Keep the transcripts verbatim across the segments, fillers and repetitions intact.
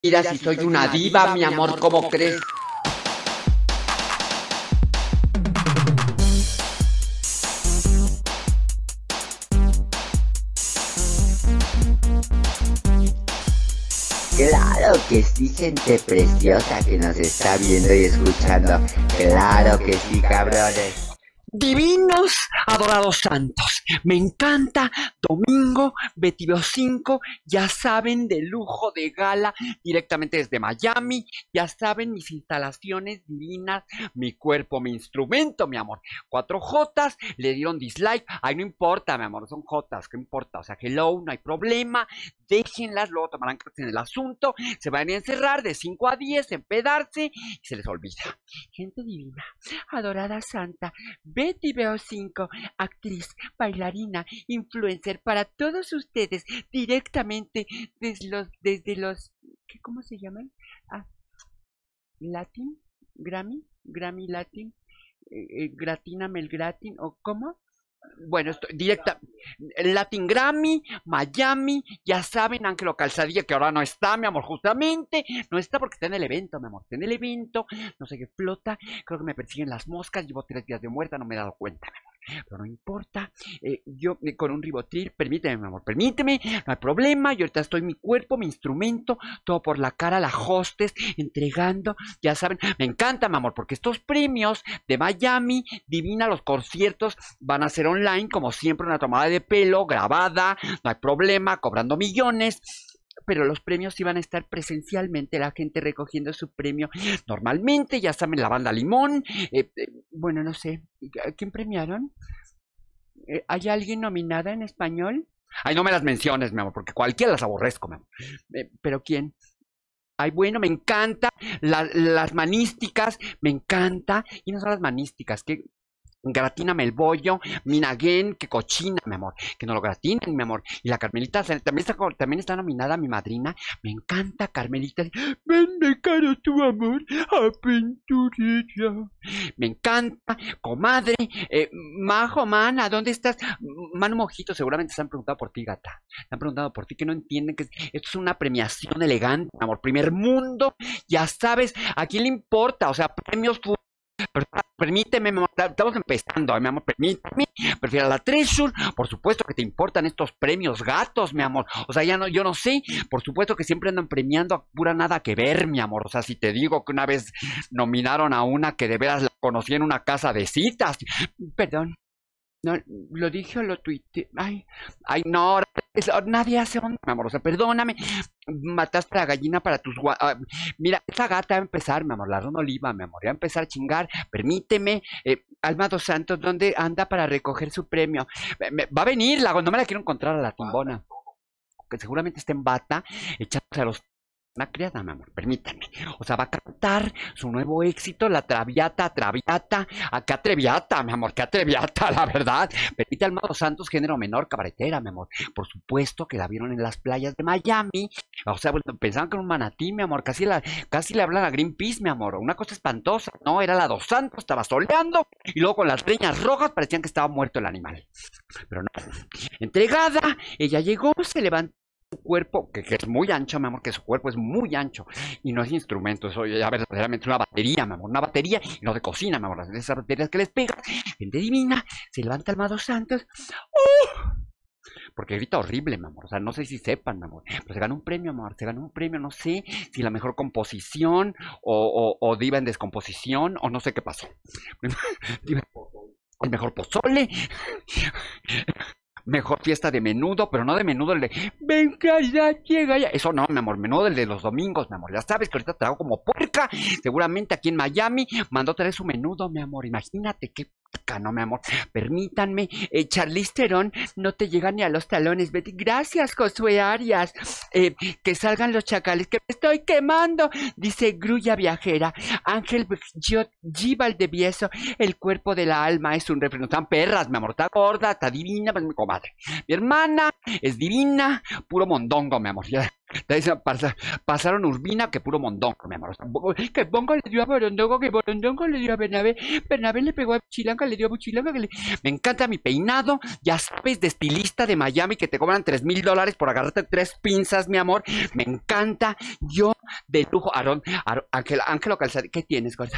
Mira si soy una diva, mi amor, ¿cómo crees? Claro que sí, gente preciosa que nos está viendo y escuchando. Claro que sí, cabrones. Divinos, adorados santos, me encanta, domingo, veintidós cinco, ya saben, de lujo, de gala, directamente desde Miami, ya saben, mis instalaciones divinas, mi cuerpo, mi instrumento, mi amor, cuatro Jotas, le dieron dislike, ay, no importa, mi amor, son Jotas, ¿qué importa? O sea, hello, no hay problema, déjenlas, luego tomarán cartas en el asunto, se van a encerrar de cinco a diez, empedarse, y se les olvida. Gente divina, adorada santa, Betty Veo cinco, actriz, bailarina, influencer para todos ustedes, directamente desde los, desde los, ¿qué, cómo se llaman? Ah, Latin, Grammy, Grammy Latin, eh, eh, Gratina Melgratin, o ¿cómo? Bueno, estoy directa, Latin Grammy, Miami, ya saben, Ángelo Calzadilla, que ahora no está, mi amor, justamente, no está porque está en el evento, mi amor, está en el evento, no sé qué flota, creo que me persiguen las moscas, llevo tres días de muerta, no me he dado cuenta, mi amor. Pero no importa, eh, yo eh, con un ribotril, permíteme, mi amor, permíteme, no hay problema, yo ahorita estoy mi cuerpo, mi instrumento, todo por la cara, la hostess, entregando, ya saben, me encanta, mi amor, porque estos premios de Miami, divina, los conciertos van a ser online, como siempre, una tomada de pelo, grabada, no hay problema, cobrando millones, pero los premios iban a estar presencialmente, la gente recogiendo su premio normalmente, ya saben, la banda Limón, eh, eh, bueno, no sé, ¿a quién premiaron? Eh, ¿Hay alguien nominada en español? Ay, no me las menciones, mi amor, porque cualquiera las aborrezco, mi amor. Eh, ¿pero quién? Ay, bueno, me encanta, la, las manísticas, me encanta, y no son las manísticas, que gratíname el bollo, Minaguen, que cochina, mi amor, que no lo gratinen, mi amor. Y la Carmelita también está, también está nominada, mi madrina. Me encanta Carmelita. Vende caro tu amor, aventurilla. Me encanta, comadre, eh, Majo, mana, ¿dónde estás? Manu Mojito, seguramente se han preguntado por ti, gata. Se han preguntado por ti, que no entienden que esto es una premiación elegante, mi amor. Primer mundo, ya sabes, ¿a quién le importa? O sea, premios. Pero, permíteme, mi amor, estamos empezando, mi amor, permíteme, prefiero la Treasure, por supuesto que te importan estos premios gatos, mi amor, o sea, ya no, yo no sé, por supuesto que siempre andan premiando a pura nada que ver, mi amor, o sea, si te digo que una vez nominaron a una que de veras la conocí en una casa de citas, perdón. No, lo dije o lo tuiteé. Ay, ay, no, es, nadie hace onda, mi amor. O sea, perdóname. Mataste a la gallina para tus gua... ah, mira, esa gata va a empezar, mi amor. La Ron Oliva, mi amor. Va a empezar a chingar. Permíteme. Eh, Alma dos Santos, ¿dónde anda para recoger su premio? Me, me, va a venir, la, no me la quiero encontrar a la tumbona. Que seguramente está en bata, echándose a los... Una criada, mi amor, permítanme. O sea, va a cantar su nuevo éxito, la Traviata, Traviata. Acá Atreviata, mi amor, que Atreviata, la verdad. Pepita Almado Santos, género menor, cabaretera, mi amor. Por supuesto que la vieron en las playas de Miami. O sea, bueno, pensaban que era un manatí, mi amor. Casi, la, casi le hablan a Greenpeace, mi amor. Una cosa espantosa. No, era la Dos Santos, estaba soleando. Y luego con las greñas rojas parecían que estaba muerto el animal. Pero no. Entregada, ella llegó, se levantó. Su cuerpo, que, que es muy ancho, mi amor, que su cuerpo es muy ancho y no es instrumento, eso ya verdaderamente es una batería, mi amor, una batería y no de cocina, mi amor, esas baterías que les pegan, gente divina, se levanta Almado Santos, ¡uh! Porque grita horrible, mi amor, o sea, no sé si sepan, mi amor, pero se ganó un premio, mi amor, se ganó un premio, no sé si la mejor composición o, o, o diva en descomposición o no sé qué pasó. El mejor pozole. Mejor fiesta de menudo, pero no de menudo el de venga ya, llega ya. Eso no, mi amor, menudo el de los domingos, mi amor. Ya sabes que ahorita te hago como puerca. Seguramente aquí en Miami mandó traer su menudo, mi amor. Imagínate qué puerca, no, mi amor. Permítanme, eh, Charlize Theron no te llega ni a los talones, Betty. Gracias, Josué Arias. Eh, que salgan los chacales, que me estoy quemando, dice Grulla Viajera. Ángel G. Valdevieso, el cuerpo de la alma es un refreno. Están perras, mi amor, está gorda, está divina, pues mi comadre. Mi hermana es divina, puro mondongo, mi amor. Ya, Pasaron Urbina, que puro mondongo, mi amor. Que Bongo le dio a Borondongo, que Borondongo le dio a Bernabé, Bernabé le pegó a Buchilanga, le dio a Buchilanga, que le... Me encanta mi peinado, ya sabes, de estilista de Miami, que te cobran tres mil dólares por agarrarte tres pinzas, mi amor. Me encanta, yo de lujo. Aarón, Ángel, Ángelo Calzadí, ¿qué tienes, gordo?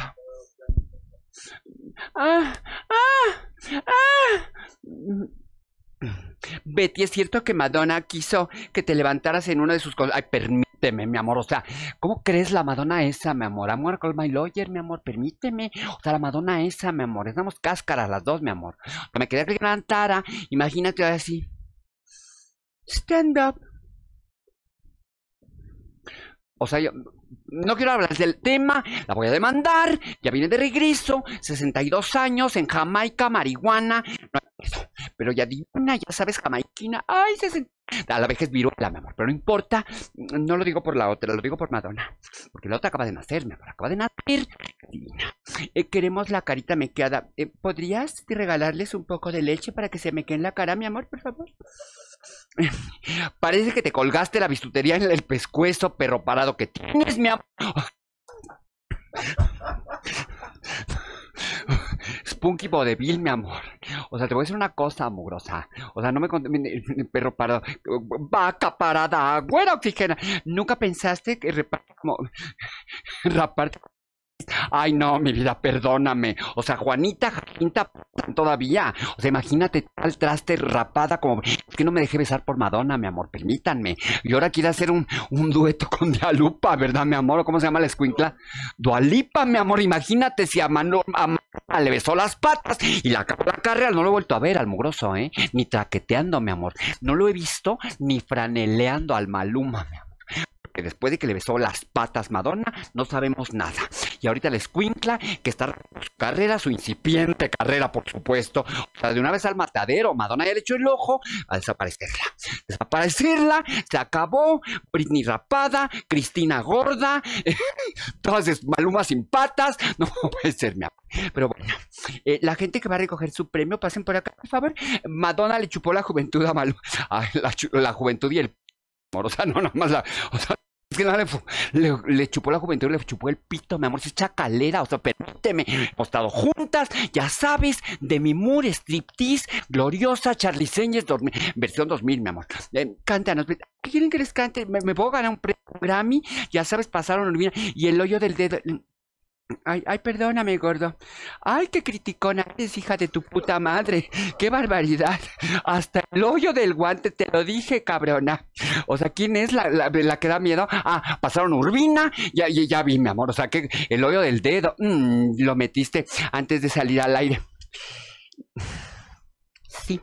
Ah, ah, ah. Betty, ¿es cierto que Madonna quiso que te levantaras en uno de sus cosas? Ay, permíteme, mi amor, o sea, ¿cómo crees la Madonna esa, mi amor? Amor, call my lawyer, mi amor, permíteme. O sea, la Madonna esa, mi amor, estamos cáscaras las dos, mi amor. Que me quería que levantara, imagínate así. Stand up. O sea, yo no quiero hablar del tema, la voy a demandar, ya viene de regreso, sesenta y dos años, en Jamaica, marihuana, no hay eso, pero ya divina, ya sabes, jamaiquina, ay, sesenta, a la vejez viruela, mi amor, pero no importa, no lo digo por la otra, lo digo por Madonna, porque la otra acaba de nacer, mi amor, acaba de nacer, divina. Eh, queremos la carita mequeada, eh, ¿podrías regalarles un poco de leche para que se mequeen la cara, mi amor, por favor? Parece que te colgaste la bisutería en el pescuezo, perro parado que tienes, mi amor. Spunky Vodevil, mi amor. O sea, te voy a decir una cosa, mugrosa. O sea, no me contamine, perro parado. Vaca parada, güera oxigena. ¿Nunca pensaste que reparte como... raparte? Ay, no, mi vida, perdóname. O sea, Juanita, Jacinta, todavía. O sea, imagínate tal traste rapada como... Es que no me dejé besar por Madonna, mi amor, permítanme. Y ahora quiere hacer un, un dueto con Dualipa, ¿verdad, mi amor? ¿Cómo se llama la escuincla? Dualipa, mi amor, imagínate si a Manu... A Manu le besó las patas y la, la carrera no lo he vuelto a ver al mugroso, ¿eh? Ni traqueteando, mi amor. No lo he visto ni franeleando al Maluma, mi amor. Que después de que le besó las patas Madonna, no sabemos nada. Y ahorita la escuincla, que está su carrera, su incipiente carrera, por supuesto. O sea, de una vez al matadero, Madonna ya le echó el ojo a desaparecerla. Desaparecerla, se acabó. Britney rapada, Cristina gorda, todas es Maluma sin patas. No puede ser, mi amor. Pero bueno, eh, la gente que va a recoger su premio, pasen por acá, por favor. Madonna le chupó la juventud a Maluma. Ay, la, la juventud y el... O sea, no, nada más la... O sea, es que no le, le, le chupó la juventud, le chupó el pito, mi amor, es chacalera, o sea, permíteme, hemos estado juntas, ya sabes, de mi Moore, striptease, gloriosa, charliseñes, versión dos mil, mi amor. Eh, cántanos, ¿qué quieren que les cante? ¿Me, me puedo ganar un premio Grammy? Ya sabes, pasaron Urbina, y el hoyo del dedo... Ay, ay, perdóname, gordo. Ay, qué criticona eres, hija de tu puta madre. Qué barbaridad. Hasta el hoyo del guante te lo dije, cabrona. O sea, ¿quién es la, la, la que da miedo? Ah, pasaron Urbina. Ya, ya, ya vi, mi amor. O sea, que el hoyo del dedo mmm, lo metiste antes de salir al aire. Sí.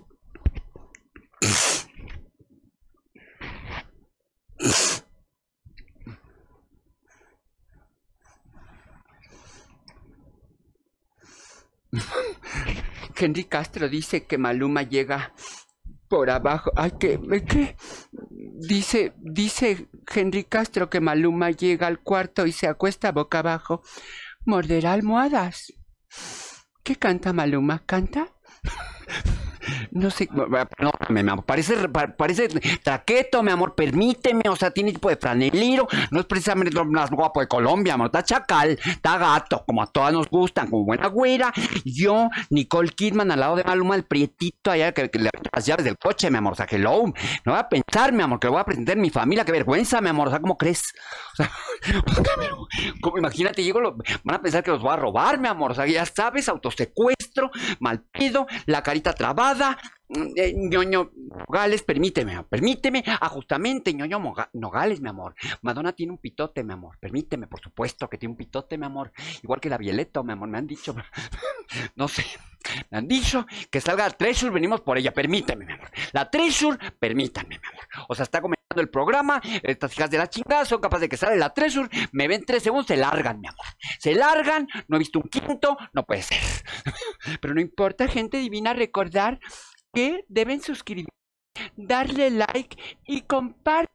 Henry Castro dice que Maluma llega por abajo. Ay, ¿qué? ¿Qué? Dice, dice Henry Castro que Maluma llega al cuarto y se acuesta boca abajo. Morderá almohadas. ¿Qué canta Maluma? ¿Canta? No sé, no, mi amor, parece, parece traqueto, mi amor, permíteme, o sea, tiene tipo de franeliro, no es precisamente lo más guapo de Colombia, amor, está chacal, está gato, como a todas nos gustan, como buena güera. Yo, Nicole Kidman, al lado de Maluma, el prietito allá, que, que le da las llaves del coche, mi amor, o sea, hello, no voy a pensar, mi amor, que lo voy a presentar en mi familia, qué vergüenza, mi amor, o sea, ¿cómo crees? O sea, como, imagínate, llego, lo, van a pensar que los voy a robar, mi amor, o sea, ya sabes, autosecuestro, mal pedo, la carita trabada. Eh, ñoño Nogales, permíteme, permíteme, ah, justamente, ñoño Moga, Nogales, mi amor. Madonna tiene un pitote, mi amor. Permíteme, por supuesto que tiene un pitote, mi amor. Igual que la Violeta, mi amor, me han dicho. No sé, me han dicho que salga la Treasure, venimos por ella. Permíteme, mi amor. La Treasure, permítame, mi amor. O sea, está comentando el programa. Estas hijas de la chingada son capaces de que sale la Treasure. Me ven tres segundos, se largan, mi amor. Se largan, no he visto un quinto, no puede ser. Pero no importa, gente divina, recordar que deben suscribir, darle like y compartir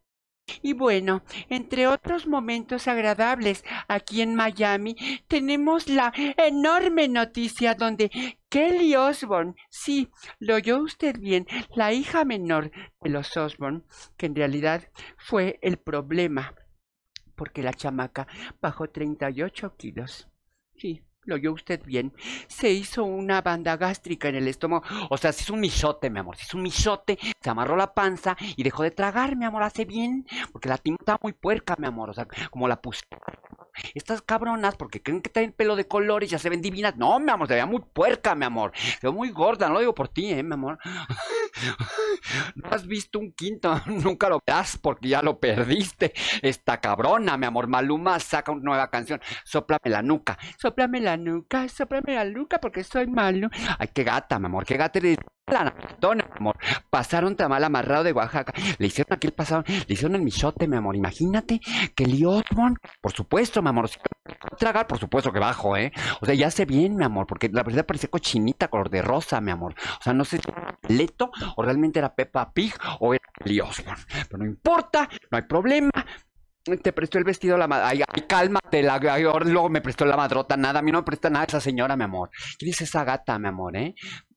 Y bueno, entre otros momentos agradables aquí en Miami, tenemos la enorme noticia donde Kelly Osbourne, sí, lo oyó usted bien, la hija menor de los Osbourne, que en realidad fue el problema, porque la chamaca bajó treinta y ocho kilos. Sí, lo oyó usted bien. Se hizo una banda gástrica en el estómago. O sea, se hizo un misote, mi amor. Se hizo un misote, se amarró la panza y dejó de tragar, mi amor. Hace bien. Porque la timo estaba muy puerca, mi amor. O sea, como la puse. Estas cabronas, porque creen que traen pelo de colores, ya se ven divinas. No, mi amor, se veía muy puerca, mi amor. Se ve muy gorda, no lo digo por ti, eh, mi amor. No has visto un quinto, nunca lo verás porque ya lo perdiste. Esta cabrona, mi amor. Maluma saca una nueva canción. Sóplame la nuca. Sóplame la nuca, sóplame la nuca porque soy malo. Ay, qué gata, mi amor, qué gata eres. La Napatona, mi amor. Pasaron tamal amarrado de Oaxaca. Le hicieron aquí el pasado. Le hicieron el michote, mi amor. Imagínate que Kelly Osbourne, por supuesto, mi amor. Si tragar, por supuesto que bajo, ¿eh? O sea, ya sé bien, mi amor, porque la verdad parecía cochinita, color de rosa, mi amor. O sea, no sé si era Leto o realmente era Peppa Pig o era Kelly Osbourne. Pero no importa, no hay problema. Te prestó el vestido la madre. Ay, ay, cálmate. La... Ay, luego me prestó la madrota. Nada, a mí no me presta nada esa señora, mi amor. ¿Quién es esa gata, mi amor, eh?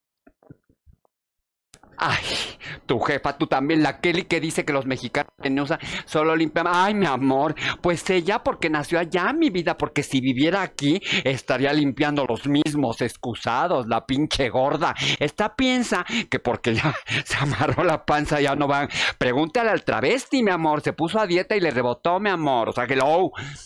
Ay, tu jefa, tú también, la Kelly que dice que los mexicanos que no usan solo limpian. Ay, mi amor, pues ella porque nació allá, mi vida, porque si viviera aquí estaría limpiando los mismos excusados, la pinche gorda. Esta piensa que porque ya se amarró la panza ya no van. Pregúntale al travesti, mi amor, se puso a dieta y le rebotó, mi amor. O sea que lo...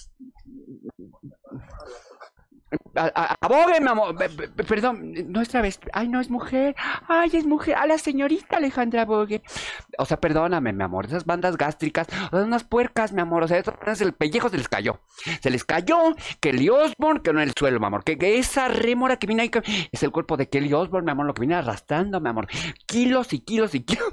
Abogue, mi amor. Perdón, no es travesti. Ay, no es mujer. Ay, es mujer. A la señorita Alejandra Abogue. O sea, perdóname, mi amor. Esas bandas gástricas, o sea, unas puercas, mi amor. O sea, esas, el pellejo se les cayó. Se les cayó. Kelly Osbourne, que no en el suelo, mi amor. Que, que esa rémora que viene ahí, que es el cuerpo de Kelly Osbourne, mi amor. Lo que viene arrastrando, mi amor. Kilos y kilos y kilos.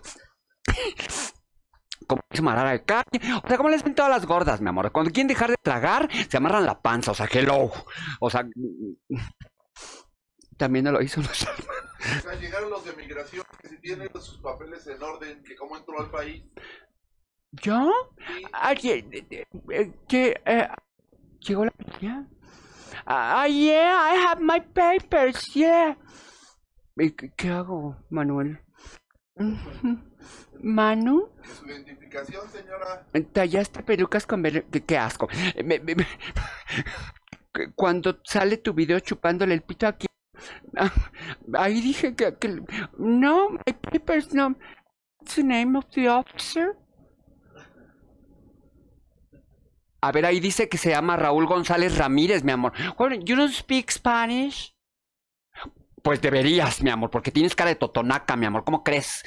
Como hizo Marara de calle, o sea, como les ven todas las gordas, mi amor. Cuando quieren dejar de tragar, se amarran la panza, o sea, hello. O sea, también no lo hizo. O sea, llegaron los de migración, que si tienen sus papeles en orden, que cómo entró al país. ¿Yo? Sí. Ay, que eh, llegó la policía. Ah, yeah, I have my papers, yeah. ¿Qué, qué hago, Manuel? Manu, ¿Su identificación, señora? tallaste pelucas con ver... qué, qué asco. Me, me, me... Cuando sale tu video chupándole el pito aquí, ahí dije que, que... no, my papers, no. What's the name of the officer? A ver, ahí dice que se llama Raúl González Ramírez, mi amor. You don't speak Spanish? Pues deberías, mi amor, porque tienes cara de totonaca, mi amor. ¿Cómo crees?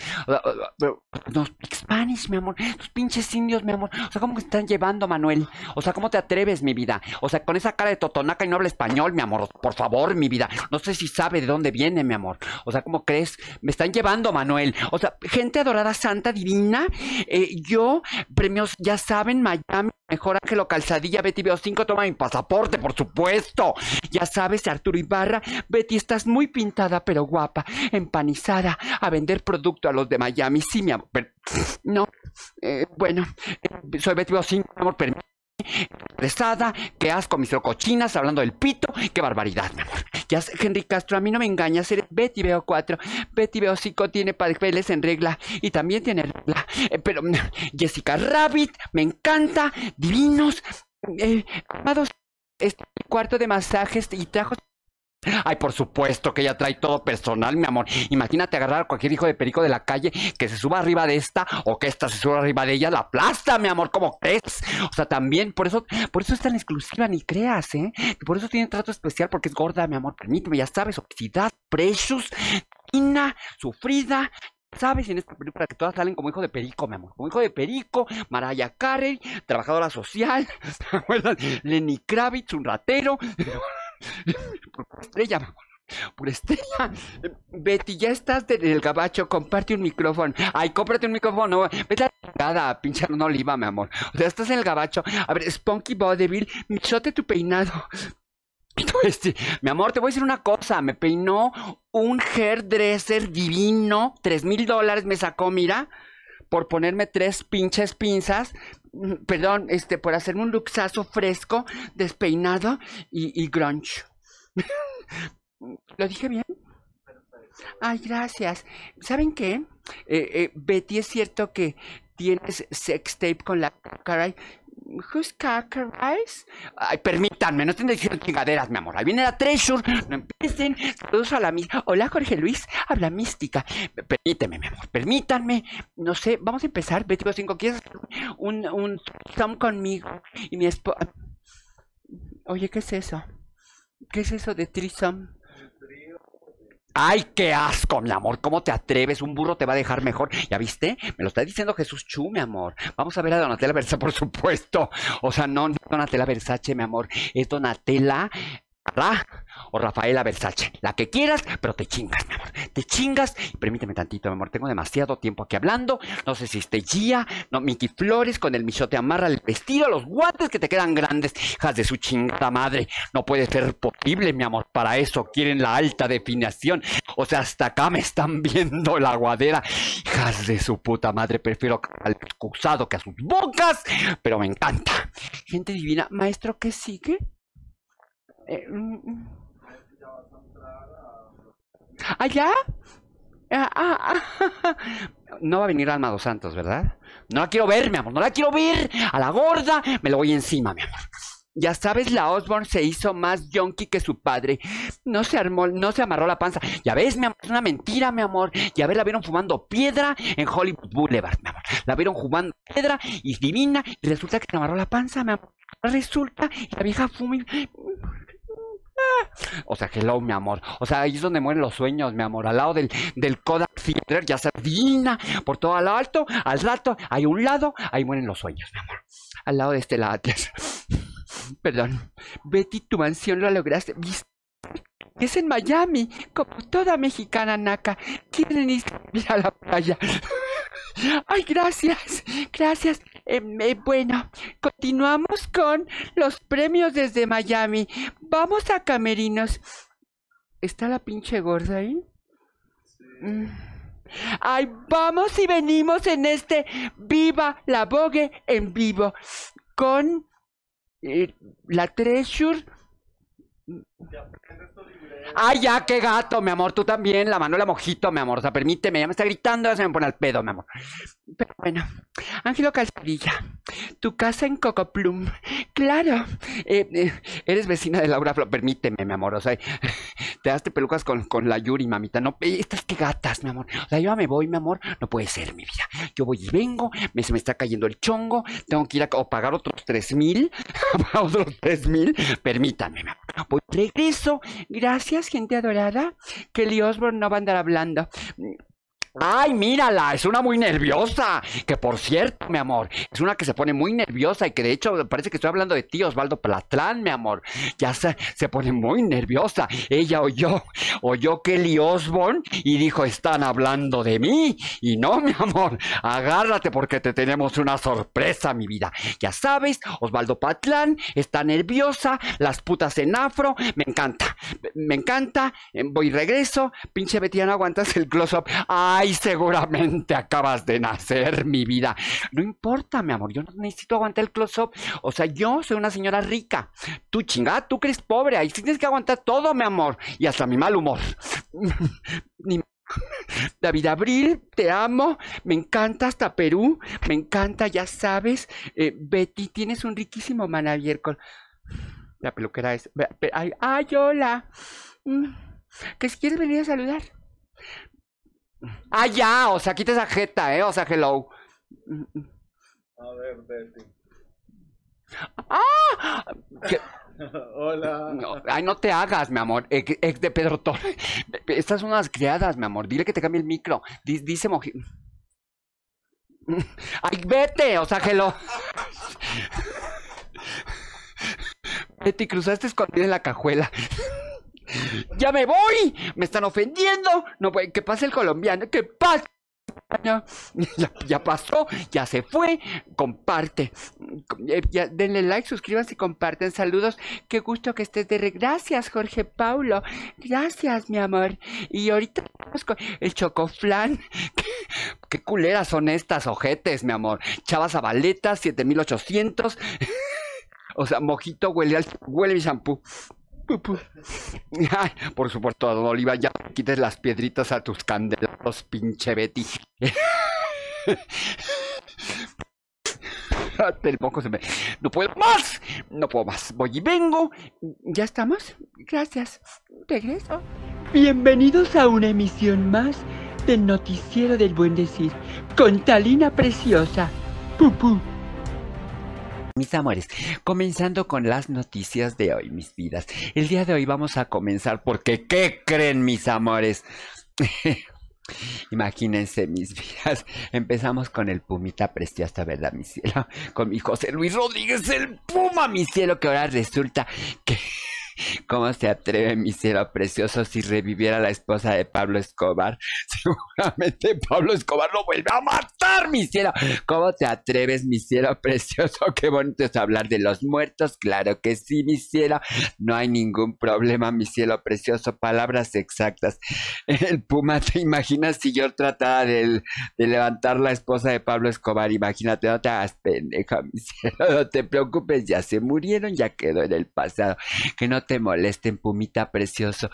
No speak Spanish, mi amor. Los pinches indios, mi amor. O sea, ¿cómo que se están llevando, Manuel? O sea, ¿cómo te atreves, mi vida? O sea, con esa cara de totonaca y no habla español, mi amor. Por favor, mi vida. No sé si sabe de dónde viene, mi amor. O sea, ¿cómo crees? Me están llevando, Manuel. O sea, gente adorada, santa, divina. Eh, yo, premios, ya saben, Miami. Mejor Ángelo Calzadilla, Betty Veo cinco, toma mi pasaporte, por supuesto. Ya sabes, Arturo Ibarra, Betty, estás muy pintada, pero guapa, empanizada, a vender producto a los de Miami. Sí, mi amor, pero, no, eh, bueno, eh, soy Betty Veo cinco, mi amor, permíteme. Rezada, qué asco, mis cochinas, hablando del pito, qué barbaridad, mi amor. Ya sé, Henry Castro, a mí no me engañas, eres Betty Veo cuatro, Betty Veo cinco tiene papeles en regla y también tiene regla, eh, pero Jessica Rabbit, me encanta, divinos, eh, amados, este cuarto de masajes y trajo... Ay, por supuesto que ella trae todo personal, mi amor. Imagínate agarrar a cualquier hijo de perico de la calle que se suba arriba de esta o que esta se suba arriba de ella, la aplasta, mi amor, ¿cómo crees? O sea, también, por eso, por eso es tan exclusiva, ni creas, ¿eh? Por eso tiene trato especial, porque es gorda, mi amor, permíteme, ya sabes, obesidad, precious, fina, sufrida. ¿Sabes? En esta película que todas salen como hijo de perico, mi amor. Como hijo de perico, Mariah Carey, trabajadora social, ¿te acuerdas? Lenny Kravitz, un ratero. Pura estrella, mi amor. Pura estrella. Betty, ya estás en el gabacho, comparte un micrófono. Ay, cómprate un micrófono. Vete a la chingada, pinche una oliva, mi amor. O sea, estás en el gabacho. A ver, Spunky Vodevil, michote tu peinado. Este, mi amor, te voy a decir una cosa. Me peinó un hairdresser divino. Tres mil dólares me sacó, mira, por ponerme tres pinches pinzas. Perdón, este, por hacerme un luxazo fresco, despeinado y, y grunge. ¿Lo dije bien? Ay, gracias. ¿Saben qué? Eh, eh, Betty, es cierto que tienes sex tape con la Cacaray. ¿Who's Cacaray? Ay, permítanme, no estén diciendo chingaderas, mi amor. Ahí viene la Treasure. No empiecen. Saludos a la mística. Hola, Jorge Luis. Habla mística. Permíteme, mi amor. Permítanme. No sé, vamos a empezar. Betty cinco, ¿quieres hacer un, un thumb conmigo? Y mi esposa. Oye, ¿qué es eso? ¿Qué es eso de threesome? ¡Ay, qué asco, mi amor! ¿Cómo te atreves? Un burro te va a dejar mejor. ¿Ya viste? Me lo está diciendo Jesús Chu, mi amor. Vamos a ver a Donatella Versace, por supuesto. O sea, no, no Donatella Versace, mi amor. Es Donatella Ra o Rafaela Versace. La que quieras, pero te chingas, mi amor. Te chingas. Y permíteme tantito, mi amor. Tengo demasiado tiempo aquí hablando. No sé si esté Gia, no, Miki Flores con el michote amarra el vestido, los guantes que te quedan grandes. Hijas de su chingada madre. No puede ser posible, mi amor. Para eso quieren la alta definición. O sea, hasta acá me están viendo la aguadera. Hijas de su puta madre. Prefiero al excusado que a sus bocas. Pero me encanta. Gente divina. Maestro, ¿qué sigue? Eh, mm, ¿Allá? Ah, ah, ah. No va a venir Alma dos Santos, ¿verdad? No la quiero ver, mi amor. No la quiero ver. A la gorda me lo voy encima, mi amor. Ya sabes, la Osborne se hizo más yonki que su padre. No se armó, no se amarró la panza. Ya ves, mi amor, es una mentira, mi amor. Ya ves, la vieron fumando piedra en Hollywood Boulevard, mi amor. La vieron fumando piedra y divina. Y resulta que se amarró la panza, mi amor. Resulta, y la vieja fuma y... O sea, hello, mi amor. O sea, ahí es donde mueren los sueños, mi amor. Al lado del, del Kodak Theater, ya sabes, divina. Por todo lo alto, al rato, hay un lado, ahí mueren los sueños, mi amor. Al lado de este lado. Perdón. Betty, tu mansión lo lograste. ¿Viste? Es en Miami, como toda mexicana naca. Quieren ir a la playa. Ay, gracias, gracias. Eh, eh, bueno, continuamos con los premios desde Miami. Vamos a camerinos. ¿Está la pinche gorda ahí? Sí. Mm. Ay, vamos y venimos en este Viva la Vogue en vivo con eh, la Treasure. Ay, ya, qué gato, mi amor, tú también, la Manuela Mojito, mi amor, o sea, permíteme, ya me está gritando, ya se me pone al pedo, mi amor. Pero bueno, Ángelo Calzadilla, tu casa en Cocoplum, claro, eh, eh, eres vecina de Laura Flo, permíteme, mi amor, o sea, te daste pelucas con, con la Yuri, mamita, no, estas que gatas, mi amor, o sea, yo me voy, mi amor, no puede ser, mi vida, yo voy y vengo, me, se me está cayendo el chongo, tengo que ir a o pagar otros tres mil, otros tres mil, permítame, mi amor, voy, regreso, gracias, gente adorada, Kelly Osbourne no va a andar hablando. Ay, mírala, es una muy nerviosa, que por cierto, mi amor, es una que se pone muy nerviosa y que de hecho parece que estoy hablando de ti, Osvaldo Platlán, mi amor, ya se, se pone muy nerviosa, ella oyó, oyó Kelly Osbourne y dijo, están hablando de mí, y no, mi amor, agárrate porque te tenemos una sorpresa, mi vida, ya sabes, Osvaldo Platlán está nerviosa, las putas en afro, me encanta, me encanta, voy y regreso, pinche Betty, no aguantas el close-up, ay, seguramente acabas de nacer, mi vida. No importa, mi amor, yo no necesito aguantar el close-up. O sea, yo soy una señora rica. Tú, chingada, tú que eres pobre. Ahí sí tienes que aguantar todo, mi amor. Y hasta mi mal humor. Ni... David Abril, te amo. Me encanta hasta Perú. Me encanta, ya sabes. Eh, Betty, tienes un riquísimo manager con... La peluquera es... Ay, ay, hola. ¿Que si quieres venir a saludar? Ah, ya, o sea, quita esa jeta, ¿eh? O sea, hello. A ver, Betty. ¡Ah! ¿Qué? Hola. No, ay, no te hagas, mi amor. Ex, ex de Pedro Torre. Estas son unas criadas, mi amor. Dile que te cambie el micro. Dice, dice Moji... Ay, vete, o sea, hello. Betty, cruzaste escondida en la cajuela. ¡Ya me voy! ¡Me están ofendiendo! No, que pase el colombiano, que pase No, ya, ya pasó, ya se fue. Comparte. Eh, ya, denle like, suscríbanse, comparten. Saludos. Qué gusto que estés de re... Gracias, Jorge Paulo. Gracias, mi amor. Y ahorita vamos con el chocoflán. Qué, qué culeras son estas ojetes, mi amor. Chava Zabaleta, siete mil ochocientos. O sea, mojito huele al... Huele mi shampoo. Ay, por supuesto, don Oliva, ya quites las piedritas a tus candelabros, pinche Betty. Hasta el moco se me... No puedo más, no puedo más. Voy y vengo. ¿Ya estamos? Gracias. Regreso. Bienvenidos a una emisión más del Noticiero del Buen Decir, con Talina Preciosa. Pupú. Mis amores, comenzando con las noticias de hoy, mis vidas. El día de hoy vamos a comenzar porque, ¿qué creen, mis amores? Imagínense, mis vidas. Empezamos con el Pumita Preciosa, ¿verdad, mi cielo? Con mi José Luis Rodríguez, el Puma, mi cielo, que ahora resulta que... ¿Cómo se atreve, mi cielo precioso, si reviviera la esposa de Pablo Escobar? Seguramente Pablo Escobar lo vuelve a matar, mi cielo. ¿Cómo te atreves, mi cielo precioso? Qué bonito es hablar de los muertos. Claro que sí, mi cielo. No hay ningún problema, mi cielo precioso. Palabras exactas. El Puma, ¿te imaginas si yo tratara de, de levantar la esposa de Pablo Escobar? Imagínate, no te hagas pendeja, mi cielo. No te preocupes, ya se murieron, ya quedó en el pasado. Que no te molesten, Pumita precioso.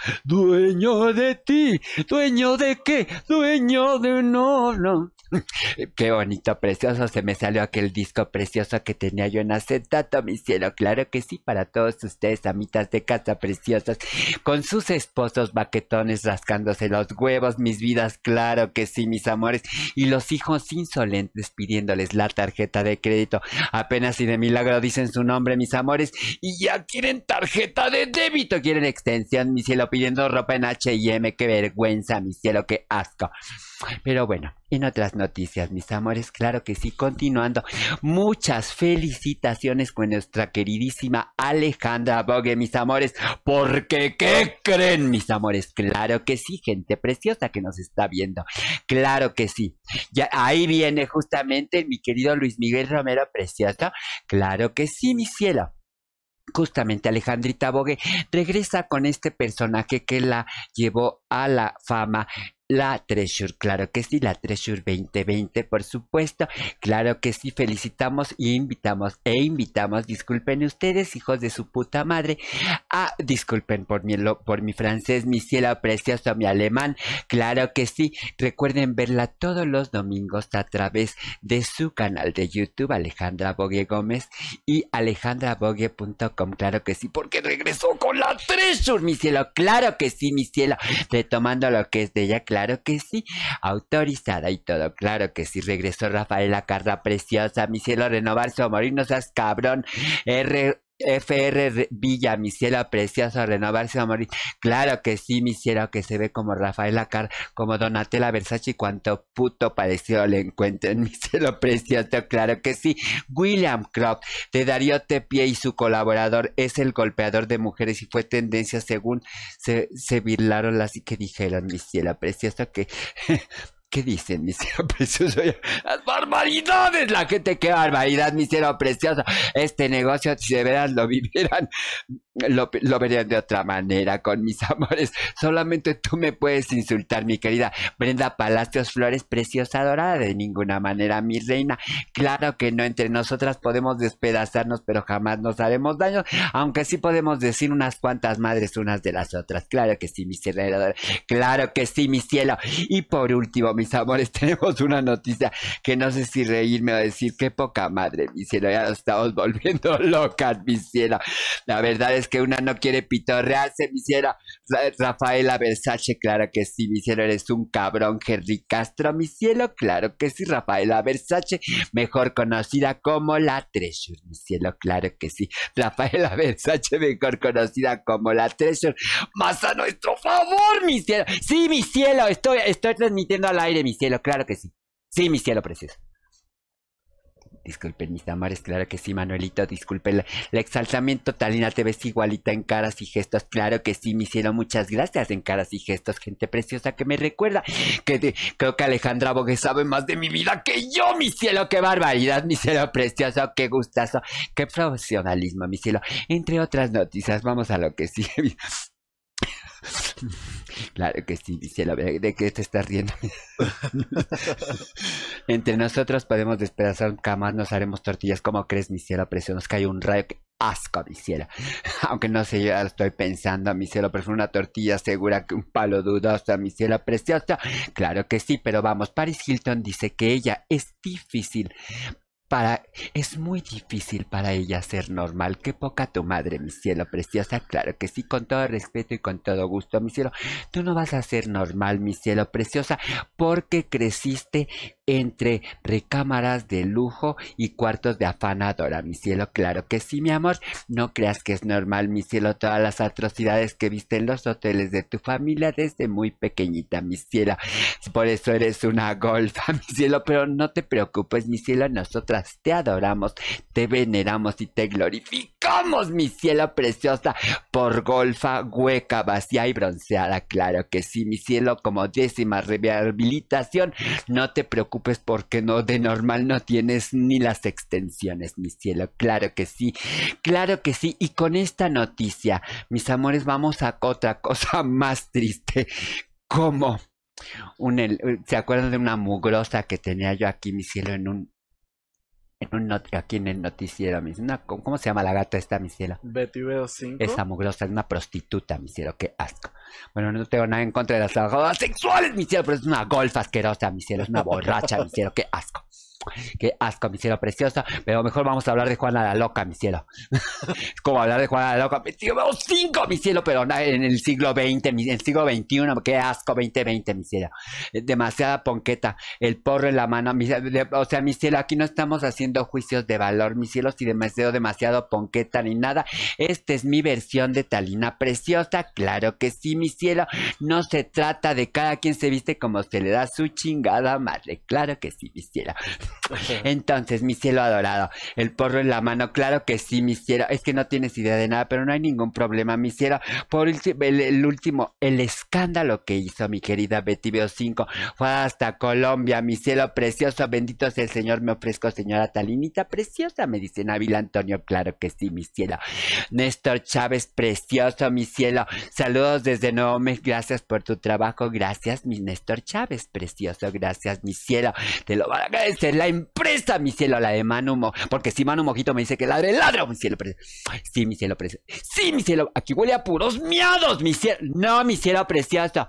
Dueño de ti, dueño de qué, dueño de no, no. Qué bonito, precioso, se me salió aquel disco precioso que tenía yo en acetato, mi cielo. Claro que sí, para todos ustedes, amitas de casa preciosas, con sus esposos baquetones rascándose los huevos, mis vidas. Claro que sí, mis amores. Y los hijos insolentes pidiéndoles la tarjeta de crédito. Apenas y de milagro dicen su nombre, mis amores, y ya quieren tarjeta de débito, quieren extensión, mi cielo, pidiendo ropa en H y M. Qué vergüenza, mi cielo, qué asco. Pero bueno, en otras noticias, mis amores, claro que sí, continuando, muchas felicitaciones con nuestra queridísima Alejandra Bogue, mis amores, porque ¿qué creen, mis amores? Claro que sí, gente preciosa que nos está viendo, claro que sí, ya ahí viene justamente mi querido Luis Miguel Romero precioso, claro que sí, mi cielo. Justamente Alejandrita Bogue regresa con este personaje que la llevó a la fama, la Treasure, claro que sí, la Treasure veinte veinte, por supuesto, claro que sí, felicitamos y invitamos, e invitamos, disculpen ustedes, hijos de su puta madre, a, disculpen por mi, lo, por mi francés, mi cielo precioso, mi alemán, claro que sí, recuerden verla todos los domingos a través de su canal de YouTube, Alejandra Bogue Gómez, y alejandra bogue punto com, claro que sí, porque regresó con la Treasure, mi cielo, claro que sí, mi cielo, retomando lo que es de ella, claro Claro que sí, autorizada y todo, claro que sí, regresó Rafaela Carrà preciosa, mi cielo, renovarse o morir, no seas cabrón, R... F R Villa, mi cielo precioso, renovarse o morir, claro que sí, mi cielo, que se ve como Rafaela Carrà, como Donatella Versace y cuanto puto parecido le encuentren, mi cielo precioso, claro que sí, William Croft, de Darío Tepié y su colaborador, es el golpeador de mujeres y fue tendencia según se, se virlaron las y que dijeron, mi cielo precioso, que... ¿Qué dicen, mi cielo precioso? ¡Las barbaridades! La gente, qué barbaridad, mi cielo precioso. Este negocio, si de veras lo vivieran, lo, lo verían de otra manera, con mis amores. Solamente tú me puedes insultar, mi querida Brenda Palacios Flores, preciosa dorada. De ninguna manera, mi reina. Claro que no, entre nosotras podemos despedazarnos, pero jamás nos haremos daño. Aunque sí podemos decir unas cuantas madres unas de las otras. Claro que sí, mi cielo. Claro que sí, mi cielo. Y por último, mis amores, tenemos una noticia que no sé si reírme o decir qué poca madre, mi cielo, ya nos estamos volviendo locas, mi cielo. La verdad es que una no quiere pitorrearse, mi cielo. Rafaela Versace, claro que sí, mi cielo, eres un cabrón. Henry Castro, mi cielo, claro que sí. Rafaela Versace, mejor conocida como la Treasure, mi cielo, claro que sí. Rafaela Versace, mejor conocida como la Treasure, más a nuestro favor, mi cielo. Sí, mi cielo, estoy, estoy transmitiendo al aire, mi cielo, claro que sí. Sí, mi cielo precioso. Disculpen, mis amores, claro que sí, Manuelito, disculpen el, el exaltamiento, Talina, te ves igualita en caras y gestos, claro que sí, mi cielo, muchas gracias en caras y gestos, gente preciosa que me recuerda, que de, creo que Alejandra Bogue sabe más de mi vida que yo, mi cielo, qué barbaridad, mi cielo precioso, qué gustazo, qué profesionalismo, mi cielo, entre otras noticias, vamos a lo que sigue. Claro que sí, mi cielo, ¿de qué te estás riendo? Entre nosotros podemos despedazar un jamás nos haremos tortillas. ¿Cómo crees, mi cielo precioso? Nos cae un rayo, que asco, mi cielo. Aunque no sé, yo lo estoy pensando, mi cielo, prefiero una tortilla segura que un palo dudoso, mi cielo precioso. Claro que sí, pero vamos, Paris Hilton dice que ella es difícil. Para, es muy difícil para ella ser normal. Qué poca tu madre, mi cielo preciosa. Claro que sí, con todo respeto y con todo gusto, mi cielo. Tú no vas a ser normal, mi cielo preciosa, porque creciste entre recámaras de lujo y cuartos de afanadora, mi cielo. Claro que sí, mi amor. No creas que es normal, mi cielo, todas las atrocidades que viste en los hoteles de tu familia desde muy pequeñita, mi cielo. Por eso eres una golfa, mi cielo, pero no te preocupes, mi cielo, nosotras te adoramos, te veneramos y te glorificamos, mi cielo preciosa, por golfa, hueca, vacía y bronceada. Claro que sí, mi cielo, como décima rehabilitación, no te preocupes porque no, de normal no tienes ni las extensiones, mi cielo. Claro que sí, claro que sí. Y con esta noticia, mis amores, vamos a otra cosa más triste, como un, ¿se acuerdan de una mugrosa que tenía yo aquí, mi cielo, en un En un not aquí en el noticiero, mi cielo? ¿Cómo se llama la gata esta, mi cielo? Betty Veo cinco. Esa mugrosa es una prostituta, mi cielo, qué asco. Bueno, no tengo nada en contra de las trabajadoras sexuales, mi cielo, pero es una golfa asquerosa, mi cielo, es una borracha, mi cielo, qué asco. Qué asco, mi cielo preciosa. Pero mejor vamos a hablar de Juana la Loca, mi cielo. Es como hablar de Juana la Loca. Betty Veo cinco, mi cielo, pero en el siglo veinte, en el siglo veintiuno. Qué asco, veinte veinte, mi cielo. Demasiada ponqueta. El porro en la mano, mi cielo. De, o sea, mi cielo, aquí no estamos haciendo juicios de valor, mi cielo, si demasiado, demasiado ponqueta ni nada. Esta es mi versión de Talina preciosa. Claro que sí, mi cielo. No se trata de cada quien se viste como se le da su chingada madre. Claro que sí, mi cielo. Entonces, mi cielo adorado, el porro en la mano, claro que sí, mi cielo. Es que no tienes idea de nada, pero no hay ningún problema, mi cielo. Por el, el, el último, el escándalo que hizo mi querida Betty Veo cinco fue hasta Colombia, mi cielo precioso. Bendito sea el Señor, me ofrezco, señora Talinita preciosa, me dice Nabil Antonio. Claro que sí, mi cielo. Néstor Chávez precioso, mi cielo. Saludos desde Nuevo México, gracias por tu trabajo. Gracias, mi Néstor Chávez precioso. Gracias, mi cielo. Te lo van a agradecer la empresa, mi cielo, la de Manu Mo, porque si Manu Mojito me dice que ladre, ladro, mi cielo precioso. Sí, mi cielo precioso. Sí, mi cielo, aquí huele a puros miados, mi cielo. No, mi cielo precioso.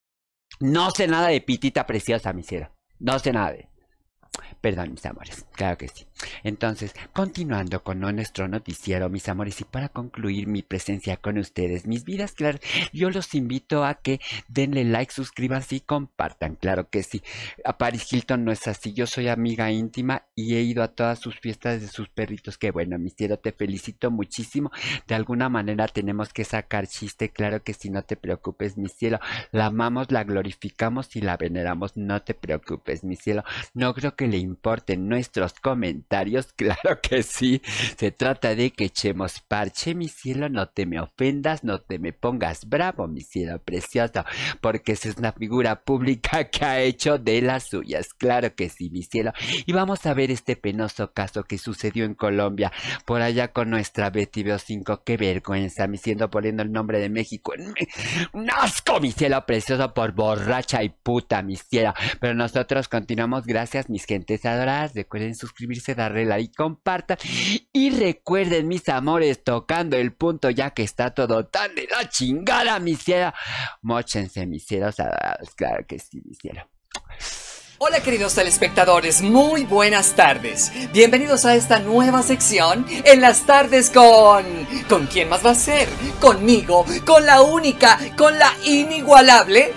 No sé nada de pitita preciosa, mi cielo. No sé nada de... Perdón, mis amores, claro que sí. Entonces, continuando con nuestro noticiero, mis amores, y para concluir mi presencia con ustedes, mis vidas, claro, yo los invito a que denle like, suscríbanse y compartan, claro que sí. A Paris Hilton no es así, yo soy amiga íntima y he ido a todas sus fiestas de sus perritos. Que bueno, mi cielo, te felicito muchísimo. De alguna manera tenemos que sacar chiste, claro que sí, no te preocupes, mi cielo. La amamos, la glorificamos y la veneramos, no te preocupes, mi cielo. No creo que le importen nuestros comentarios, claro que sí. Se trata de que echemos parche, mi cielo. No te me ofendas, no te me pongas bravo, mi cielo precioso, porque esa es una figura pública que ha hecho de las suyas, claro que sí, mi cielo. Y vamos a ver este penoso caso que sucedió en Colombia, por allá con nuestra Betty Veo cinco. Qué vergüenza, mi cielo, poniendo el nombre de México en un asco, mi cielo precioso, por borracha y puta, mi cielo. Pero nosotros continuamos, gracias, mis gentes adoradas. Recuerden suscribirse, darle like, compartan. Y recuerden, mis amores, tocando el punto ya que está todo tan de la chingada, mi cielo. Móchense, mis cielos adorados, claro que sí, mi cielo. Hola queridos telespectadores, muy buenas tardes. Bienvenidos a esta nueva sección en las tardes con... ¿Con quién más va a ser? Conmigo, con la única, con la inigualable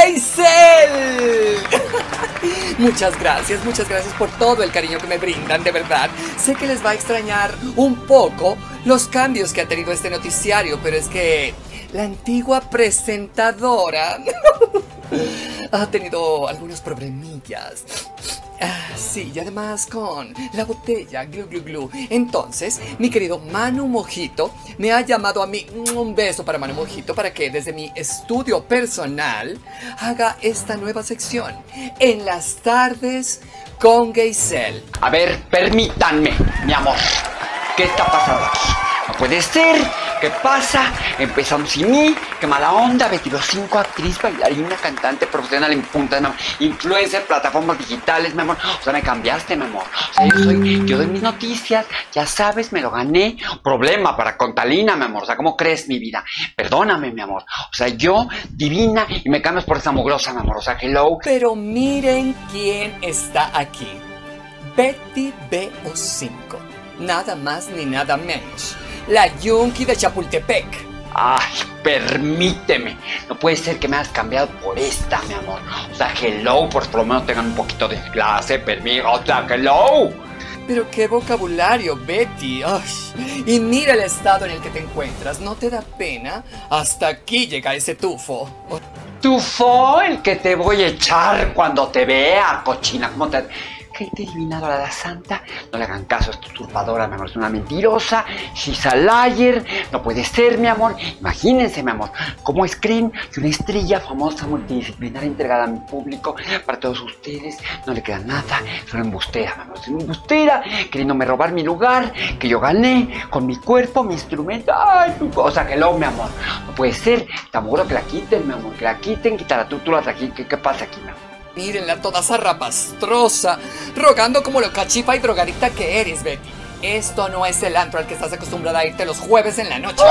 Geisel. Muchas gracias, muchas gracias por todo el cariño que me brindan, de verdad. Sé que les va a extrañar un poco los cambios que ha tenido este noticiario, pero es que la antigua presentadora... ha tenido algunos problemillas. Ah, sí, y además con la botella, glu glu glu. Entonces, mi querido Manu Mojito me ha llamado a mí, un beso para Manu Mojito, para que desde mi estudio personal haga esta nueva sección en las tardes con Geisel. A ver, permítanme, mi amor. ¿Qué está pasando aquí? No puede ser. ¿Qué pasa? Empezamos sin mí. Qué mala onda. veintidos cinco, actriz, bailarina, cantante, profesional en punta, mi amor. Influencer, plataformas digitales, mi amor. O sea, me cambiaste, mi amor. O sea, yo soy, yo doy mis noticias. Ya sabes, me lo gané. Problema para Contalina, mi amor. O sea, ¿cómo crees mi vida? Perdóname, mi amor. O sea, yo, divina, y me cambias por esa mugrosa, mi amor. O sea, hello. Pero miren quién está aquí. Betty B O cinco. Nada más ni nada menos. La Yunki de Chapultepec. Ay, permíteme. No puede ser que me hayas cambiado por esta, mi amor. O sea, hello, por lo menos tengan un poquito de clase, permiso. O sea, hello. Pero qué vocabulario, Betty. Ay, y mira el estado en el que te encuentras. ¿No te da pena? Hasta aquí llega ese tufo. Tufo, el que te voy a echar cuando te vea, cochina. ¿Cómo te...? ¿Qué te adivinado a la santa? No le hagan caso, es usurpadora, mi amor, es una mentirosa. She's a liar. No puede ser, mi amor. Imagínense, mi amor, cómo Scream, que una estrella famosa, multidisciplinaria, entregada a mi público, para todos ustedes, no le queda nada. Es una embustera, mi amor, es una embustera, queriéndome robar mi lugar, que yo gané, con mi cuerpo, mi instrumento. Ay, tu cosa, que lo, mi amor. No puede ser, te amoro que la quiten, mi amor, que la quiten, quítala tú, tú la trajiste. ¿Qué, ¿Qué pasa aquí, mi amor? Mírenla toda zarrapastrosa, rogando como lo cachifa y drogadicta que eres, Betty. Esto no es el antro al que estás acostumbrada a irte los jueves en la noche.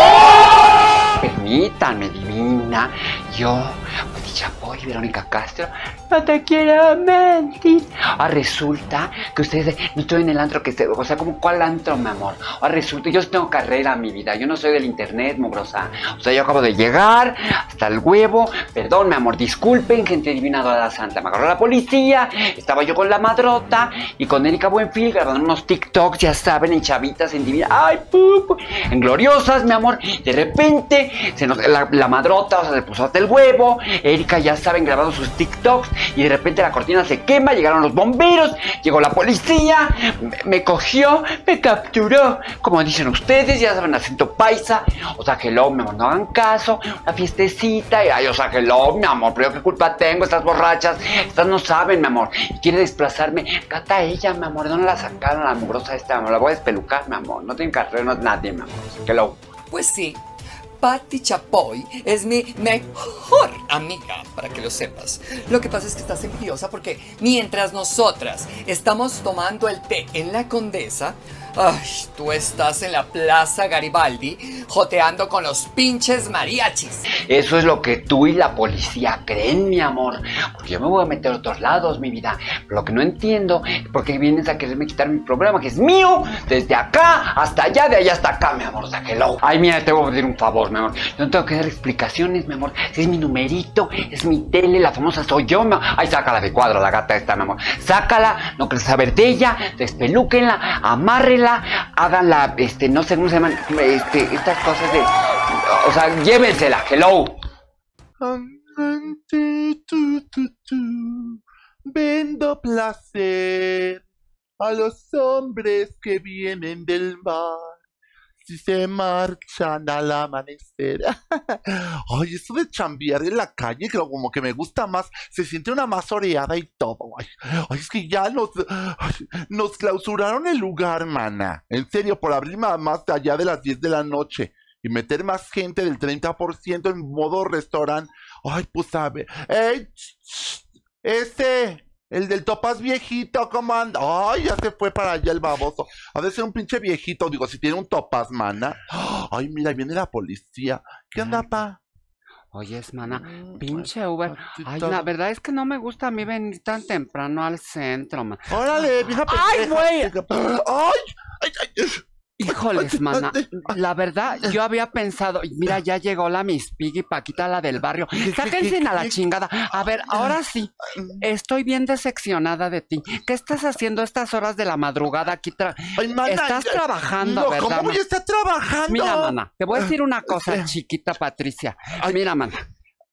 Permítanme, divina. Yo, Betty Chapoy y Verónica Castro, no te quiero mentir. Ah, resulta que ustedes, no estoy en el antro que se... O sea, como ¿cuál antro, mi amor? Ah, resulta, yo sí tengo carrera, mi vida. Yo no soy del internet, mugrosa. O sea, yo acabo de llegar hasta el huevo. Perdón, mi amor, disculpen, gente divina de la santa. Me agarró la policía, estaba yo con la madrota y con Erika Buenfil grabando unos TikToks, ya saben, en chavitas, en divina, ay, pu, pu, en gloriosas, mi amor. De repente, se nos, la, la madrota, o sea, se puso hasta el huevo. Erika, ya saben, grabando sus TikToks. Y de repente la cortina se quema, llegaron los bomberos, llegó la policía, me, me cogió, me capturó. Como dicen ustedes, ya saben, acento paisa. O sea, hello, mi amor, no hagan caso. Una fiestecita, y ay, o sea, hello, mi amor, pero yo qué culpa tengo, estas borrachas, estas no saben, mi amor. Y quiere desplazarme, cata ella, mi amor, ¿de dónde la sacaron a la mugrosa esta, mi amor? La voy a despelucar, mi amor, no tiene carrera, no es nadie, mi amor. Hello. Pues sí, Patti Chapoy es mi mejor amiga, para que lo sepas. Lo que pasa es que estás envidiosa porque mientras nosotras estamos tomando el té en la Condesa, ay, tú estás en la Plaza Garibaldi joteando con los pinches mariachis. Eso es lo que tú y la policía creen, mi amor. Porque yo me voy a meter a otros lados, mi vida. Pero lo que no entiendo es por qué vienes a quererme quitar mi programa, que es mío, desde acá hasta allá, de allá hasta acá, mi amor. O sea, hello. Ay, mira, te voy a pedir un favor, mi amor. Yo no tengo que dar explicaciones, mi amor. Es mi numerito, es mi tele, la famosa soy yo, mi amor. Ay, sácala de cuadro, la gata esta, mi amor. Sácala, no quieres saber de ella, despelúquenla, amárrenla. Háganla, este, no sé cómo se llaman, este, estas cosas de, o sea, llévensela, hello. Vendo placer a los hombres que vienen del mar, si se marchan al amanecer. Ay, eso de chambear en la calle, creo como que me gusta más. Se siente una más oreada y todo. Ay, ay, es que ya nos, ay, nos clausuraron el lugar, mana. En serio, por abrir más, más allá de las diez de la noche y meter más gente del treinta por ciento en modo restaurante. Ay, pues sabe. ¡Ey! Ese... El del topaz viejito, ¿cómo anda? Ay, ya se fue para allá el baboso. Ha de ser un pinche viejito, digo, si tiene un topaz, mana. Ay, mira, viene la policía. ¿Qué onda, pa? Oyes, mana, pinche Uber. Ay, la verdad es que no me gusta a mí venir tan temprano al centro, man. Órale, vieja pendeja. ¡Ay, güey! ¡Ay! ¡Ay, ay! Híjoles, mana, la verdad, yo había pensado, mira, ya llegó la Miss Piggy, Paquita, la del barrio, sáquense a la chingada. A ver, ahora sí, estoy bien decepcionada de ti. ¿Qué estás haciendo a estas horas de la madrugada aquí? Tra Ay, mana, estás ya, trabajando, no, ¿verdad? ¿cómo voy a estar trabajando? Mira, mana, te voy a decir una cosa, chiquita Patricia. Mira, mana.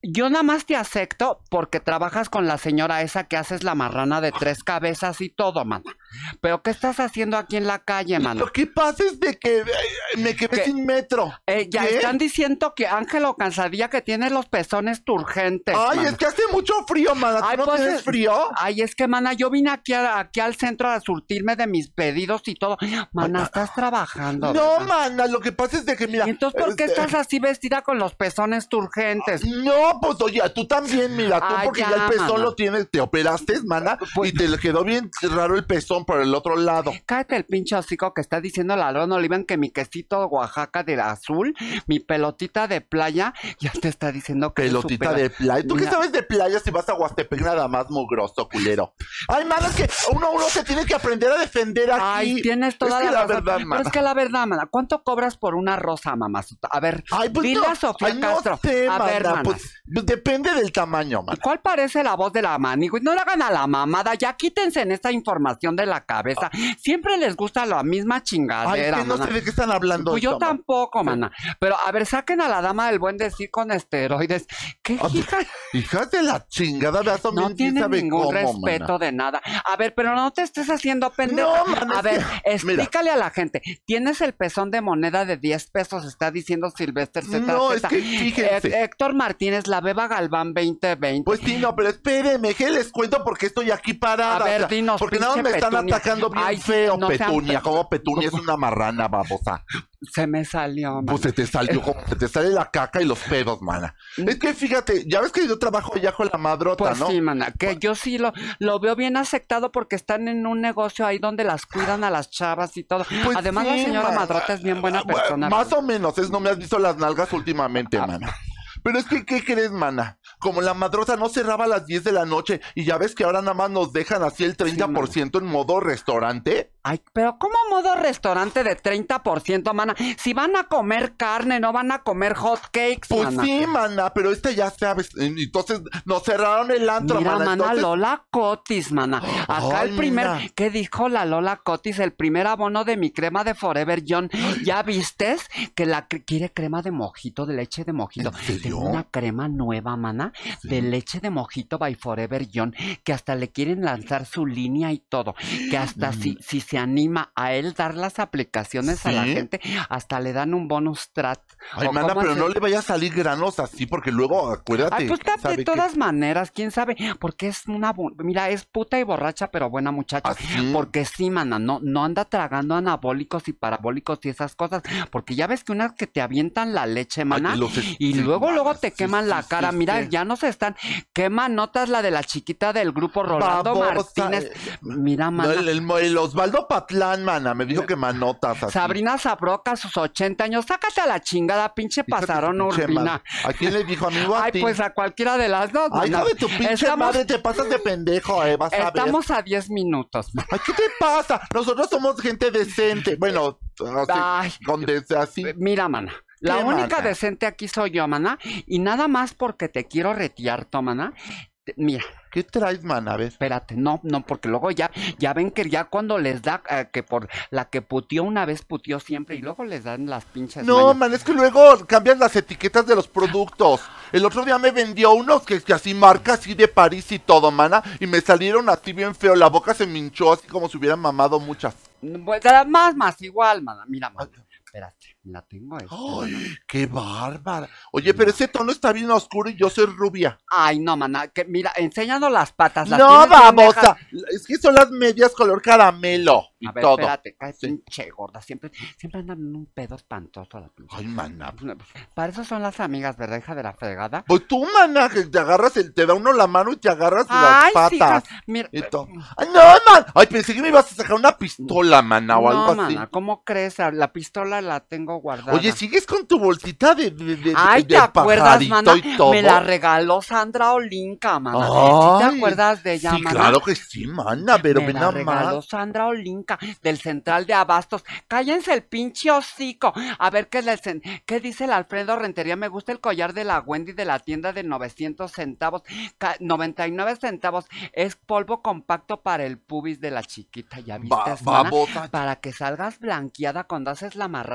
yo nada más te acepto porque trabajas con la señora esa que haces la marrana de tres cabezas y todo, mana. Pero ¿qué estás haciendo aquí en la calle, mana? Lo que pasa es de que eh, me quedé ¿Qué? sin metro. Eh, ya ¿Qué? están diciendo que Ángelo Cansadilla que tiene los pezones turgentes. Ay, mana. es que hace mucho frío, mana. ¿Tú Ay, no pues, tienes eh, frío? Ay, es que, mana, yo vine aquí, a- aquí al centro a surtirme de mis pedidos y todo. Mana, Ay, estás trabajando. No, ¿verdad? mana, lo que pasa es de que, mira... ¿Y entonces por qué este, estás así vestida con los pezones turgentes? No, pues oye, tú también, mira, tú Ay, porque ya, ya, el pezón mana. lo tienes, te operaste, mana, Pues- y te le quedó bien raro el pezón por el otro lado. Cállate el pinche hocico que está diciendo la Lona Oliva que mi quesito Oaxaca de azul, mi pelotita de playa, ya te está diciendo que es Pelotita súper- de playa. ¿Tú qué Mira. sabes de playa si vas a Huastepec nada más mugroso, culero? Ay, mana, es que uno, uno se tiene que aprender a defender aquí. Ay, tienes toda es que la, la razón. verdad, Pero mana. es que la verdad, mana, ¿cuánto cobras por una rosa, mamazota? A ver, Ay, pues dile no, a Sofía ay, no Castro. sé, a ver, mana, mana. pues, pues depende del tamaño, mana. ¿Cuál parece la voz de la manigo? No le hagan a la mamada, ya quítense en esta información de la cabeza. Siempre les gusta la misma Ay, es chingadera, que no mana. sé de qué están hablando. Pues yo esto, mana. tampoco, mana. Pero a ver, saquen a la dama del buen decir con esteroides. ¿Qué Ah, hija? Hijas de la chingada, veas, No también tiene sabe ningún cómo, respeto mana. de nada. A ver, pero no te estés haciendo pendejo. No, mana, a es ver, que- explícale a la gente. Tienes el pezón de moneda de diez pesos, está diciendo Silvestre Z. No, es que fíjense. Héctor Martínez, la Beba Galván veinte veinte. Pues sí, no, pero espérenme, que les cuento porque estoy aquí parada. A ver, o sea, dinos, porque nada más me pinche están Petunia. atacando bien Ay, sí, feo, no sean Petunia. pe- Como Petunia es una marrana, babosa. Se me salió, mana. Pues se te salió, como se te sale la caca y los pedos, mana. Es que fíjate, ya ves que yo trabajo allá con la madrota, Pues ¿no? sí, mana, que yo sí lo, lo veo bien aceptado porque están en un negocio ahí donde las cuidan a las chavas y todo. Pues Además, sí, la señora mana. Madrota es bien buena Bueno, persona. Más o menos, es no me has visto las nalgas últimamente, Ah. mana. Pero es que, ¿qué crees, mana? Como la madrota no cerraba a las diez de la noche y ya ves que ahora nada más nos dejan así el treinta por ciento en modo restaurante. Ay, pero ¿cómo modo restaurante de treinta por ciento, mana? Si van a comer carne, no van a comer hot cakes, Pues mana. sí, mana, pero esta ya sabes. Entonces nos cerraron el antro, Mira, mana. mana, entonces- Lola Cotis, mana. Acá Ay, el primer, mira. ¿qué dijo la Lola Cotis? El primer abono de mi crema de Forever Young. ¿Ya vistes? Que la cre- quiere crema de mojito, de leche de mojito. ¿En serio? Tengo una crema nueva, mana, de leche de mojito by Forever Young, que hasta le quieren lanzar su línea y todo. Que hasta si, si se anima a él dar las aplicaciones a la ¿Sí? gente, hasta le dan un bonus strat. Ay, ¿O mana, cómo pero se- no le vaya a salir granos así, porque luego, acuérdate. Ay, pues ¿sabe de qué? todas maneras, quién sabe, porque es una, bu- mira, es puta y borracha, pero buena muchacha, ¿Así? porque sí, mana, no, no anda tragando anabólicos y parabólicos y esas cosas, porque ya ves que unas que te avientan la leche, mana, Ay, los es- y sí, luego, mana, luego te sí, queman sí, la sí, cara, sí. mira, ya no se están, quema notas la de la chiquita del grupo Rolando Babosa, Martínez, eh, mira, No, mana. el, el- el Osvaldo Patlán, mana, me dijo que manotas así. Sabrina Sabroca, a sus ochenta años, sácate a la chingada, pinche Hija de tu pasarón pinche urbina. madre. ¿A quién le dijo, amigo? A Ay, ti. pues a cualquiera de las dos, Ay, mana. hija de tu pinche Estamos- madre, te pasas de pendejo, eh, vas a ver. Estamos a diez minutos. Ay, ¿qué te pasa? Nosotros somos gente decente. Bueno, así, Ay. donde sea así. Mira, mana. La ¿Qué, única mana? decente aquí soy yo, mana. Y nada más porque te quiero retirar, mana. Te- Mira, ¿Qué traes, mana? A ver. espérate, no, no, porque luego ya, ya ven que ya cuando les da, eh, que por la que putió una vez, putió siempre, y luego les dan las pinches No, mañas. man, es que luego cambian las etiquetas de los productos. El otro día me vendió unos que, que así marca así de París y todo, mana, y me salieron así bien feo. La boca se me hinchó así como si hubieran mamado muchas. Pues, era más, más igual, mana. Mira, mana. Espérate, la tengo esta, mana. ¡Ay, qué bárbara! Oye, pero ese tono está bien oscuro y yo soy rubia. Ay, no, mana, que mira, enseñando las patas. Las No, tienes bien babosa. Es que son las medias color caramelo y A ver, todo. espérate, cae Sí. pinche gorda. Siempre, siempre andan en un pedo espantoso la pinche. Ay, mana. Para eso son las amigas, ¿verdad, hija de la fregada? Pues tú, mana, que te agarras, el, te da uno la mano y te agarras Ay, las sí, patas. hija, mira. Y todo. Ay, no, man. Ay, pensé que me ibas a sacar una pistola, mana, o No, algo así. mana, ¿cómo crees? La pistola la tengo guardada. Oye, ¿sigues con tu bolsita de, de, de, Ay, de ¿te acuerdas, pajarito mana? y todo? Me la regaló Sandra Olinka, mana. ¿Sí Ay, te acuerdas de ella, sí, mana? claro que sí, mana, pero Me ven la nada regaló más. Sandra Olinka del Central de Abastos. Cállense el pinche hocico. A ver qué, les, qué dice el Alfredo Rentería. Me gusta el collar de la Wendy de la tienda de novecientos centavos. Ca- noventa y nueve centavos. Es polvo compacto para el pubis de la chiquita. ¿Ya viste, Ba- mana? babosa. Para que salgas blanqueada cuando haces la marrana de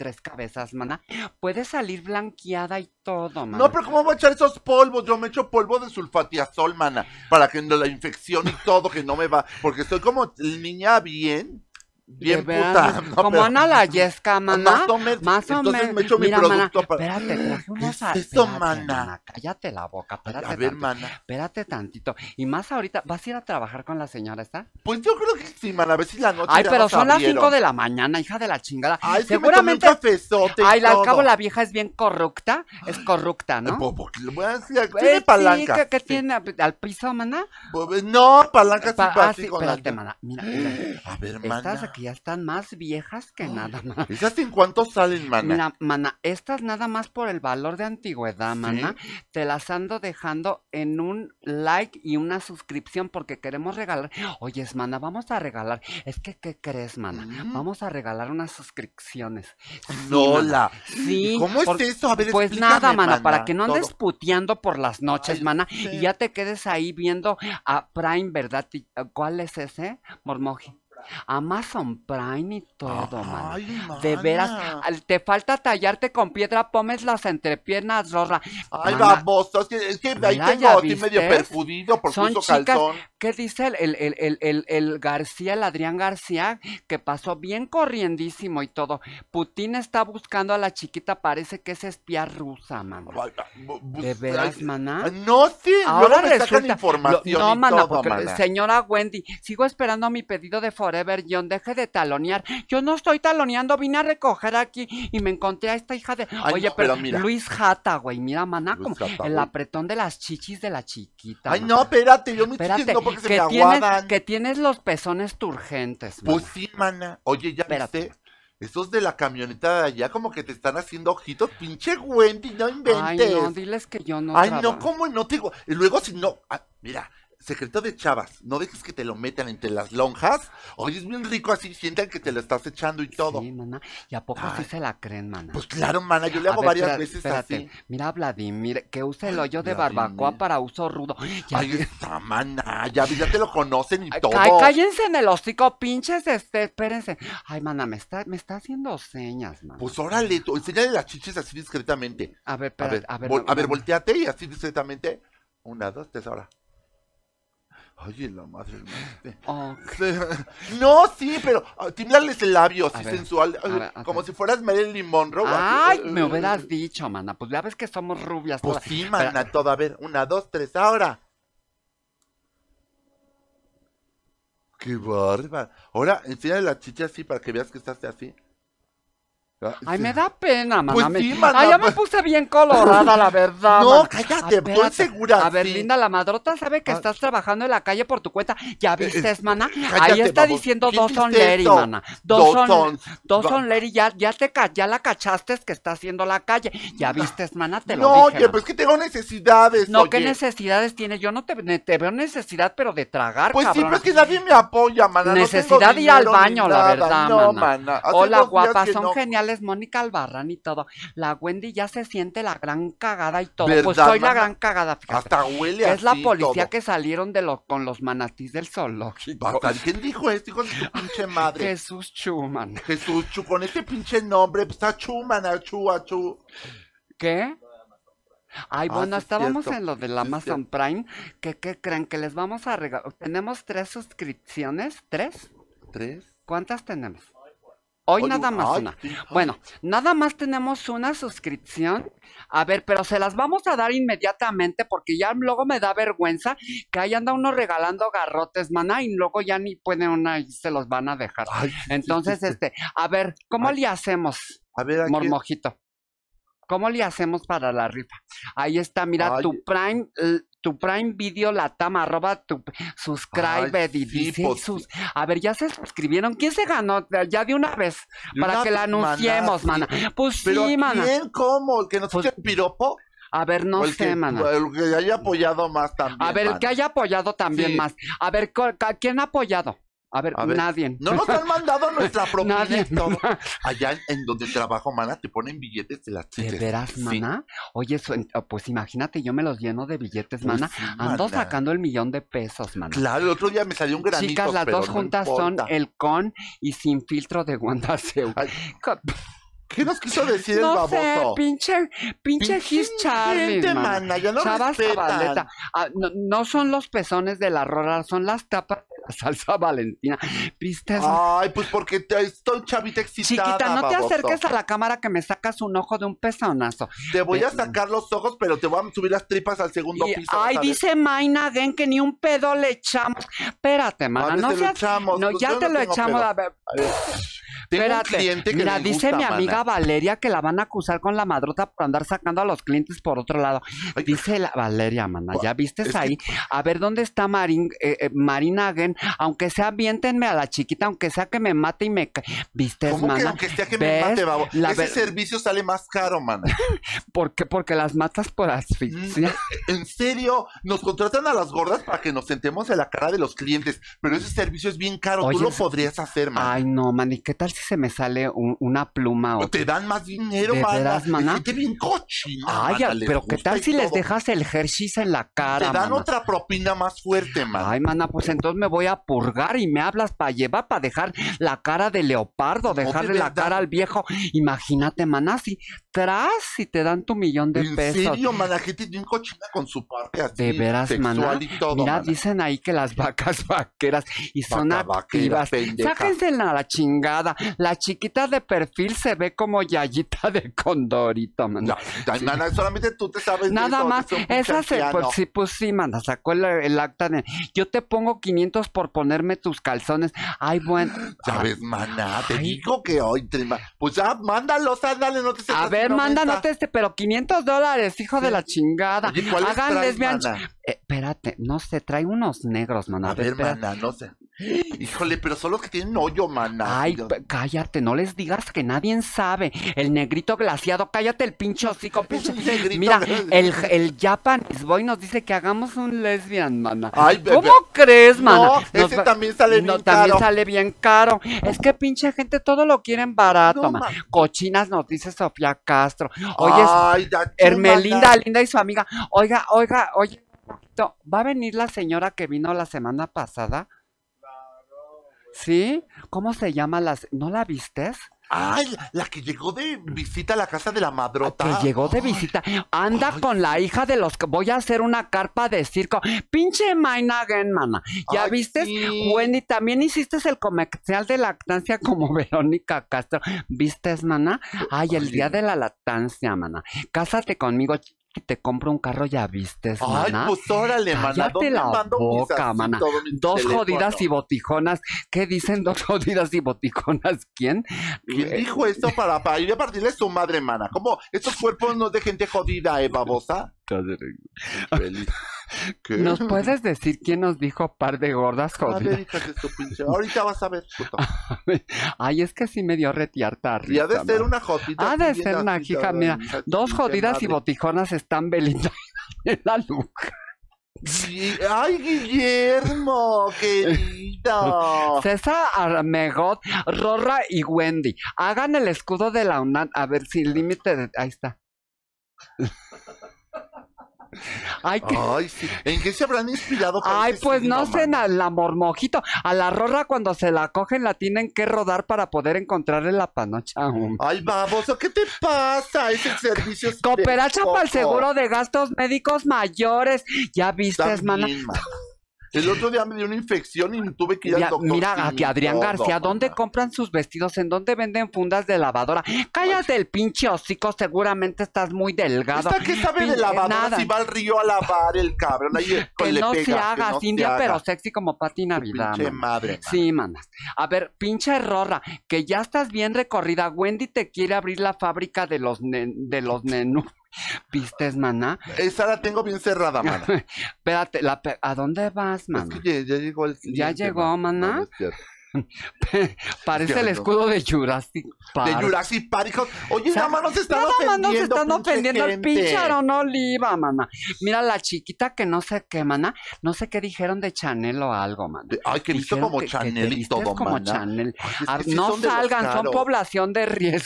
tres cabezas, mana, puede salir blanqueada y todo, mana. No, pero ¿cómo voy a echar esos polvos? Yo me echo polvo de sulfatiazol, mana, para que no la infección y todo, que no me va, porque estoy como niña bien, bien De puta. veras, No, como pero- Ana la Yesca, mana. Más o menos. Más o Entonces menos. me echo mi Mira, mana, producto para... espérate, traje unos... es a- eso, espérate, mana? cállate la boca, espérate A ver, tantito, mana. espérate tantito. Y más ahorita, ¿vas a ir a trabajar con la señora esta? Pues yo creo que sí, mana, a ver si la noche Ay, ya pero nos son las abrieron. cinco de la mañana, hija de la chingada. Ay, es que Seguramente... me tomé un cafezote y Ay, la- al todo. cabo la vieja es bien corrupta, es corrupta, ¿no? Pues, porque le voy a decir, Eh, tiene sí, palanca. ¿qué, qué Sí. tiene? ¿Al piso, mana? Pues, no, palanca sí, Pa- para ah, así sí, con la- espérate, mana. Mira, mira. A ver, Estas mana. aquí ya están más viejas que nada, mana. ¿Esas en cuánto salen, mana? Mira, mana, estas nada más por el valor de antigüedad, mana, te las ando dejando en un like y una suscripción porque queremos regalar. Oyes, mana, vamos a regalar. Es que, ¿qué crees, mana? Mm. Vamos a regalar unas suscripciones. Sí, No, mana. la. Sí. ¿Cómo es por- eso? A ver, Pues explícame, nada, mana, para que no andes todo. puteando por las noches, Ay, mana, sí. y ya te quedes ahí viendo a Prime, ¿verdad? Ti- ¿Cuál es ese? Mormoji. Amazon Prime y todo, mana. Ay, De veras, mana. al- te falta tallarte con piedra, pomes las entrepiernas, Rorra. Ay, Mana, baboso, es que, es que ahí Mira, tengo ¿ya a ti medio vistes? perfudido porque Son uso chicas, calzón. ¿qué dice el, el, el, el, el, el García, el Adrián García, que pasó bien corriendísimo y todo? Putin está buscando a la chiquita, parece que es espía rusa, mana. Ay, bu- bu- ¿De veras, ay, mana? ay, No, sí, Ahora luego me sacan resulta, información lo- no, y mana, todo, porque mana. señora Wendy, sigo esperando mi pedido de Forever John, deje de talonear. Yo no estoy taloneando, vine a recoger aquí y me encontré a esta hija de... Ay, Oye, no, pero, pero mira. Luis Jata, güey, mira, mana, Luis como Jata, el güey. apretón de las chichis de la chiquita. Ay, mana. no, espérate, yo me estoy Espérate, diciendo porque se que me tienes, aguadan. que tienes los pezones turgentes, mana. Pues sí, mana. Oye, ya Espérate. viste. Esos de la camioneta de allá como que te están haciendo ojitos. Pinche Wendy, no inventes. Ay, no, diles que yo no Ay, no, trabajo. ¿cómo no te digo? Y luego si no, ah, mira, secreto de chavas, no dejes que te lo metan entre las lonjas. Oye, es bien rico así, sientan que te lo estás echando y todo. Sí, mana, ¿y a poco sí Ay. se la creen, mana? Pues claro, mana, yo le A hago ver, varias espérate, veces espérate. así. Mira, Vladimir, que usa el hoyo de Vladimir. barbacoa para uso rudo. Ya Ahí vi- está, mana, ya, ya te lo conocen y Ay, todo. Ay, cállense en el hocico, pinches, este, espérense. Ay, mana, me está, me está haciendo señas, mana. Pues órale, tú, enséñale las chiches así discretamente. A ver, A espérate, ver, a ver, vol- a ver, mana. volteate y así discretamente. Una, dos, tres, ahora. Oye, la madre. hermano. Oh, No, sí, pero ah, tiemblarles el labio A así ver, sensual, a ver, a como ver. si fueras Marilyn Monroe. Ay, así. me hubieras dicho, mana. Pues ya ves que somos rubias Pues todas. sí, Espera- mana, todo. A ver, una, dos, tres, ahora. Qué bárbaro. Ahora, enséñale la chicha así para que veas que estás así. Ah, Ay, sí. me da pena, mana. Pues me- sí, mana, Ay, ya me pues- puse bien colorada, la verdad. No, mana. cállate, Ah, estoy espérate. segura, A ver, sí. Linda, la madrota sabe que Ah. estás trabajando en la calle por tu cuenta. ¿Ya viste, Eh, mana? cállate, Ahí está baboso. diciendo ¿Quién Dawson dice Lery, eso? mana. Dawson, Dawson. Dawson Va- Lery, ya, ya, te, ca- ya la cachaste que está haciendo la calle. ¿Ya viste, mana? Te lo No, dije, oye, mana. pues que tengo necesidades, No, oye. ¿qué necesidades tiene? Yo no te, ne- te veo necesidad, pero de tragar, Pues sí, cabrona. pues que nadie me apoya, mana. no Necesidad tengo de ir al dinero ni baño, la nada. verdad, No, mana. mana. Hace Hola, dos días guapa, que son no. geniales, Mónica Albarrán y todo. La Wendy ya se siente la gran cagada y todo. ¿Verdad, Pues soy la mana? gran cagada, fíjate. Hasta huele Que así es la policía todo. que salieron de los con los manatís del zoológico. Basta, ¿quién dijo esto, hijo de tu pinche madre? Jesús Schumann. Jesús Chu, con este pinche nombre, pues está Chu, mana, Chu, a Chu. ¿Qué? Ay, Ah, bueno, sí es estábamos cierto. en lo del Sí es Amazon Prime. ¿Qué, qué creen? Que les vamos a regalar. ¿Tenemos tres suscripciones? ¿Tres? ¿Tres? ¿Cuántas tenemos? Hoy Ay, nada más ay, una. sí, ay. Bueno, nada más tenemos una suscripción. A ver, pero se las vamos a dar inmediatamente porque ya luego me da vergüenza que ahí anda uno regalando garrotes, maná, y luego ya ni puede una y se los van a dejar. Ay, sí, sí, Entonces, sí, sí. este, a ver, ¿cómo Ay. le hacemos, A ver, aquí. Mormojito? ¿Cómo le hacemos para la rifa? Ahí está, mira, Ay. tu Prime, l- tu Prime Video Latam, arroba tu subscribe Ay, y sí, dice pues, sus... A ver, ya se suscribieron. ¿Quién se ganó? Ya de una vez, De para una que la vez, maná, anunciemos, sí. mana. Pues Pero sí, mana. ¿quién? ¿Cómo? ¿El que nos Pues, eche el piropo? A ver, no ¿O el sé, que, mana. el que haya apoyado más también, A ver, el mana? que haya apoyado también Sí. más. A ver, co- ca- ¿quién ha apoyado? A ver, A ver, nadie. No nos han mandado nuestra propina Nadie. y todo. Allá en, en donde trabajo, mana, te ponen billetes de las ¿De chiches. veras, Sí. mana? Oye, su- en- oh, pues imagínate, yo me los lleno de billetes, Pues mana. sí, Ando mana. sacando el millón de pesos, mana. Claro, el otro día me salió un granito. Chicas, las pero dos no juntas son importa. el con y sin filtro de Wanda Seu. Ay, Co- ¿Qué nos quiso decir el No baboso? sé, pinche, pinche Pinche His Charlie, gente, mana. mana, ya no Chavas respetan. Zabaleta. Ah, no, no son los pezones de la Rora, son las tapas de la salsa Valentina. ¿Viste? Ay, pues porque te- estoy chavita excitada, Chiquita, no te baboso. acerques a la cámara que me sacas un ojo de un pezonazo. Te voy a Ve- sacar los ojos, pero te voy a subir las tripas al segundo Y- piso. vas ay, a ver. dice Mayna Again que ni un pedo le echamos. Espérate, A mana, ver, no te lo seas... echamos, No, pues ya yo te no lo tengo echamos. pedo. A ver, A ver, tengo espérate. un cliente que Mira, le dice gusta, mi mana. amiga Valeria que la van a acusar con la madrota por andar sacando a los clientes por otro lado. Ay, Dice la Valeria, mana, ¿ya viste es que- ahí? A ver, ¿dónde está Marín, eh, eh, Marina Again? Aunque sea, aviéntenme a la chiquita, aunque sea que me mate y me... ca- ¿Viste, ¿Cómo que mana? aunque esté que me ¿Ves? mate, babo? La Ese ver- servicio sale más caro, mana. ¿Por qué? Porque las matas por asfixia. En serio, nos contratan a las gordas para que nos sentemos en la cara de los clientes, pero ese servicio es bien caro. Oye, Tú lo es- podrías hacer, mana. Ay, no, man, ¿y qué tal si se me sale un- una pluma o... Te dan más dinero, ¿De mana. veras, mana? Es gente bien cochina, Ay, mana, les pero ¿qué gusta tal y si les todo. dejas el Hershey's en la cara, Te dan mana? otra propina más fuerte, mana. Ay, mana, pues entonces me voy a purgar y me hablas para llevar, para dejar la cara de leopardo, de dejarle la verdad. cara al viejo. Imagínate, mana, si tras y te dan tu millón de ¿En pesos. serio, mana? Gente bien cochina con su parte así. De veras, sexual mana. y todo, Mira, mana. dicen ahí que las vacas vaqueras y son Vaca vaquera, activas. pendeja. Sáquense a la chingada. La chiquita de perfil se ve como Yayita de Condorito, mana. Ya, ya, mana, solamente tú te sabes de Nada eso, más, que es un pinche esa se, anciano. pues sí, pues sí, manda, sacó el, el acta de, yo te pongo quinientos por ponerme tus calzones. Ay, bueno. Ya Ay, ves, mana, te Ay. digo que hoy te ma- pues ya, mándalos, ándale, no te a sepas ver, si no manda, menta. no te este, pero quinientos dólares, hijo de la chingada. Oye, ¿cuáles Hagan traes, lesbian. mana? Eh, espérate, no sé, trae unos negros, mana. A ver, espera. mana, no sé. Híjole, pero son los que tienen hoyo, mana. Ay, Dios. p- cállate, no les digas que nadie sabe. El negrito glaciado, cállate el pinche hocico, pinche. Negrito Mira, glaciado. el, el Japanese Boy nos dice que hagamos un lesbian, mana. Ay, bebé. ¿Cómo crees, mana? No, Nos ese va- también sale no, bien también caro. sale bien caro. Es que pinche gente todo lo quieren barato, No, ma. ma. Cochinas nos dice Sofía Castro. Oye, Ay, ya, tú, Hermelinda, mana. Linda y su amiga. Oiga, oiga, oye, ¿va a venir la señora que vino la semana pasada? ¿Sí? ¿Cómo se llama la... se- ¿No la vistes? Ay, la que llegó de visita a la casa de la madrota. Que llegó de Ay, visita. Anda Ay, con la hija de los que voy a hacer una carpa de circo. Pinche Mainagen, mana. ¿Ya Ay, viste? sí. Wendy, también hiciste el comercial de lactancia como Verónica Castro. ¿Vistes, mana? Ay, el Ay. día de la lactancia, mana. Cásate conmigo y te compro un carro, ¿ya vistes, Ay, mana? pues órale, mana. Cállate ¿Dónde la mando mis boca, así, mana. todo mi Dos teléfono? jodidas y botijonas. ¿Qué dicen dos jodidas y botijonas? ¿Quién? ¿Quién Eh, dijo esto para, para ir a partirle su madre, mana? ¿Cómo? ¿Estos cuerpos no es de gente jodida, eh, babosa? Feliz. ¿Qué? ¿Nos puedes decir quién nos dijo par de gordas A jodidas? ver, hija de tu pinche. Ahorita vas a ver, puto. Ay, es que sí me dio retiarta Y ha de risa, ser ma. una jodita. Ha de así, ser bien una así, hija, toda, mira, hija de tu dos pinche jodidas y madre. botijonas están Belinda en la nuca. Sí, ay, Guillermo, querido. César Armegot, Rorra y Wendy. Hagan el escudo de la UNAM. A ver si el límite de... Ahí está. Ay, que... Ay, sí. ¿En qué se habrán inspirado para Ay, este pues signo, no sé, mana? na- la mormojito. A la Rorra cuando se la cogen la tienen que rodar para poder encontrarle la panocha. um. Ay, baboso, ¿qué te pasa? Es el servicio. de Cooperacha para el Coco. seguro de gastos médicos mayores. Ya vistes, mana. También, mana. El otro día me dio una infección y tuve que ir Ya, al doctor. mira, Simi aquí y Adrián todo, García, ¿dónde mana. compran sus vestidos? ¿En dónde venden fundas de lavadora? Cállate el pinche hocico, seguramente estás muy delgado. ¿Esta qué sabe de Pin- lavadora nada. si va al río a lavar el cabrón? Ahí Que pues, le no pega, se que haga, no se Cintia, haga. pero sexy como Pati Navidad. Pinche mana. madre, mana. Sí, manas. A ver, pinche Rorra, que ya estás bien recorrida. Wendy te quiere abrir la fábrica de los nen- de los nenú. ¿Vistes, mana? Esa la tengo bien cerrada, mana. Espérate, la pe- ¿a dónde vas, Es mana? que ya, ya llegó el siguiente, llegó, mana? No, no es cierto. Parece Ya el no. escudo de Jurassic Park. De Jurassic Park, hijo. Oye, O sea, nada más nos están Nada más nos ofendiendo, están pinche ofendiendo al gente. pinche Aaron Oliva, mana. Mira, la chiquita que no sé qué, mana. No sé qué dijeron de Chanel o algo, mana. De- Ay, que visto Dijeron como que- que te Chanel y vistes todo, como mana. Chanel. Ay, es Ah, que sí no son de los salgan, son caros. población de riesgo.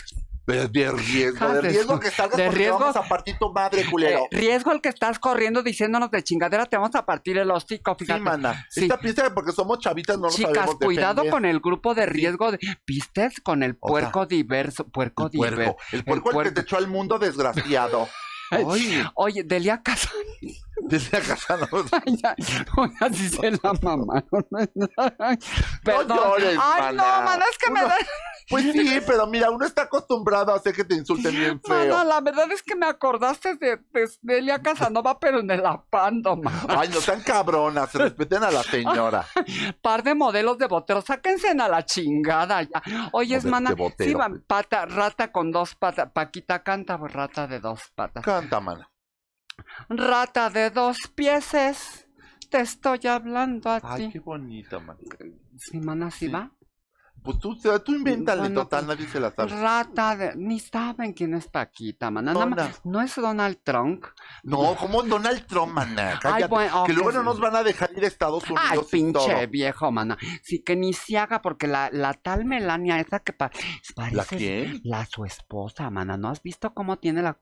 Pero de riesgo, de De riesgo su- que salgas de porque riesgo- vamos a partir tu madre, culero. Eh, riesgo el que estás corriendo diciéndonos de chingadera, te vamos a partir el hocico, Sí, fíjate. mana. Sí. Esta piensa que porque somos chavitas no lo Chicas, sabemos cuidado defender. con el grupo de riesgo. De... ¿Vistes? Con el O sea, puerco diverso. Puerco El puerco, diverso. el puerco el, que te echó al mundo desgraciado. Ay, Oye, Delia Casa. desde acá no. Ay, ya, oye, así se la mamaron. Perdón. No llores, Ay, no, mana. mana, es que me Uno- da. Pues sí, pero mira, uno está acostumbrado a hacer que te insulten bien feo. Mana, la verdad es que me acordaste de, de Delia Casanova, pero en el apando, mana. Ay, no sean cabronas, respeten a la señora. Par de modelos de botero, sáquense a la chingada ya. Oye, es Modelos mana, de botero. sí, van, pata, rata con dos patas. Paquita canta, pues, rata de dos patas. Canta, mana. Rata de dos pieses, te estoy hablando a Ay, ti. qué bonito, man. Sí, mana, ¿sí, Sí. va? Pues tú, tú invéntale, Bueno, total, pues, nadie se la sabe. Rata de... Ni saben quién es Paquita, mana. Nada No, más- no es Donald Trump. No, como Donald Trump, mana. Cállate, bueno, que ok, luego no sí. nos van a dejar ir a Estados Unidos Ay, y pinche todo. viejo, mana. Sí, que ni se haga, porque la, la tal Melania, esa que pa- parece... ¿La quién? La su esposa, mana. ¿No has visto cómo tiene la...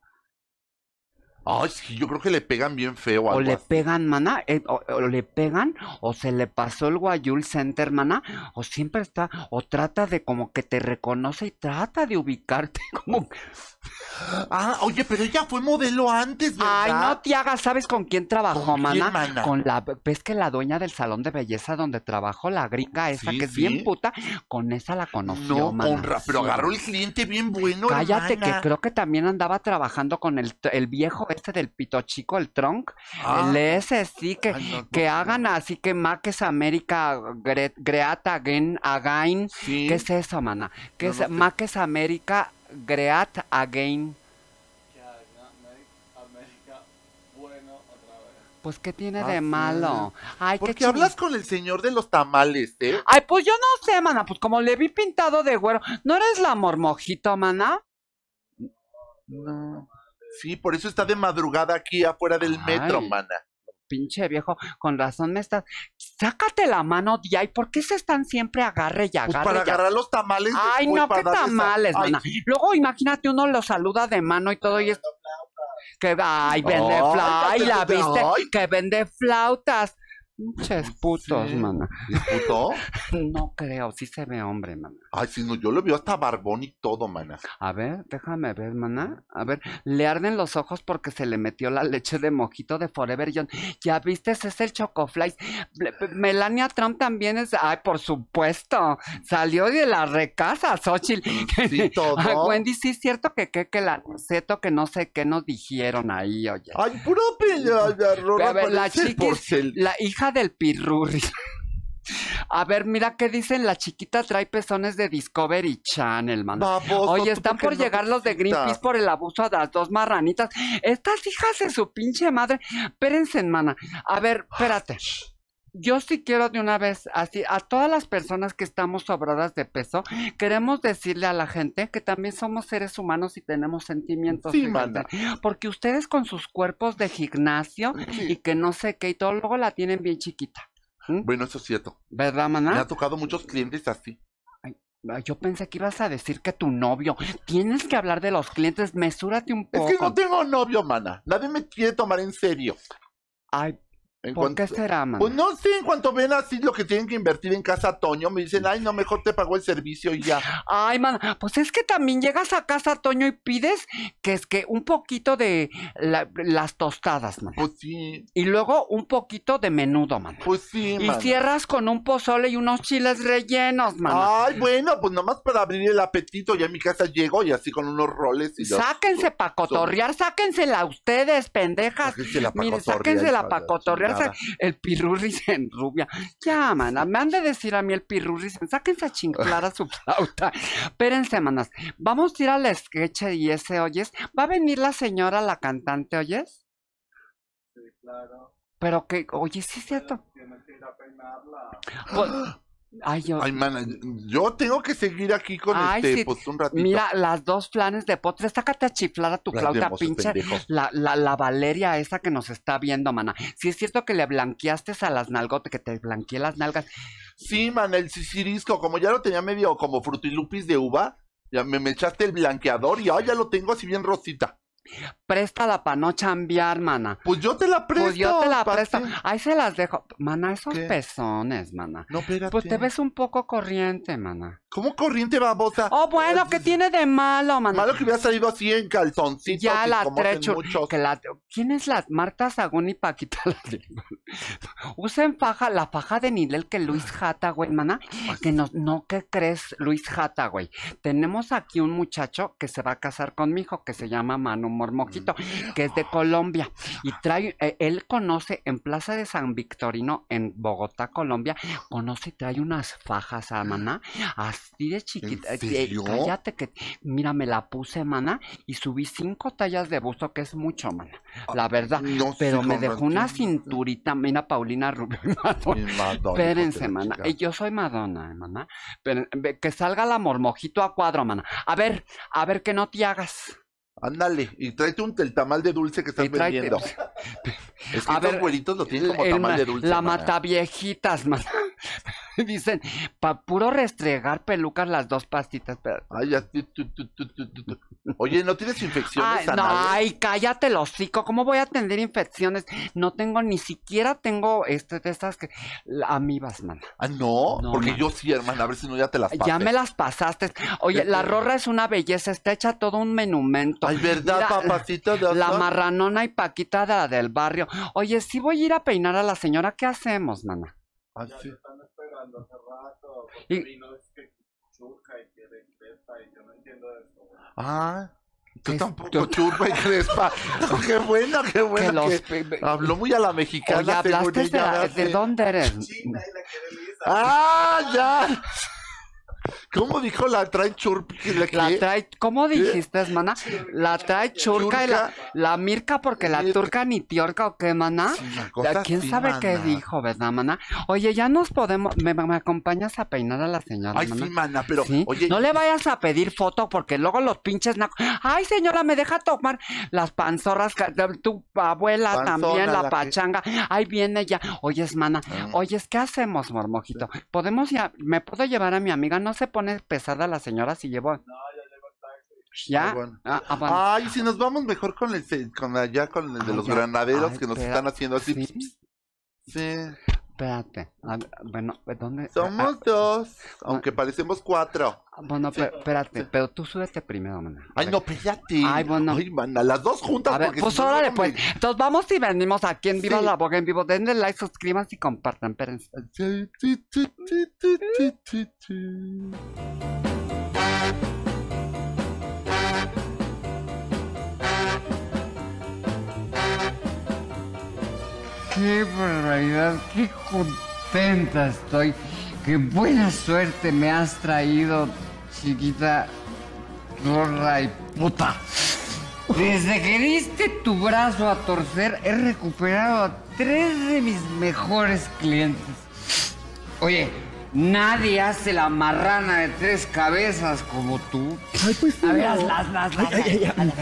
Ay, sí, yo creo que le pegan bien feo O algo le así. pegan, mana, eh, o, o le pegan, o se le pasó el Guayul Center, mana, o siempre está, o trata de como que te reconoce y trata de ubicarte, como... Ah, oye, pero ella fue modelo antes, ¿verdad? Ay, no te hagas, ¿sabes con quién trabajó, ¿Con quién, mana? mana? Con la, ves que la dueña del salón de belleza donde trabajó, la gringa esa, Sí, que es sí. bien puta, con esa la conoció, No, mana. con ra- pero Sí. agarró el cliente bien bueno, Cállate, hermana. que creo que también andaba trabajando con el, el viejo este del pito chico, el Trunk, Ah. el ese sí, que, Ay, no, no que sé. hagan así que Maques América Gre- Great Again, Again. Sí. ¿Qué es eso, mana? ¿Qué No, es no sé. Maques América Great Again? Pues, ¿qué tiene Ah, de sí. malo? Ay, ¿Por qué qué hablas con el señor de los tamales, eh? Ay, pues yo no sé, mana, pues como le vi pintado de güero. ¿No eres la mormojito, mana? No. Sí, por eso está de madrugada aquí afuera del metro, Ay. mana. Pinche viejo, con razón me estás... Sácate la mano, ya. ¿Y por qué se están siempre agarre y Pues agarre para y agarre? agarrar los tamales. Ay, después no, para qué darles a- tamales, Ay, mana. sí. Luego imagínate, uno lo saluda de mano y todo y es... Que, ay, vende Ay, flautas. Ay, la cállate, viste, ay. que vende flautas. Pinches putos, Sí. mana. ¿Es puto? No creo, sí se ve hombre, mana. Ay, sí, no, yo lo veo hasta barbón y todo, mana. A ver, déjame ver, mana. A ver, le arden los ojos porque se le metió la leche de mojito de Forever Young. Ya viste, ese es el Chocoflies. Ble- Ble- Melania Trump también es. Ay, por supuesto. Salió de la recasa, Xochitl. Sí, todo. Ay, Wendy, sí es cierto que, que, que la seto que no sé qué nos dijeron ahí, oye. Ay, puro pelea de arroz. A ver, la parece chiquis, porcel- la hija del pirurri. A ver, mira qué dicen, la chiquita trae pezones de Discovery Channel, mano. Baboso, Oye, ¿tú están por qué por no llegar los de visitas? Greenpeace por el abuso a las dos marranitas. Estas hijas de su pinche madre. Espérense, mana. A ver, espérate. Yo sí quiero de una vez, así, a todas las personas que estamos sobradas de peso, queremos decirle a la gente que también somos seres humanos y tenemos sentimientos. Sí, fíjate. mana. Porque ustedes con sus cuerpos de gimnasio Sí. y que no sé qué y todo, luego la tienen bien chiquita. ¿Mm? Bueno, eso es cierto. ¿Verdad, Me mana? ha tocado muchos clientes así. Ay, yo pensé que ibas a decir que tu novio. Tienes que hablar de los clientes, mesúrate un Es poco. que no tengo novio, mana. Nadie me quiere tomar en serio. Ay, En ¿por cuanto- qué será, mana? Pues no sé, en cuanto ven así lo que tienen que invertir en casa Toño, me dicen, ay, no, mejor te pago el servicio y ya. Ay, mana, pues es que también llegas a casa, Toño, y pides que es que un poquito de la- las tostadas, mana. Pues sí, Y luego un poquito de menudo, mana. pues sí, Y mana. cierras con un pozole y unos chiles rellenos, mana. Ay, bueno, pues nomás para abrir el apetito, ya a mi casa llego y así con unos roles y los... Sáquense pa' cotorrear, sáquensela ustedes, pendejas. Sáquensela pa' Mire, cotorrear, sáquensela hija pa' de la cotorrear. chingada. sa- El pirurri se enrubia. Ya, mana, me han de decir a mí el pirurri. se- Sáquense a chinclar a su flauta. Espérense, manas. Vamos a ir al sketch y ese, ¿oyes? ¿Va a venir la señora, la cantante, oyes? Sí, claro. Pero que, oye, sí es cierto. Tienes que ir a peinarla. Pues, ay, yo... Ay, mana, yo tengo que seguir aquí con Ay, este, sí, pues un ratito. Mira, las dos planes de potres. Sácate a chiflar a tu Las flauta, vemos, pinche. pendejos. La, la, la Valeria esa que nos está viendo, mana. Si es cierto que le blanqueaste a las nalgotas, que te blanqueé las nalgas. Sí, mana, el sisirisco, como ya lo tenía medio como frutilupis de uva, Ya me, me echaste el blanqueador y ah, ya lo tengo así bien rosita. Préstala para no chambear, mana. Pues yo te la presto. Pues yo te la ¿pa' presto. qué? Ahí se las dejo. Mana, esos ¿Qué? pezones, mana. No, espérate. Pues te ves un poco corriente, mana. ¿Cómo corriente babosa? Oh, bueno, ¿qué tiene de malo, mana? Malo que hubiera salido así en calzoncitos. Ya y la como hacen trecho. muchos. Que la, ¿quién es la Marta Sagún y Paquita? Usen faja, la faja de nivel que Luis Hathaway, mana. Que no, no, ¿qué crees, Luis Hathaway? Tenemos aquí un muchacho que se va a casar con mi hijo, que se llama Manu Mormojito, que es de Colombia. Y trae, eh, él conoce en Plaza de San Victorino, en Bogotá, Colombia, conoce y trae unas fajas a maná, así de chiquita. ¿En serio? Eh, cállate que, mira, me la puse, maná, y subí cinco tallas de busto, que es mucho, maná, la verdad. No, pero sí, me con dejó razón. una cinturita, mira, Paulina Rubio. Mi Madonna, Espérense, hijo de la maná. chica. Eh, Yo soy Madonna, eh, maná. Pero, eh, que salga la mormojito a cuadro, maná. A ver, a ver que no te hagas. Ándale, y tráete un, el tamal de dulce que estás Y tráete- vendiendo. Es que A estos ver, güeritos lo tienen como El tamal ma- de dulce. La mana. mataviejitas, man. Dicen, pa' puro restregar pelucas las dos pastitas. Pero... Ay, ya, tu, tu, tu, tu, tu, tu, tu. Oye, ¿no tienes infecciones Ay, no, anales? ay, cállate el hocico. ¿Cómo voy a atender infecciones? No tengo, ni siquiera tengo este de estas que la- amibas, man. Ah, no, No, porque man. yo sí, hermana, a ver si no ya te las pasé. Ya me las pasaste. Oye, la rorra es una belleza, está hecha todo un menumento. Ay, ¿verdad, Mira, papacito? De La oso? marranona y Paquita de la del barrio. Oye, sí voy a ir a peinar a la señora. ¿Qué hacemos, mana? Ay, sí. Están esperando hace rato, Y- porque vino es que churca y quiere crespa y yo no entiendo eso. Ah, tú Es- tampoco, tú- churpa y crespa. qué bueno, qué Que bueno los que pe- pe- habló muy a la mexicana. Oye, hablaste de, según ella, la- hace- ¿de dónde eres? China y la quiere lisa. ¡Ah, ya! ¿Cómo dijo la traen churpa? La trae, ¿cómo dijiste, mana? La trae churca y la, Churca. la mirca porque la Mirca. turca ni tiorca o qué, mana. Sí, una cosa ¿Quién así, sabe qué mana. dijo, verdad, mana? Oye, ya nos podemos, me, me acompañas a peinar a la señora, Ay, mana. sí, mana, pero, ¿Sí? oye, No le vayas a pedir foto porque luego los pinches nacos. Ay, señora, me deja tomar las panzorras. que- de Tu abuela Panzona, también, la, la que- pachanga. Ahí viene ya. Oyes, mana. Ah. Oyes, ¿qué hacemos, mormojito? Podemos ya. ¿Me puedo llevar a mi amiga? ¿No se pone pesada la señora si llevo? No, ya llegó el taxi. ¿Ya? Ah, bueno. Ah, ah, bueno. ay, si nos vamos mejor con el, se- con allá, con el de Ay, los ya. granaderos Ay, que nos espera. están haciendo así. Sí. Sí. Espérate. A ver, bueno, ¿dónde? Somos Ah, dos, aunque parecemos cuatro. ah, bueno, pe- espérate. Pero tú súbete primero, mana. A Ay, ver. no, espérate. Ay, bueno. Ay, mana, las dos juntas. A ver, porque pues si no, órale, luego pues. me- Entonces vamos y venimos aquí en Viva Sí. la Boga en vivo. Denle like, suscríbanse y compartan. Espérense. Tu, tu, tu, tu, tu, tu, tu, tu. Qué barbaridad, qué contenta estoy. Qué buena suerte me has traído, chiquita gorra y puta. Desde que diste tu brazo a torcer, he recuperado a tres de mis mejores clientes. Oye, nadie hace la marrana de tres cabezas como tú. Ay, pues A ver, no. hazla, hazla, hazla. Ay, ay, ay, ay.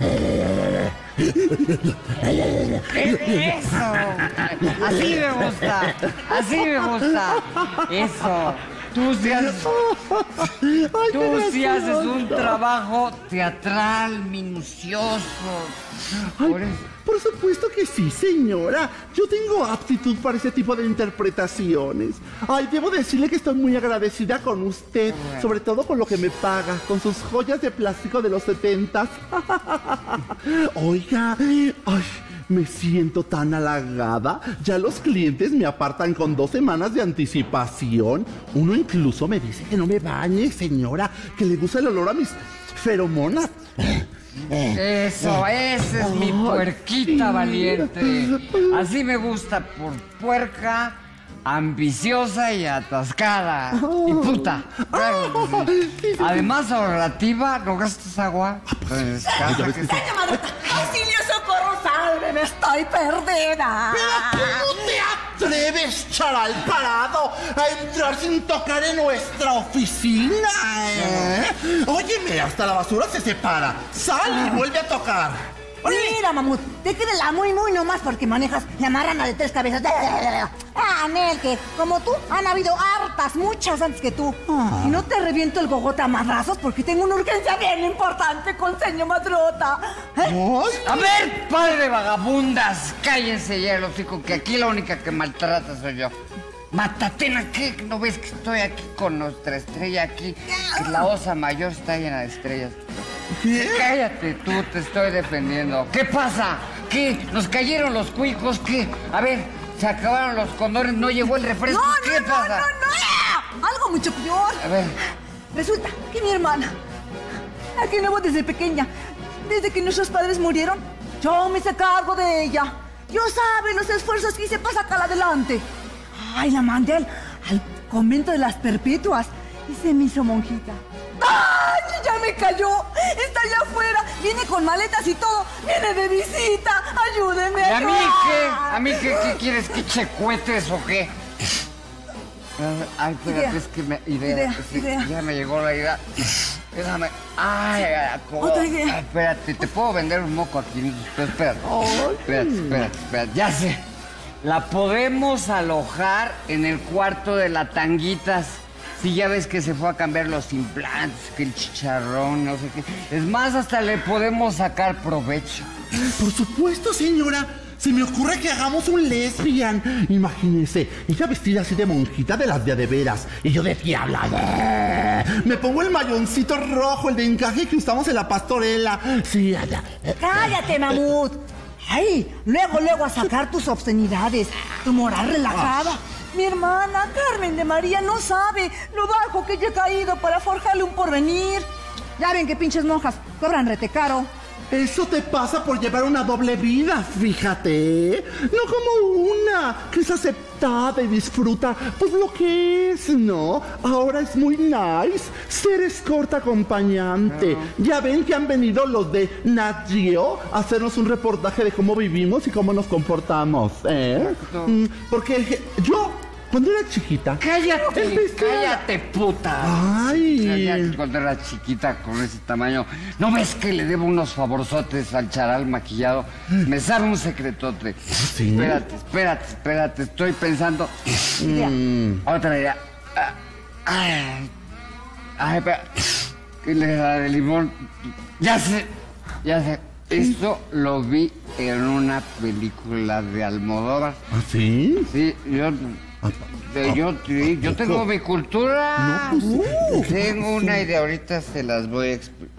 ¿Qué es eso? Así me gusta, así me gusta. Eso. Tú sí haces, Ay, tú qué sí haces un gracioso. trabajo teatral, minucioso. Ay, Por eso- por supuesto que sí, señora. Yo tengo aptitud para ese tipo de interpretaciones. Ay, debo decirle que estoy muy agradecida con usted, Bueno. sobre todo con lo que me paga, con sus joyas de plástico de los setentas. Oiga, ay, me siento tan halagada. Ya los clientes me apartan con dos semanas de anticipación. Uno incluso me dice que no me bañe, señora, que le gusta el olor a mis feromonas. Eso, esa es mi Ay, puerquita sí. valiente. Así me gusta, por puerca, ambiciosa y atascada. Y puta. Claro que sí. Además, ahorrativa, no gastas agua. Pues, gasta que sí. ¡Auxilio, socorro, sálveme! ¡Estoy perdida! ¿Cómo te atreves, charal parado, a entrar sin tocar en nuestra oficina? ¿Eh? Óyeme, hasta la basura se separa. Sal y vuelve a tocar. Mira, mamut, te queda la muy, muy nomás porque manejas la marrana de tres cabezas. ¡Ah! Anel, que como tú, han habido hartas, muchas antes que tú. Ah. Y no te reviento el gogota a madrazos porque tengo una urgencia bien importante con señor Madrota. ¿Eh? Ay, A ver, padre vagabundas, cállense ya el hocico, que aquí la única que maltrata soy yo. Matatena, ¿qué? ¿No ves que estoy aquí con nuestra estrella aquí? Que la osa mayor está llena de estrellas. ¿qué? Cállate tú, te estoy defendiendo. ¿Qué pasa? ¿Qué? ¿Nos cayeron los cuicos? ¿Qué? A ver, se acabaron los condones, no llegó el refresco. No, ¿Qué no, no, pasa? no, no. Algo mucho peor. A ver, Resulta que mi hermana, a quien amo desde pequeña, desde que nuestros padres murieron, yo me hice cargo de ella. Yo sabe los esfuerzos que hice para sacarla adelante. Ay, la mandé al, al convento de las Perpetuas y se me hizo monjita. ¡Ay, ya me cayó! Está allá afuera, viene con maletas y todo, viene de visita. Ayúdenme. ¿y a mí ayuda. qué? ¿A mí qué? ¿Qué quieres? ¿Que eche cohetes o qué? Ay, espérate, Idea. es que me... Idea, Idea, sí, idea. ya me llegó la idea. Déjame... Ay, ¿cómo? Otra idea. Ay, espérate, te puedo vender un moco a quinientos pesos. Espérate, espérate, espérate, espérate. Ya sé. La podemos alojar en el cuarto de la Tanguitas. Sí, ya ves que se fue a cambiar los implantes, que el chicharrón, no sé qué. Es más, hasta le podemos sacar provecho. Por supuesto, señora. Se me ocurre que hagamos un lesbian. Imagínese, ella vestida así de monjita de las de a de veras. Y yo de diabla. ¡eh! Me pongo el mayoncito rojo, el de encaje que usamos en la pastorela. Sí, allá. ¡Cállate, mamut! ¡Ay! Luego, luego a sacar tus obscenidades, tu moral relajada. Mi hermana, Carmen de María, no sabe lo bajo que yo he caído para forjarle un porvenir. Ya ven que pinches monjas cobran rete caro. Eso te pasa por llevar una doble vida, fíjate. No como una, que es aceptada y disfruta, pues lo que es, ¿no? Ahora es muy nice ser escorta acompañante. Ya ven que han venido los de Nat Geo a hacernos un reportaje de cómo vivimos y cómo nos comportamos, ¿eh? Mm, Porque yo, cuando era chiquita... ¡Cállate! empecé a- ¡Cállate, puta! ¡Ay! Ya cuando era chiquita con ese tamaño, ¿no ves que le debo unos favorzotes al charal maquillado? Me sabe un secretote. ¿Sí? Espérate, espérate, espérate, estoy pensando. Mm. Otra idea. Ah, Ay, ay, espera. ¿Qué le da de limón? Ya sé, ya sé. Esto lo vi en una película de Almodóvar. ¿Ah, sí? Sí, yo... de- yo, sí, yo tengo mi cultura. No, pues, Tengo una idea, ahorita se las voy a explicar.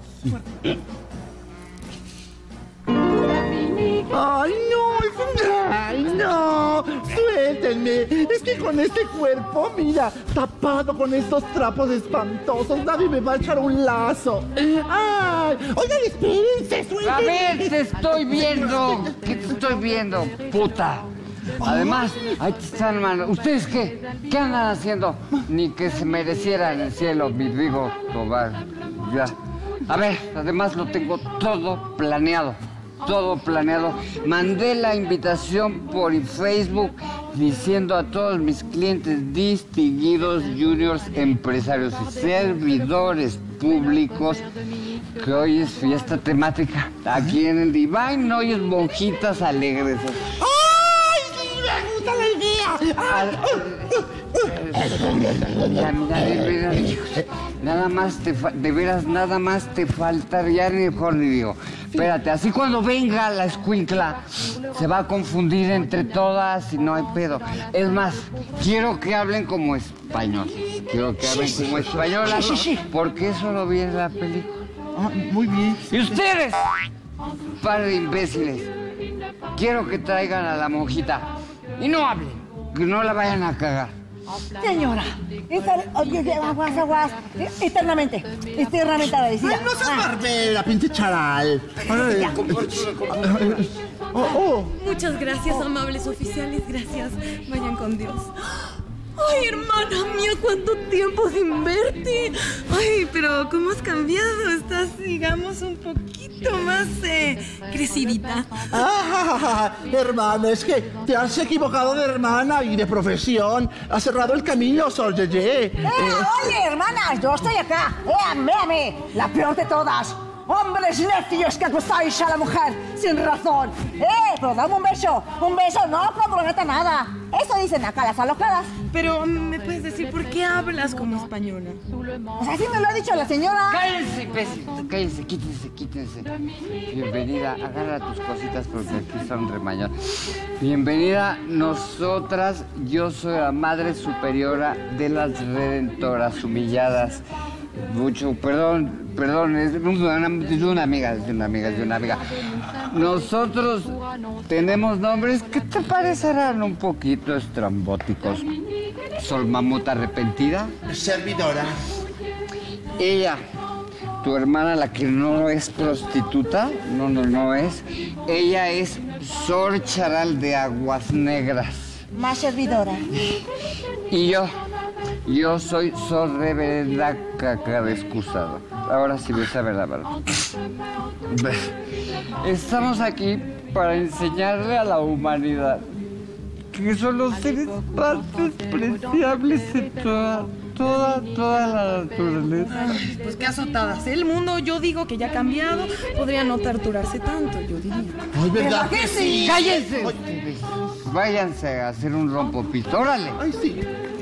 ¡Ay, no! es un- ¡Ay, no! ¡Suéltenme! Es que con este cuerpo, mira, tapado con estos trapos espantosos, nadie me va a echar un lazo. ¡Ay! Oigan, espérense, A suéltenme. ver, te estoy viendo. ¿Qué te estoy viendo, puta? Además, ahí te están mandando. ¿Ustedes qué? ¿Qué andan haciendo? Ni que se mereciera en el cielo, mi Vigo Tobar. Ya. A ver, además lo tengo todo planeado. Todo planeado. Mandé la invitación por Facebook diciendo a todos mis clientes distinguidos, juniors, empresarios y servidores públicos que hoy es fiesta temática aquí en el Divine. Hoy es monjitas alegres. ¡Ay, sí, me gusta la idea! Al- Mira, mira, de veras, hijos, nada más te fa- de veras, nada más te falta, ya ni mejor ni digo. Espérate, así cuando venga la escuincla, se va a confundir entre todas y no hay pedo. Es más, quiero que hablen como español. Quiero que hablen como españolas, porque eso lo vi en la película. Ah, muy bien. Y ustedes, par de imbéciles, quiero que traigan a la monjita y no hablen, que no la vayan a cagar. Señora, estar, oye, aguas, aguas, eternamente, eternamente agradecida. Ay, no seas Ah, barbera, pinche charal. Órale. Oh, oh. Muchas gracias, amables oficiales, gracias. Vayan con Dios. Ay, hermana mía, cuánto tiempo sin verte. Ay, pero cómo has cambiado. Estás, digamos, un poquito más eh, crecidita. Ah, hermana, es que te has equivocado de hermana y de profesión. Has cerrado el camino, Sor Yeye. Eh, oye, hermana, yo estoy acá. Véame, véame, la peor de todas. Hombres necios que acusáis a la mujer sin razón. ¡Eh! Pero dame un beso. Un beso no comprometa nada. Eso dicen acá las alocadas. Pero, ¿me puedes decir por qué hablas como española? Pues así me lo ha dicho la señora. Cállense, imbécil. Cállense, quítense, quítense. Bienvenida, agarra tus cositas porque aquí son remañón. Bienvenida, nosotras, yo soy la madre superiora de las redentoras humilladas. Mucho, perdón, perdón, es una, es una amiga, es una amiga, es una amiga. Nosotros tenemos nombres que te parecerán un poquito estrambóticos. Sol Mamuta Arrepentida. Servidora. Ella, tu hermana, la que no es prostituta, no, no, no es. Ella es Sor Charal de Aguas Negras. Más servidora. Y yo, yo soy Sor Reverenda Caca de Excusado. Ahora sí me sabe la verdad. Estamos aquí para enseñarle a la humanidad que son los seres más despreciables de toda, toda, toda la naturaleza. Ay, pues qué azotadas. El mundo, yo digo que ya ha cambiado. Podría no torturarse tanto, yo diría. Ay, ¿verdad que sí? ¡Cállense! Váyanse a hacer un rompopito. ¡Órale! Ay, sí.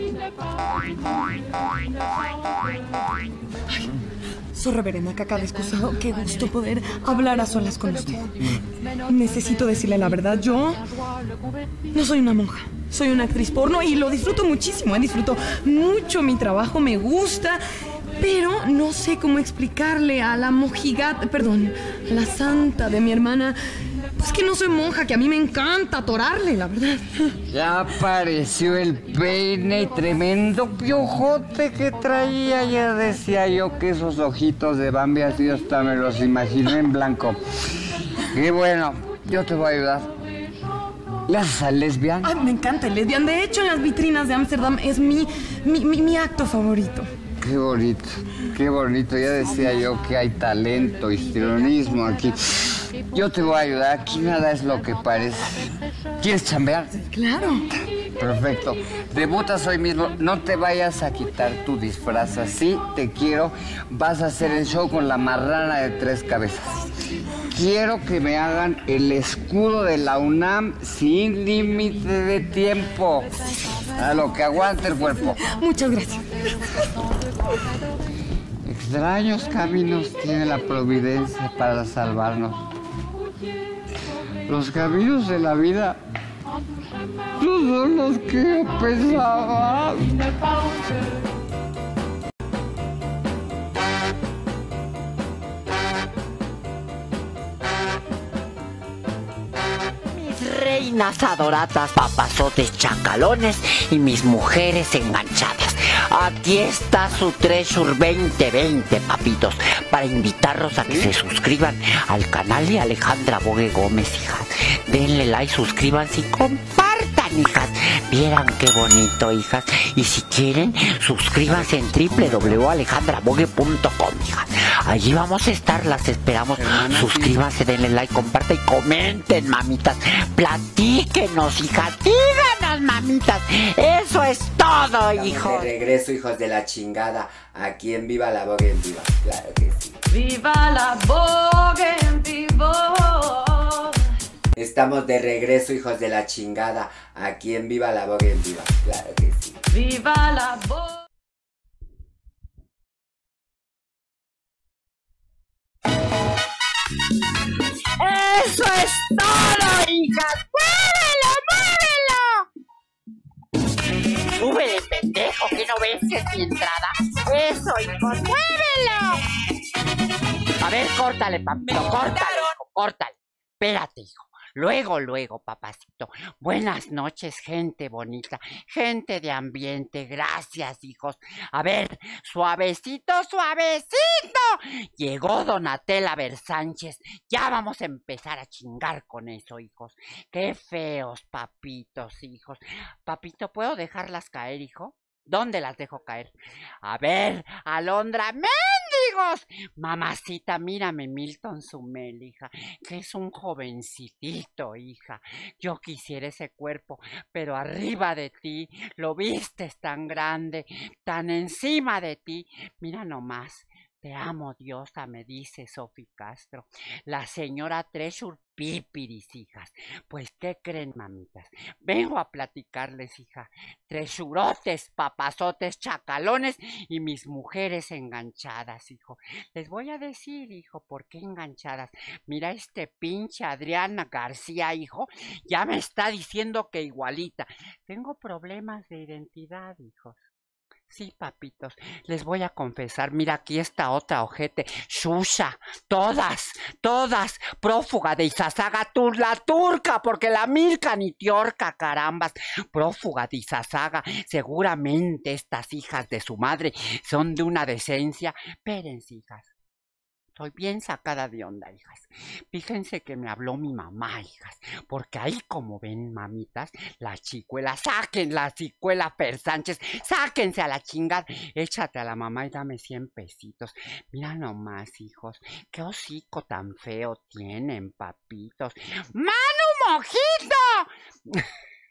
Sor Reverenda Caca de Excusado, qué gusto poder hablar a solas con usted. Necesito decirle la verdad, yo no soy una monja, soy una actriz porno y lo disfruto muchísimo, ¿eh? Disfruto mucho mi trabajo, me gusta, pero no sé cómo explicarle a la mojigata, perdón, a la santa de mi hermana, pues que no soy monja, que a mí me encanta atorarle, la verdad. Ya apareció el peine y tremendo piojote que traía. Ya decía yo que esos ojitos de Bambi así hasta me los imaginé en blanco. Y bueno, yo te voy a ayudar. ¿Le haces al lesbian? Ay, me encanta el lesbian. De hecho, en las vitrinas de Ámsterdam es mi, mi, mi, mi acto favorito. Qué bonito, qué bonito. Ya decía yo que hay talento, histrionismo aquí. Yo te voy a ayudar, aquí nada es lo que parece. ¿Quieres chambear? Claro. Perfecto. Debutas hoy mismo, no te vayas a quitar tu disfraz. Así te quiero, vas a hacer el show con la marrana de tres cabezas. Quiero que me hagan el escudo de la UNAM sin límite de tiempo. A lo que aguante el cuerpo. Muchas gracias. Extraños caminos tiene la providencia para salvarnos. Los caminos de la vida no son los que yo pensaba. Mis reinas adoradas, papazotes chacalones y mis mujeres enganchadas. Aquí está su Treasure veinte veinte, papitos, para invitarlos a que se suscriban al canal de Alejandra Bogue Gómez, hijas. Denle like, suscríbanse y compartan, hijas. Vieran qué bonito, hijas. Y si quieren, suscríbanse en doble u doble u doble u punto alejandra bogue punto com, hijas. Allí vamos a estar, las esperamos. Hermana, suscríbanse, sí. Denle like, compartan y comenten, mamitas. Platíquenos, hijas. Díganos, mamitas. Eso es todo, hijos. De regreso, hijos de la chingada. Aquí en Viva la Bogue en Viva. Claro que sí. Viva la Bogue en vivo. Estamos de regreso, hijos de la chingada. Aquí en Viva la Bogue en Viva. Claro que sí. Viva la Bogue. ¡Eso es todo, hijas! ¡Muévelo, muévelo! ¡Súbele, pendejo! ¿Que no ves que es mi entrada? ¡Eso, hijos! ¡Muévelo! A ver, córtale, papito, córtale, hijo, córtale. Espérate, hijo. Luego, luego, papacito. Buenas noches, gente bonita, gente de ambiente. Gracias, hijos. A ver, suavecito, suavecito. Llegó Donatella Versánchez. Ya vamos a empezar a chingar con eso, hijos. Qué feos, papitos, hijos. Papito, ¿puedo dejarlas caer, hijo? ¿Dónde las dejo caer? A ver, Alondra, mendigos. Mamacita, mírame, Milton Sumel, hija, que es un jovencitito, hija. Yo quisiera ese cuerpo, pero arriba de ti, lo vistes tan grande, tan encima de ti. Mira nomás, Te amo, diosa, me dice Sofi Castro. La señora Treasure Pípiris, hijas. Pues, ¿qué creen, mamitas? Vengo a platicarles, hija. Tresurotes, papazotes, chacalones y mis mujeres enganchadas, hijo. Les voy a decir, hijo, ¿por qué enganchadas? Mira, este pinche Adriana García, hijo, ya me está diciendo que igualita. Tengo problemas de identidad, hijos. Sí, papitos, les voy a confesar, mira aquí está otra ojete, Shusha, todas, todas, prófuga de Izazaga, tur, la turca, porque la Milka ni Tiorca, carambas, prófuga de Izazaga, seguramente estas hijas de su madre son de una decencia. Espérense, hijas. Soy bien sacada de onda, hijas. Fíjense que me habló mi mamá, hijas, porque ahí, como ven, mamitas, la chicuela, saquen la chicuela Per Sánchez, sáquense a la chingada, échate a la mamá y dame cien pesitos. Mira nomás, hijos, qué hocico tan feo tienen, papitos. ¡Manu Mojito!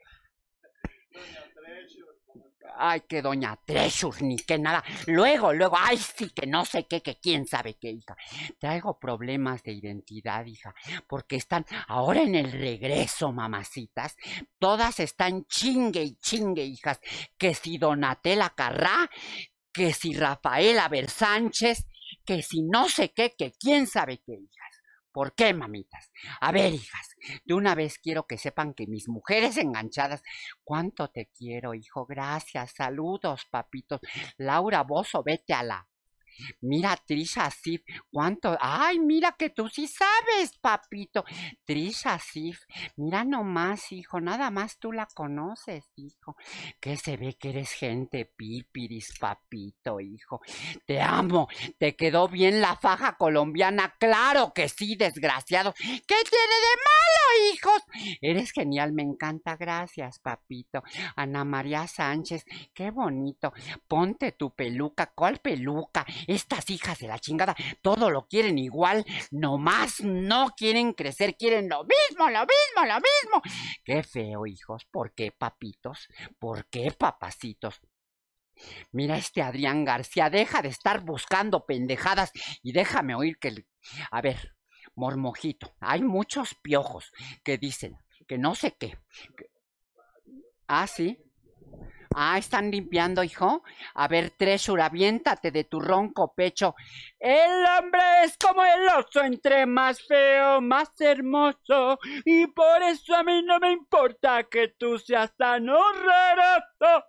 Ay, que doña Treasure, ni que nada. Luego, luego, ay, sí, que no sé qué, que quién sabe qué, hija. Traigo problemas de identidad, hija, porque están ahora en el regreso, mamacitas. Todas están chingue y chingue, hijas. Que si Donatella Carrá, que si Rafaela Ver Sánchez, que si no sé qué, que quién sabe qué, hijas. ¿Por qué, mamitas? A ver, hijas, de una vez quiero que sepan que mis mujeres enganchadas, cuánto te quiero, hijo, gracias, saludos, papitos. Laura Bozo, vete a la... Mira, Trisha Sif, cuánto... Ay, mira que tú sí sabes, papito. Trisha Sif, mira nomás, hijo, nada más tú la conoces, hijo. Que se ve que eres gente pípiris, papito, hijo. Te amo, te quedó bien la faja colombiana, claro que sí, desgraciado. ¿Qué tiene de malo, hijos? Eres genial, me encanta, gracias, papito. Ana María Sánchez, qué bonito. Ponte tu peluca, ¿cuál peluca? Estas hijas de la chingada todo lo quieren igual, nomás no quieren crecer, quieren lo mismo, lo mismo, lo mismo. Qué feo, hijos. ¿Por qué, papitos? ¿Por qué, papacitos? Mira este Adrián García, deja de estar buscando pendejadas y déjame oír que... A ver, Mormojito, hay muchos piojos que dicen que no sé qué. Que... Ah, sí. Ah, ¿están limpiando, hijo? A ver, Treasure, aviéntate de tu ronco pecho. El hombre es como el oso, entre más feo, más hermoso. Y por eso a mí no me importa que tú seas tan horroroso.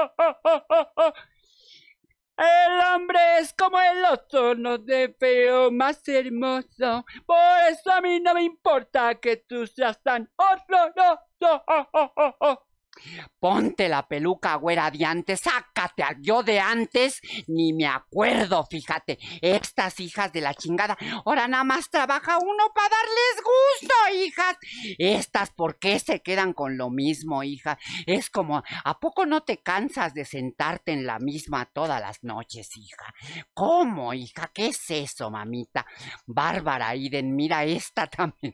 El hombre es como el oso, no de feo, más hermoso. Por eso a mí no me importa que tú seas tan horroroso. Ponte la peluca, güera de antes, sácate al yo de antes, ni me acuerdo, fíjate, estas hijas de la chingada, ahora nada más trabaja uno para darles gusto, hijas. Estas, ¿por qué se quedan con lo mismo, hija? Es como, ¿a poco no te cansas de sentarte en la misma todas las noches, hija? ¿Cómo, hija? ¿Qué es eso, mamita? Bárbara Iden, mira esta también.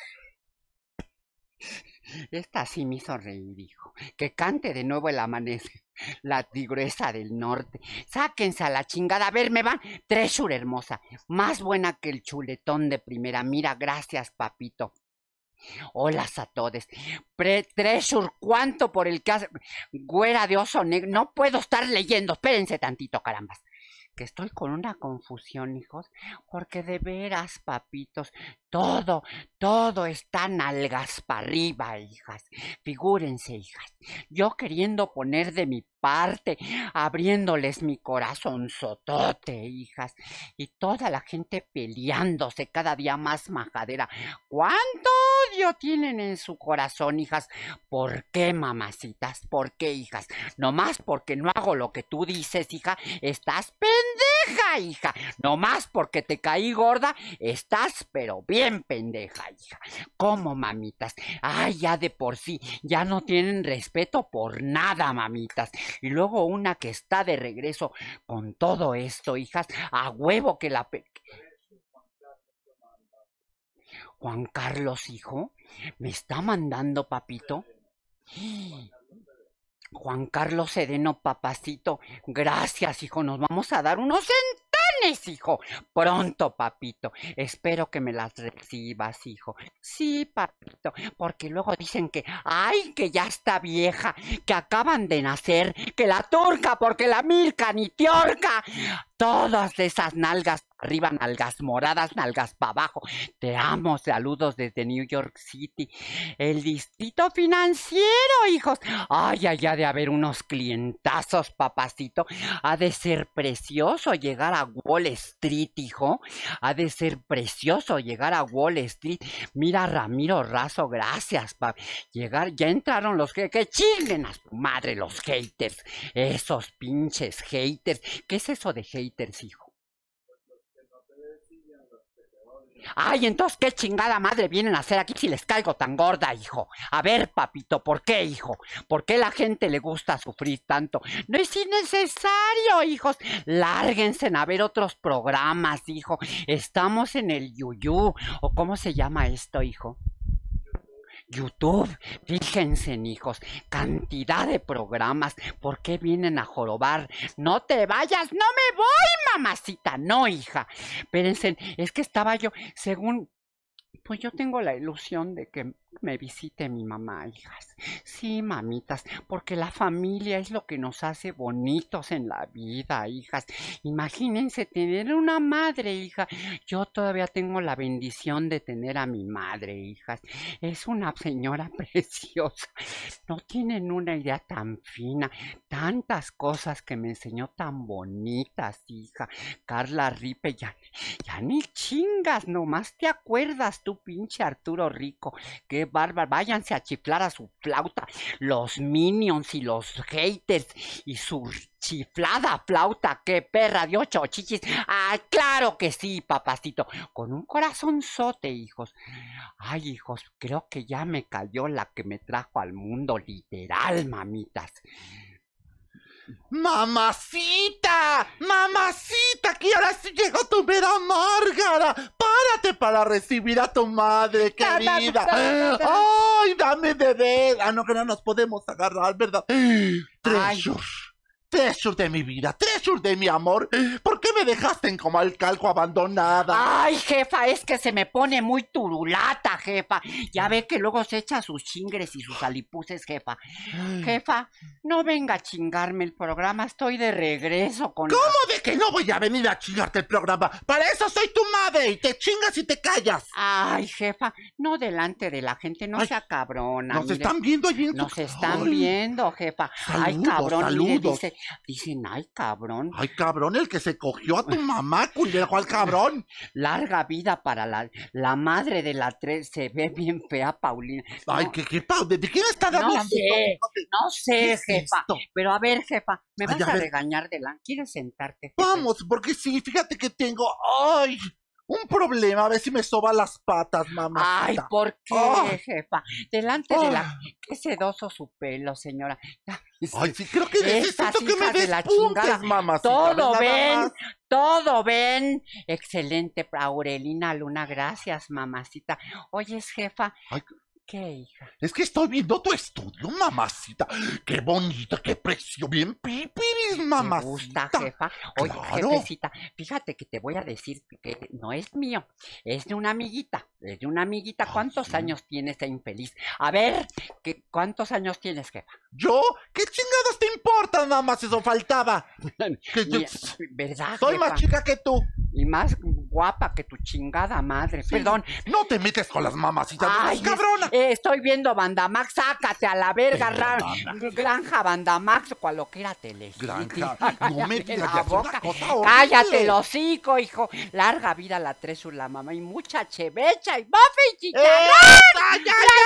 Esta sí me hizo reír, hijo. Que cante de nuevo el amanecer. La tigresa del norte. Sáquense a la chingada. A ver, me van. Treasure hermosa. Más buena que el chuletón de primera. Mira, gracias, papito. Hola a todos. Pre Treasure, ¿cuánto por el que hace? Güera de oso negro. No puedo estar leyendo. Espérense tantito, carambas. Que estoy con una confusión, hijos, porque de veras, papitos, todo, todo está nalgas para arriba, hijas. Figúrense, hijas, yo queriendo poner de mi parte, abriéndoles mi corazón sotote, hijas, y toda la gente peleándose cada día más majadera. ¿Cuánto odio tienen en su corazón, hijas? ¿Por qué, mamacitas? ¿Por qué, hijas? Nomás porque no hago lo que tú dices, hija, estás pendeja, hija. Nomás porque te caí gorda, estás pero bien pendeja, hija. ¿Cómo, mamitas? Ay, ya de por sí, ya no tienen respeto por nada, mamitas. Y luego una que está de regreso con todo esto, hijas, a huevo que la... Pe... Juan Carlos, hijo, ¿me está mandando, papito? Juan Carlos Sereno, papacito, gracias, hijo, nos vamos a dar unos centones vacaciones, hijo. Pronto, papito. Espero que me las recibas, hijo. Sí, papito, porque luego dicen que, ay, que ya está vieja, que acaban de nacer, que la turca, porque la Milka ni Tiorca. Todas esas nalgas arriba, nalgas moradas, nalgas para abajo. Te amo, saludos desde New York City. El distrito financiero, hijos. Ay, allá de haber unos clientazos, papacito. Ha de ser precioso llegar a Wall Street, hijo. Ha de ser precioso llegar a Wall Street. Mira, Ramiro Razo, gracias, pa. Llegar, ya entraron los que, que chinguen a su madre los haters. Esos pinches haters. ¿Qué es eso de haters, hijo? Ay, entonces, ¿qué chingada madre vienen a hacer aquí si les caigo tan gorda, hijo? A ver, papito, ¿por qué, hijo? ¿Por qué la gente le gusta sufrir tanto? No es innecesario, hijos. Lárguense a ver otros programas, hijo. Estamos en el Yuyu. ¿O cómo se llama esto, hijo? YouTube, fíjense, hijos, cantidad de programas. ¿Por qué vienen a jorobar? No te vayas, no me voy, mamacita. No, hija. Espérense, es que estaba yo, según, pues yo tengo la ilusión de que me visite mi mamá, hijas. Sí, mamitas, porque la familia es lo que nos hace bonitos en la vida, hijas. Imagínense tener una madre, hija. Yo todavía tengo la bendición de tener a mi madre, hijas. Es una señora preciosa. No tienen una idea tan fina. Tantas cosas que me enseñó tan bonitas, hija. Carla Ripe, ya, ya ni chingas, nomás te acuerdas tú, pinche Arturo Rico. Qué bárbaro, váyanse a chiflar a su flauta los minions y los haters y su chiflada flauta, qué perra de ocho chichis. Ah, claro que sí, papacito, con un corazonzote, hijos. Ay, hijos, creo que ya me cayó la que me trajo al mundo, literal, mamitas. ¡Mamacita! ¡Mamacita! ¡Que ahora sí llegó tu vera Márgara! ¡Párate para recibir a tu madre, querida! ¡Ay, dame de ver! Ah, no, que no nos podemos agarrar, ¿verdad? Treasure, treasure de mi vida, treasure de mi amor. ¿Por qué me dejaste en Comalcalco abandonada? Ay, jefa, es que se me pone muy turulata, jefa. Ya ve que luego se echa sus chingres y sus alipuses, jefa. Jefa, no venga a chingarme el programa, estoy de regreso con... ¿Cómo la... de que no voy a venir a chingarte el programa? Para eso soy tu madre y te chingas y te callas. Ay, jefa, no delante de la gente, no Ay, sea cabrona. Nos mire, están viendo allí en Nos tu... están Ay. viendo, jefa. Saludos, ay, cabrón, saludos. Mire, dice, dicen, ay, cabrón. Ay, cabrón, el que se cogió a tu mamá, culero, ¿cuál cabrón? Larga vida para la, la madre de la tres, se ve bien fea, Paulina. Ay, no, ¿qué, qué, ¿de, ¿de quién están no hablando? Sé, no sé, es jefa, esto? Pero a ver, jefa, me vas Ay, a a, a ver. regañar de la... ¿Quieres sentarte, jefa? Vamos, porque sí, fíjate que tengo, ay, un problema, a ver si me soba las patas, mamá. Ay, ¿por qué, oh. jefa? Delante oh. de la... Qué sedoso su pelo, señora. Ay, sí, creo que necesito que me des puntas, mamacita. Todo ven, todo ven. Excelente, Aurelina Luna, gracias, mamacita. Oyes, jefa... Ay. ¿Qué, hija? Es que estoy viendo tu estudio, mamacita. Qué bonito, qué precio, bien pipiris, mamacita. ¿Te gusta, jefa? Oye, claro. Jefecita, fíjate que te voy a decir que no es mío, es de una amiguita, es de una amiguita. ¿Cuántos Ay, sí. años tiene esa infeliz? A ver, ¿qué, ¿cuántos años tienes, jefa? ¿Yo? ¿Qué chingados te importa, mamá, si eso faltaba? Que yo... ¿Verdad, Soy jefa? más chica que tú. Y más guapa que tu chingada madre. Sí. Perdón. No te metes con las mamacitas. Ay, cabrona. Eh, estoy viendo Bandamax. Sácate a la verga. Ran, granja Bandamax. Cual lo que era tele. Granja. No me digas la boca. Cállate el hocico, hijo. Larga vida la Tresur, la mamá. Y mucha chevecha y bofe y chicharrón.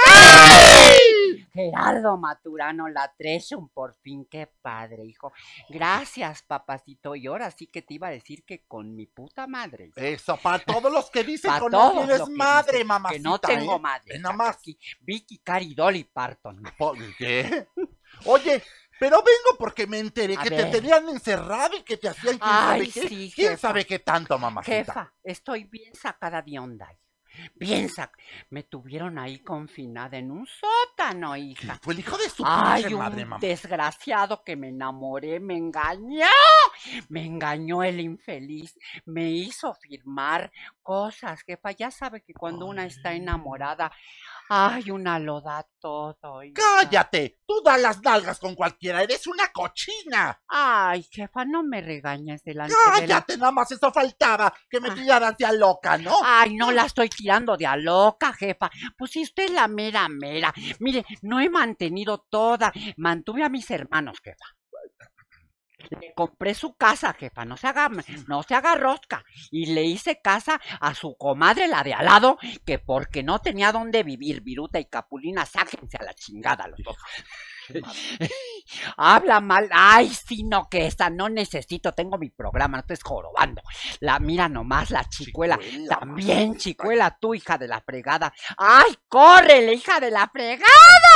¡Eh! Gerardo Maturano, la Tresur. Por fin, qué padre, hijo. Gracias, papacito. Y ahora sí que te iba a decir que con mi puta madre. Eso, para todos los que dicen que no tienes madre, dicen, mamacita. Que no tengo ¿eh? madre. Nada más. Vicky, Cari, Dolly Parton. ¿Por qué? Oye, pero vengo porque me enteré a que ver. te tenían encerrado y que te hacían quién Ay, sabe qué. Sí, ¿Quién jefa. sabe qué tanto, mamacita? Jefa, estoy bien sacada de onda. Bien sac... Me tuvieron ahí confinada en un sótano, hija. ¿Qué fue el hijo de su Ay, pinche un madre, mamá? desgraciado que me enamoré, me engañó. me engañó el infeliz, me hizo firmar cosas, jefa. Ya sabe que cuando una está enamorada, ay, una lo da todo. Hija. ¡Cállate! Tú das las nalgas con cualquiera, eres una cochina. Ay, jefa, no me regañes delante de la... ¡Cállate! Nada más eso faltaba, que me tiraras de a loca, ¿no? Ay, no la estoy tirando de a loca, jefa. Pues si usted es la mera mera. Mire, no he mantenido toda. Mantuve a mis hermanos, jefa. Le compré su casa, jefa, no se haga, no se haga rosca. Y le hice casa a su comadre, la de al lado, que porque no tenía dónde vivir, Viruta y Capulina, sáquense a la chingada los dos. Habla mal. Ay, sí, no, que esta no necesito, tengo mi programa, no te estés jorobando. La mira nomás, la chicuela, chicuela también mamá. Chicuela, tú, hija de la fregada. Ay, córrele, hija de la fregada.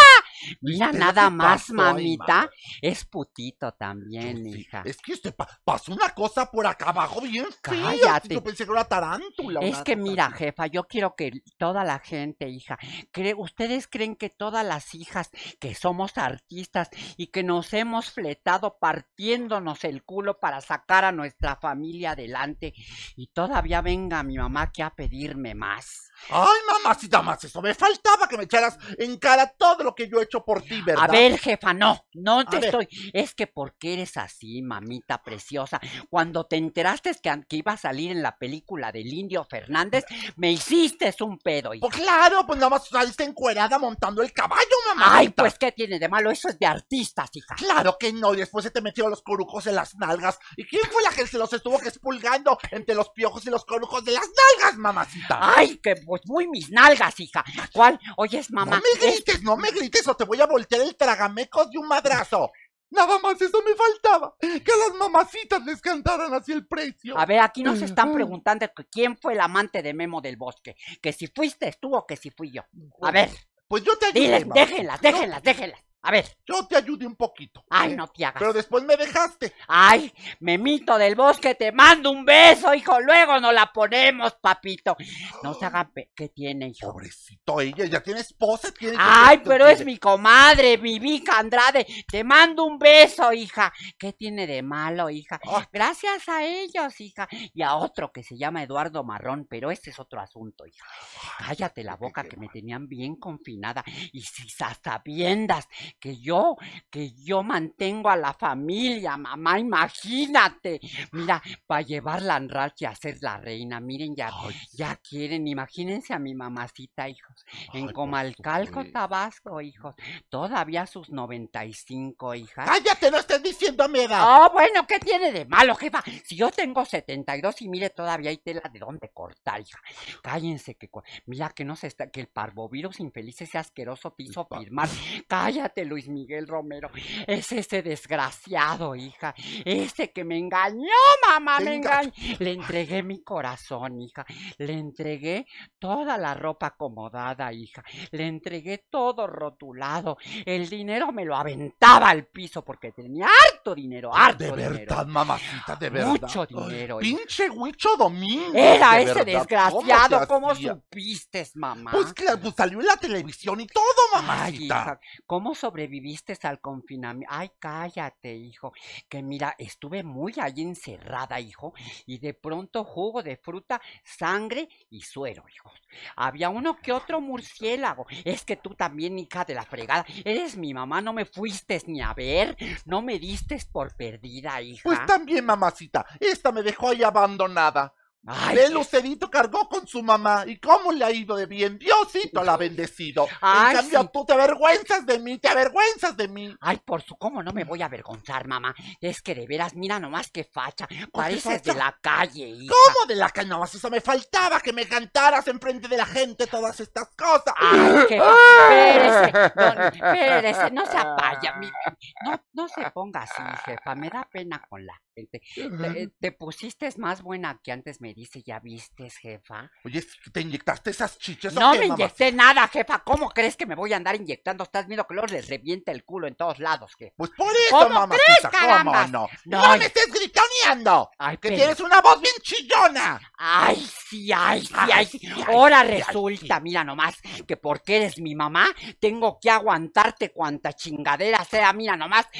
Mira, nada más, pasó, mamita, ay, es putito también, sí, hija. Es que usted pa pasó una cosa por acá abajo bien fea. Cállate. Yo pensé que era una tarántula. Es una que tarántula. Mira, jefa, yo quiero que toda la gente, hija, cree, ustedes creen que todas las hijas que somos artistas y que nos hemos fletado partiéndonos el culo para sacar a nuestra familia adelante y todavía venga mi mamá aquí a pedirme más. Ay, mamacita, más eso me faltaba, que me echaras en cara todo lo que yo he hecho por ti, ¿verdad? A ver, jefa, no, no te a estoy, ver. Es que porque eres así, mamita preciosa, cuando te enteraste que, que iba a salir en la película del Indio Fernández, me hiciste un pedo, hija. Pues claro, pues nada más saliste encuerada montando el caballo, mamacita. Ay, pues ¿qué tiene de malo? Eso es de artistas, hija. Claro que no, y después se te metieron los corucos en las nalgas. ¿Y quién fue la que se los estuvo que expulgando entre los piojos y los corucos de las nalgas, mamacita? Ay, que pues muy mis nalgas, hija. ¿Cuál? Oyes, mamá. No me grites, es... no me grites o te voy a voltear el tragamecos de un madrazo. Nada más eso me faltaba, que a las mamacitas les cantaran así el precio. A ver, aquí nos están preguntando que quién fue el amante de Memo del Bosque, que si fuiste tú o que si fui yo. A ver. Pues yo te ayudé. Diles, déjenlas, déjenlas, déjenlas. A ver. Yo te ayudé un poquito. Ay, ¿eh? no te hagas. Pero después me dejaste. Ay, Memito del Bosque, te mando un beso, hijo. Luego nos la ponemos, papito. No se hagan... Pe ¿Qué tiene, hijo? Pobrecito, ella ya tiene esposa. Tiene Ay, pero tiene... es mi comadre, mi Vica Andrade. Te mando un beso, hija. ¿Qué tiene de malo, hija? Oh. Gracias a ellos, hija. Y a otro que se llama Eduardo Marrón, pero este es otro asunto, hija. Cállate la boca, que me tenían bien confinada. Y si hasta sabiendas que yo, que yo mantengo a la familia, mamá, imagínate. Mira, para llevarla a Anrachi a ser la reina, miren, ya, Ay, ya quieren, imagínense a mi mamacita, hijos, en Ay, Comalcalco, Tabasco, hijos, todavía sus noventa y cinco, hijas. ¡Cállate, no estés diciendo mi edad! Oh, bueno, ¿qué tiene de malo, jefa? Si yo tengo setenta y dos y mire, todavía hay tela de dónde cortar, hija. Cállense, que mira que no se está, que el parvovirus infeliz ese asqueroso te hizo firmar. Cállate, Luis Miguel Romero, es ese desgraciado, hija, ese que me engañó, mamá, me engañó. Le entregué mi corazón, hija, le entregué toda la ropa acomodada, hija, le entregué todo rotulado, el dinero me lo aventaba al piso porque tenía harto dinero, harto dinero. De verdad, dinero. Mamacita, de verdad. Mucho dinero. Ay, pinche Huicho Domínguez. Era de ese verdad. desgraciado, ¿cómo, ¿cómo supiste, mamá? Pues claro, pues salió en la televisión y todo, mamacita. Ay, hija, ¿cómo sobreviviste al confinamiento? Ay, cállate, hijo, que mira, estuve muy allí encerrada, hijo, y de pronto jugo de fruta, sangre y suero, hijo. Había uno que otro murciélago. Es que tú también, hija de la fregada, eres mi mamá, no me fuiste ni a ver, no me diste por perdida, hija. Pues también, mamacita, esta me dejó ahí abandonada. Ay, el Lucerito cargó con su mamá. ¿Y cómo le ha ido de bien? Diosito la ha bendecido. Ay, en cambio, sí. tú te avergüenzas de mí, te avergüenzas de mí. Ay, por su... ¿Cómo no me voy a avergonzar, mamá? Es que de veras, mira nomás qué facha. Pareces de la calle, hija. ¿Cómo de la calle? No, eso me faltaba, que me cantaras enfrente de la gente todas estas cosas. Ay, que... Espérese, no, espérese, no se apaya. Mi... No, no se ponga así, jefa. Me da pena con la gente. Te, te pusiste más buena que antes, me dice, ¿ya viste, jefa? Oye, ¿te inyectaste esas chiches No o qué, me mamá? inyecté nada, jefa. ¿Cómo crees que me voy a andar inyectando? Estás viendo que luego les revienta el culo en todos lados, jefa. Pues por eso, ¿Cómo mamacita, crees, carambas? ¿cómo no? No, ¡No ay. me estés gritoneando! Ay, ¡Que pero... tienes una voz bien chillona! Ay, sí, ay, sí, ay, Ay, sí. sí, ay, Ahora sí, ay, resulta, sí. mira nomás, que porque eres mi mamá, tengo que aguantarte cuanta chingadera sea, mira nomás,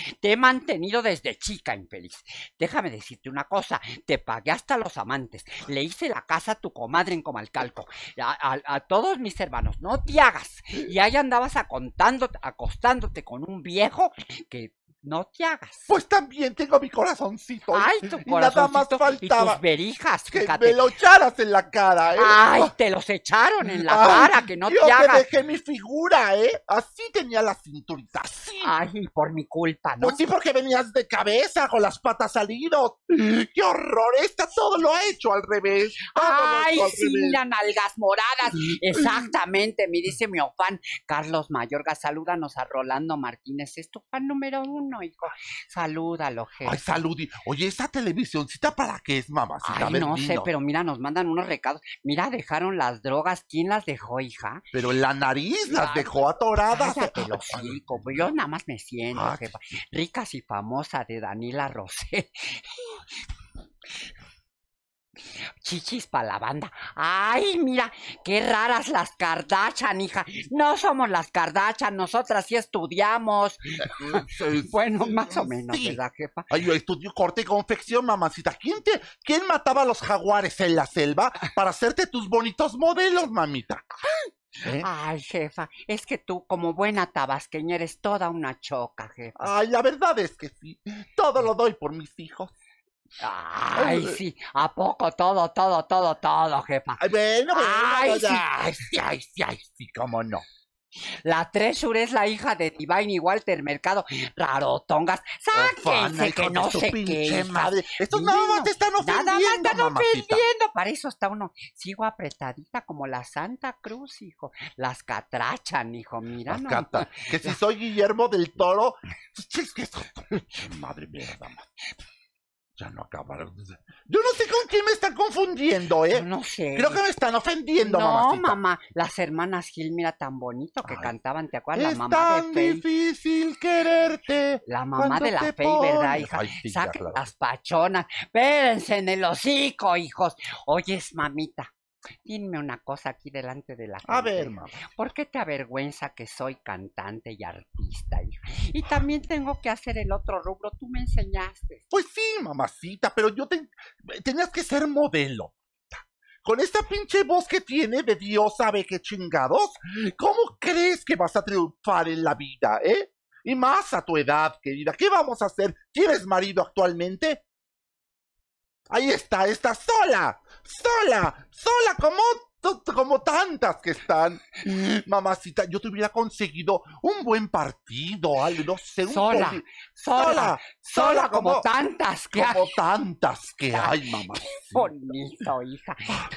Te he mantenido desde chica, infeliz. Déjame decirte una cosa, te pagué hasta los amantes, le hice la casa a tu comadre en Comalcalco, a, a, a todos mis hermanos, no te hagas. Y ahí andabas acontándote, acostándote con un viejo que... No te hagas. Pues también tengo mi corazoncito. Ay, tu y nada más corazoncito faltaba y tus verijas, que fíjate. me lo echaras en la cara, ¿eh? Ay, te los echaron en la Ay, cara, que no yo te hagas. que dejé mi figura, ¿eh? Así tenía la cinturita, así. Ay, por mi culpa, ¿no? Pues sí, porque venías de cabeza, con las patas salidos. ¡Qué horror! Esta todo lo ha hecho al revés. Todo lo ha Ay, hecho al sí, revés. mira, nalgas moradas. Exactamente, me dice mi fan Carlos Mayorga. Salúdanos a Rolando Martínez. Es tu fan número uno, hijo. Salúdalo, jefe. Ay, salud. y- Oye, ¿esa televisioncita para qué es, mamacita? A Ay, ver, no sé, dinos. pero mira, nos mandan unos recados. Mira, dejaron las drogas. ¿Quién las dejó, hija? Pero en la nariz las Ay, dejó atoradas. Cállate los hocico, pues yo nada más me siento, Ay. jefa. Ricas y famosa de Daniela Rosé. Chichis pa' la banda. Ay, mira, qué raras las Kardashian, hija. No somos las Kardashian, nosotras sí estudiamos. Bueno, más o menos, Sí. ¿verdad, jefa? Ay, yo estudio corte y confección, mamacita. ¿Quién te, quién mataba a los jaguares en la selva para hacerte tus bonitos modelos, mamita? ¿Eh? Ay, jefa, es que tú, como buena tabasqueña, eres toda una choca, jefa. Ay, la verdad es que sí. Todo lo doy por mis hijos. Ay, sí, ¿a poco todo, todo, todo, todo, jefa? Ay, bueno, bueno, Ay, ya, sí. ay, sí, ay, sí, ay, sí, cómo no. La Treasure es la hija de Divine y Walter Mercado. Rarotongas. Ofana, Sáquense hijo que de no su sé qué. pinche hijas. madre. Estos Mira, nada más te están ofendiendo, Nada más están mamacita. ofendiendo. Para eso está uno. Sigo apretadita como la Santa Cruz, hijo. Las catrachan, hijo. Mira, Las no. cata- Que si soy Guillermo del Toro. Es que eso- Madre mía, dama. Ya no acabaron. Yo no sé con quién me están confundiendo, ¿eh? No sé. Creo que me están ofendiendo, No, mamacita. mamá, las hermanas Gil, mira tan bonito que Ay, cantaban, ¿te acuerdas? La Es mamá tan de Fey. difícil quererte. La mamá cuando de la te Fey, ¿verdad, pones- hija? Ay, sí, ya, Saquen claro. las pachonas. Espérense en el hocico, hijos. Oyes, mamita, dime una cosa aquí delante de la gente. A ver, mamá. ¿Por qué te avergüenza que soy cantante y artista, hija? Y también tengo que hacer el otro rubro. Tú me enseñaste. Pues sí, mamacita, pero yo te... tenías que ser modelo. Con esta pinche voz que tiene de Dios sabe qué chingados, ¿cómo crees que vas a triunfar en la vida, eh? Y más a tu edad, querida. ¿Qué vamos a hacer? ¿Tienes marido actualmente? Ahí está, está sola, sola, sola como, t- como tantas que están. Mamacita, yo te hubiera conseguido un buen partido, algo, no sé, un Sola, poli- sola, sola, sola como, como- tantas que hay. como tantas que hay, mamá. Bonito, hija.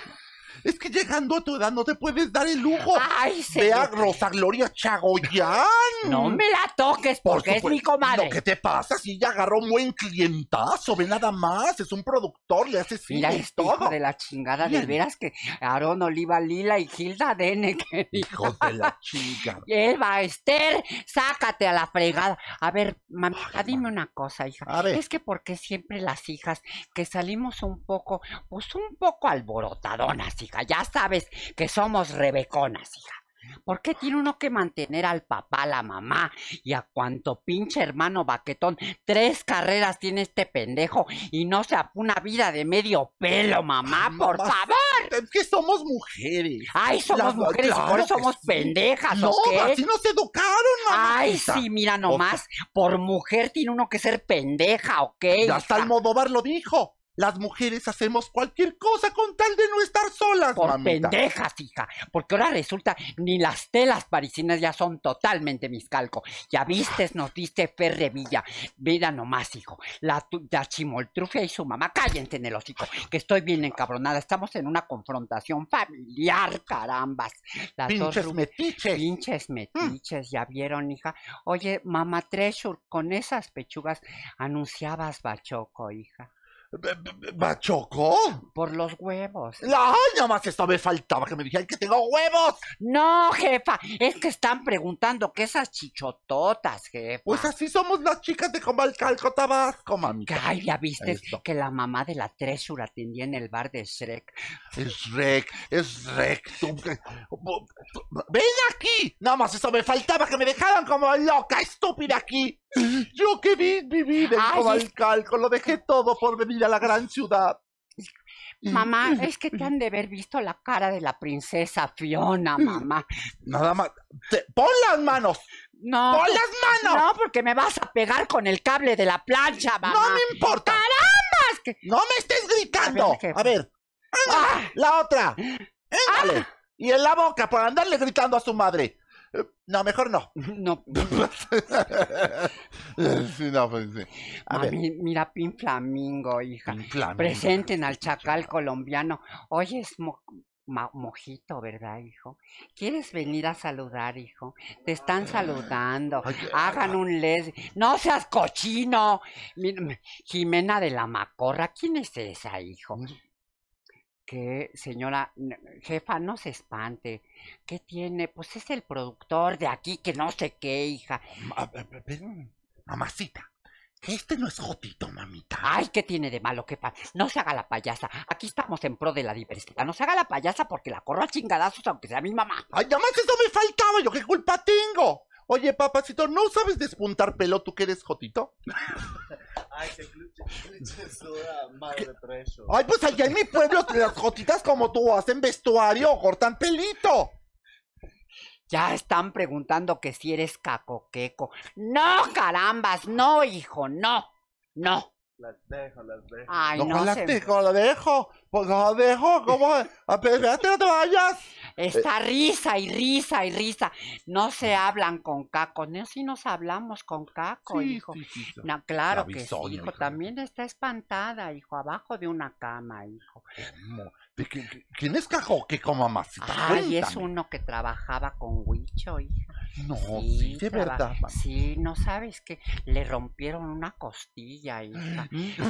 Es que llegando a tu edad no te puedes dar el lujo. Ay, Ve a señor. Rosa Gloria Chagoyán. No me la toques Por porque es supuesto. mi comadre. No, ¿qué te pasa? Si ya agarró un buen clientazo, ve nada más. Es un productor, le hace cine Mira y este todo. hijo de la chingada, de Bien. veras que Aarón Oliva Lila y Gilda Dene, que Hijos de la chica. Eva, Esther, sácate a la fregada. A ver, mamita, Ay, dime mamá. una cosa, hija. A ver. Es que porque siempre las hijas que salimos un poco, pues un poco alborotadonas, hija. Ya sabes que somos rebeconas, hija. ¿Por qué tiene uno que mantener al papá, a la mamá y a cuanto pinche hermano baquetón? Tres carreras tiene este pendejo y no se ap- una vida de medio pelo, mamá, Ay, por mamá, favor. Es que somos mujeres. Ay, somos Las- mujeres y por claro eso que somos sí. pendejas, No, ¿o qué? así nos educaron, Ay, mamacita. sí, mira nomás, por mujer tiene uno que ser pendeja, ¿ok? Ya hasta hija? Almodóvar lo dijo. Las mujeres hacemos cualquier cosa con tal de no estar solas, Por mamita. pendejas, hija, porque ahora resulta ni las telas parisinas ya son totalmente mis calco. Ya vistes, nos diste fe Revilla. Mira nomás, hijo, la, tu- la chimoltrufia y su mamá, cállense en el hocico, que estoy bien encabronada. Estamos en una confrontación familiar, carambas. Las dos Pinches ru- metiches. Pinches metiches, ¿ya vieron, hija? Oye, mamá Treasure, con esas pechugas anunciabas bachoco, hija. B- b- ¿Bachoco? Por los huevos. Ay, nada más esto me faltaba que me dijeran que tengo huevos. No, jefa, es que están preguntando que esas chichototas, jefa. Pues así somos las chicas de Comalcalco, Tabasco, mamita. Ay, ya viste Eso. que la mamá de la Treasure atendía en el bar de Shrek. Es rec, es rec. tú- tú- Ven aquí. Nada más eso me faltaba que me dejaran como loca, estúpida aquí. Yo que vi mi vida en Ay, Comalcalco, lo dejé todo por venir a la gran ciudad. Mamá, es que te han de haber visto la cara de la princesa Fiona, mamá. Nada más. Te- ¡Pon las manos! No. ¡Pon pues- las manos! No, porque me vas a pegar con el cable de la plancha, mamá. ¡No me importa! ¡Carambas! Que... ¡No me estés gritando! A ver, jefe. A ver, ¡Ah! la otra. Éngale. Y en la boca por andarle gritando a su madre. Eh, No, mejor no. No, Sí, no, pues sí. A ver. mami, mira, Pin Flamingo, hija. Pin Flamingo. Presenten al chacal colombiano. Oye, es mo- ma- mojito, ¿verdad, hijo? ¿Quieres venir a saludar, hijo? Te están saludando. Ay, Hagan un les... ¡No seas cochino! Mira, Jimena de la Macorra. ¿Quién es esa, hijo? ¿Qué, señora? N- Jefa, no se espante. ¿Qué tiene? Pues es el productor de aquí, que no sé qué, hija. Ma- pe- pe- pe- Mamacita, este no es Jotito, mamita. Ay, ¿qué tiene de malo, jefa? No se haga la payasa. Aquí estamos en pro de la diversidad. No se haga la payasa porque la corro a chingadazos, aunque sea mi mamá. Ay, nada más eso me faltaba. ¿Yo qué culpa tengo? Oye, papacito, ¿no sabes despuntar pelo tú que eres Jotito? Ay, que cliché soda, madre trecho. Ay, pues allá en mi pueblo las Jotitas como tú hacen vestuario o cortan pelito. Ya están preguntando que si eres cacoqueco. No, carambas, no, hijo, no, no. Las dejo, las dejo. Ay, No, no, con la se... dejo, la dejo. Pues la dejo, ¿cómo? A ver, espérate, no te vayas. Está risa y risa y risa. No se hablan con Caco. No, si nos hablamos con Caco, Sí, hijo. sí, sí, sí. No, claro La que sí, bisoña, hijo. hija. También está espantada, hijo, abajo de una cama, hijo. ¿Cómo? ¿De qué- qué- ¿Quién es Cajoque como mamacita? Ay, es Cuéntame. uno que trabajaba con Huicho, hija. No, sí, de traba- verdad. mamá. Sí, no sabes que le rompieron una costilla, hija.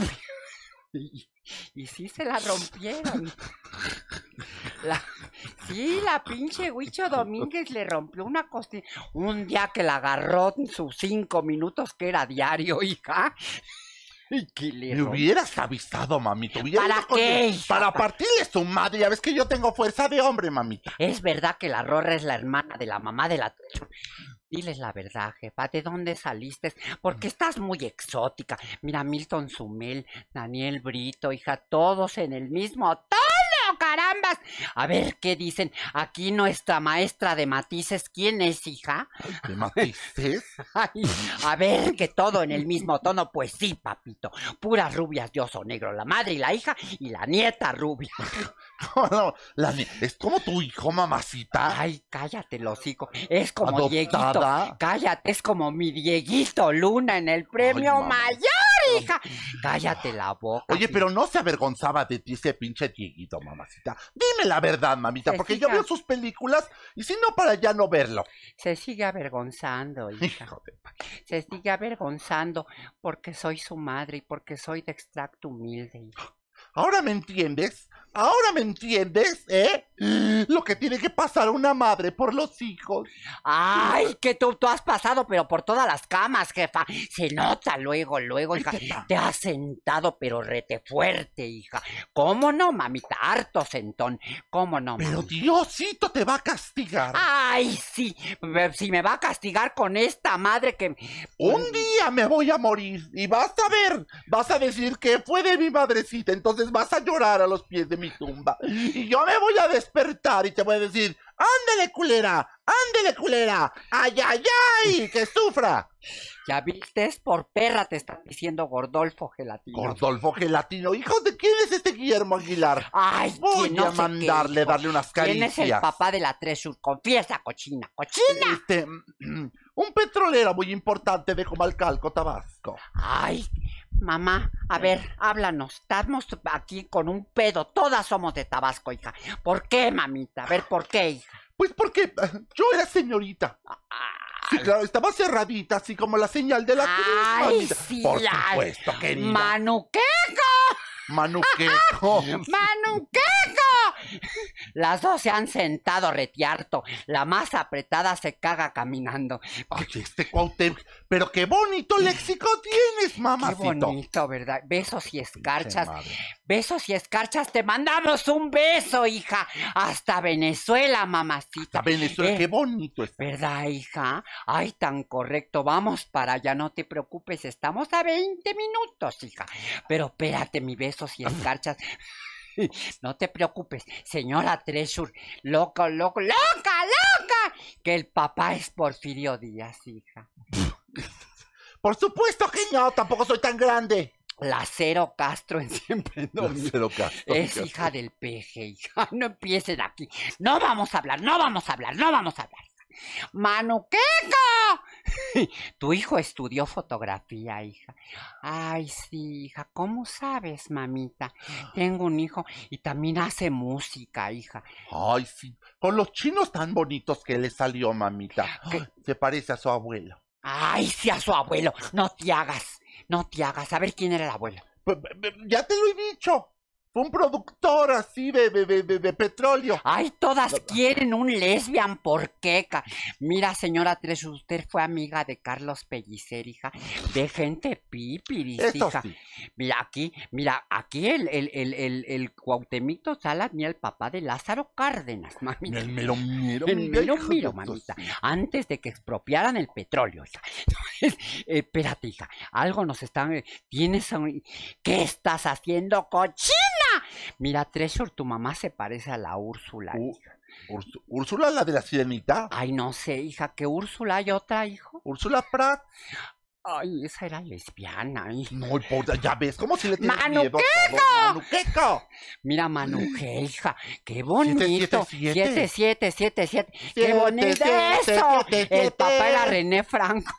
Y, y sí se la rompieron. La- sí, la pinche Huicho Domínguez le rompió una costilla. Un día que la agarró en sus cinco minutos, que era diario, hija. Y que le Me rompió. hubieras avisado, mamita. hubieras ¿Para ido con qué, él. hija? Para partirle su madre. Ya ves que yo tengo fuerza de hombre, mamita. Es verdad que la Rorra es la hermana de la mamá de la... Diles la verdad, jefa, ¿de dónde saliste? Porque estás muy exótica. Mira, Milton Sumel, Daniel Brito, hija, todos en el mismo... ¡Todo, carambas! A ver, ¿qué dicen? Aquí nuestra maestra de matices, ¿quién es, hija? ¿Te matices? Ay, a ver, que todo en el mismo tono. Pues sí, papito. Puras rubias de oso negro, la madre y la hija y la nieta rubia. No, no, la ni- es como tu hijo, mamacita. Ay, cállate, el hocico. Es como Adoptada. Dieguito. Cállate, es como mi Dieguito Luna en el premio Ay, mamá. mayor, hija. Cállate la boca. Oye, sí. pero no se avergonzaba de ti ese pinche Dieguito, mamacita. Dime la verdad, mamita, Se porque yo fija. veo sus películas y si no, para ya no verlo. Se sigue avergonzando, hija. Hijo de... Se sigue avergonzando porque soy su madre y porque soy de extracto humilde, hija. ¿Ahora me entiendes? ¿Ahora me entiendes, eh? Lo que tiene que pasar una madre por los hijos. Ay, que tú, tú has pasado, pero por todas las camas, jefa. Se nota luego, luego, hija. Te has sentado, pero rete fuerte, hija. ¿Cómo no, mamita? Harto sentón. ¿Cómo no, Pero mamita? Diosito te va a castigar. Ay, sí. me- Si me va a castigar con esta madre que... Un día me voy a morir y vas a ver, vas a decir que fue de mi madrecita, entonces vas a llorar a los pies de mi tumba. Y yo me voy a despertar y te voy a decir, ándele culera, ándele culera, ay, ay, ay, que sufra. Ya viste, es por perra, te están diciendo Gordolfo Gelatino. Gordolfo Gelatino, hijos de quién es este Guillermo Aguilar. Ay, Voy que no a sé qué, mandarle, hijo. darle unas ¿Quién caricias. es el papá de la Tresur? Confiesa, cochina, cochina. Este, un petrolero muy importante de Comalcalco, Tabasco. Ay, mamá, a ver, háblanos. Estamos aquí con un pedo. Todas somos de Tabasco, hija. ¿Por qué, mamita? A ver, ¿por qué, hija? Pues porque eh, yo era señorita. Sí, claro, estaba cerradita, así como la señal de la cruz, Ay, mamita. sí, Por ay. supuesto, querida. ¡Manuqueco! Manuqueco. ¡Manuqueco! Las dos se han sentado retiarto. La más apretada se caga caminando. Oye, este Cuauhtémoc, pero qué bonito léxico tienes, mamacito. Qué bonito, ¿verdad? Besos y escarchas. Besos y escarchas, te mandamos un beso, hija. Hasta Venezuela, mamacita. Hasta Venezuela, Eh, qué bonito es. ¿Verdad, hija? Ay, tan correcto. Vamos para allá, no te preocupes. Estamos a veinte minutos, hija. Pero espérate, mi besos y escarchas. No te preocupes, señora Treasure. Loco, loco, loca, loca. Que el papá es Porfirio Díaz, hija. Por supuesto que no, tampoco soy tan grande. La Cero Castro en Siempre Dormido. La Cero Castro, Es Castro. hija del peje, hija. No empiecen aquí. No vamos a hablar, no vamos a hablar, no vamos a hablar. ¡Manuqueco! Tu hijo estudió fotografía, hija. Ay, sí, hija. ¿Cómo sabes, mamita? Tengo un hijo y también hace música, hija. Ay, sí, con los chinos tan bonitos que le salió, mamita. Ay, se parece a su abuelo. Ay, sí, a su abuelo. No te hagas, no te hagas. A ver quién era el abuelo. P- p- Ya te lo he dicho. Fue un productor así de, de, de, de- de petróleo. Ay, todas quieren un lesbian porqueca. Mira, señora Tres, usted fue amiga de Carlos Pellicer, hija. De gente pipiris, Eso hija. sí. Mira aquí, mira, aquí el, el, el, el, el Cuauhtemito Salas ni el papá de Lázaro Cárdenas, mamita. El mero mero, El mira, mero, hijo mero, de mamita. tu- Antes de que expropiaran el petróleo, hija. Entonces, eh, espérate, hija. Algo nos están... eh, Tienes un... ¿Qué estás haciendo, cochina? Mira, Treasure, tu mamá se parece a la Úrsula, U- hija. Úrsu- Úrsula, la de la sirenita. Ay, no sé, hija, que Úrsula hay otra, hijo. Úrsula Pratt. Ay, esa era lesbiana, hija. No importa, ya ves, como si le tienes ¡Manuqueco! miedo a todo. ¡Manuqueco! Mira, Manuje, hija, qué bonito. siete, Siete, siete, siete, siete. ¡Qué Siete, bonito siete, eso! siete, El papá siete. era René Franco.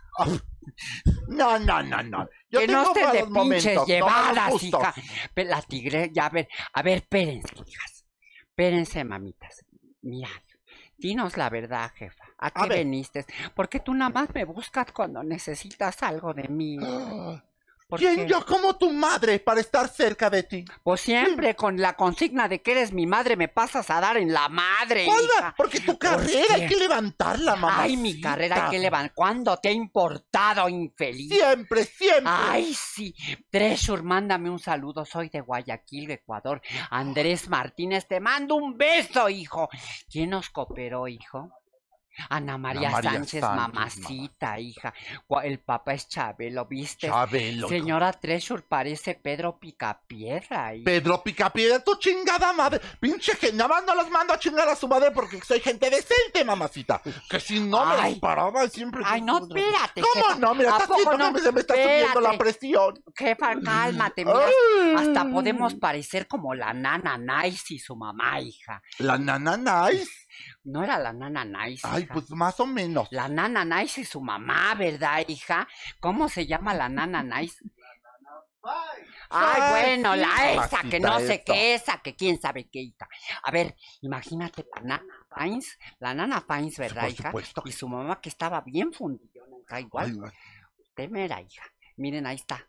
No, no, no, no. Yo Que tengo no estés de malos pinches momentos, no llevadas, malos gustos. hija. Pe- La tigre, ya a ver, a ver, espérense, hijas. Espérense, mamitas. Mira, dinos la verdad, jefa. ¿A qué ver. veniste? Porque tú nada más me buscas cuando necesitas algo de mí. ¿Por ¿Quién qué? yo como tu madre para estar cerca de ti? Pues siempre con la consigna de que eres mi madre me pasas a dar en la madre, ¿Cuál? hija. Porque tu carrera hay qué? que levantarla, mamá. Ay, mi carrera hay que levantar. ¿Cuándo te ha importado, infeliz? Siempre, siempre. Ay, sí. Treasure, mándame un saludo. Soy de Guayaquil, Ecuador. Andrés Martínez, te mando un beso, hijo. ¿Quién nos cooperó, hijo? Ana María, Ana María Sánchez, Sánchez, mamacita, hija. Gua- El papá es Chabelo, ¿viste? Chabelo. Señora Treasure, parece Pedro Picapiedra. hija. Pedro Picapiedra, tu chingada madre. Pinche que nada más no los mando a chingar a su madre porque soy gente decente, mamacita. Que si no me Ay. los paraba siempre. Ay, no, espérate. ¿Cómo jefa. no? Mira, ¿A estás poco viendo no? que se me está subiendo la Espérate. presión. Jefa, cálmate, mira. Ay. Hasta podemos parecer como la nana Nice y su mamá, hija. La nana nice. No era la nana Nice, Ay, hija. pues más o menos. La nana Nice y su mamá, ¿verdad, hija? ¿Cómo se llama la nana Nice? Ay, Ay, bueno, sí, la esa, que no mamacita, sé eso. qué, esa, que quién sabe qué, hija. A ver, imagínate la nana Fines, la nana Fines, ¿verdad, Por hija? supuesto. Y su mamá que estaba bien fundillona, hija, igual. Ay, ay. Usted mira, hija. Miren, ahí está.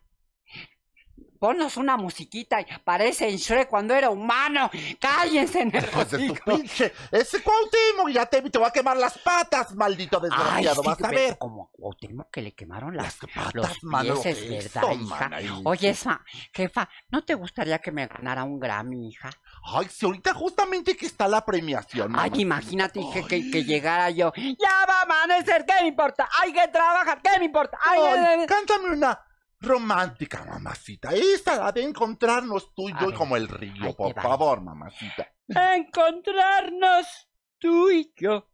Ponnos una musiquita y parece en Shrek cuando era humano. Cállense en el Hijos de tu hocico. pinche. Ese Cuauhtémoc, ya te, te voy a quemar las patas, maldito Ay, desgraciado. sí, vas a ve- ver. como a Cuauhtémoc que le quemaron las, Las patas, los mano, pies, es eso, verdad, hija. mana, y- Oye, esa, jefa, ¿no te gustaría que me ganara un Grammy, hija? Ay, si ahorita justamente que está la premiación. Ay, mamacita. imagínate que, que, que llegara yo. Ya va a amanecer, ¿qué me importa? Hay que trabajar, ¿qué me importa? Ay, Ay, ay, ay. cántame una romántica, mamacita. Esa la de encontrarnos tú y A yo ver, como el río, ahí te por va. favor, mamacita. Encontrarnos tú y yo.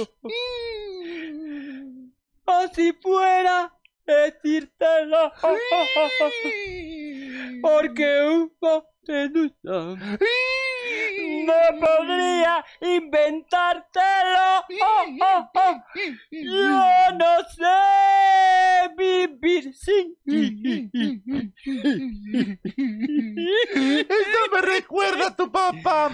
O si fuera decírtelo. Porque hubo seducción. No podría inventártelo. Oh, oh, oh. Yo no sé vivir sin ti. Eso me recuerda a tu papá,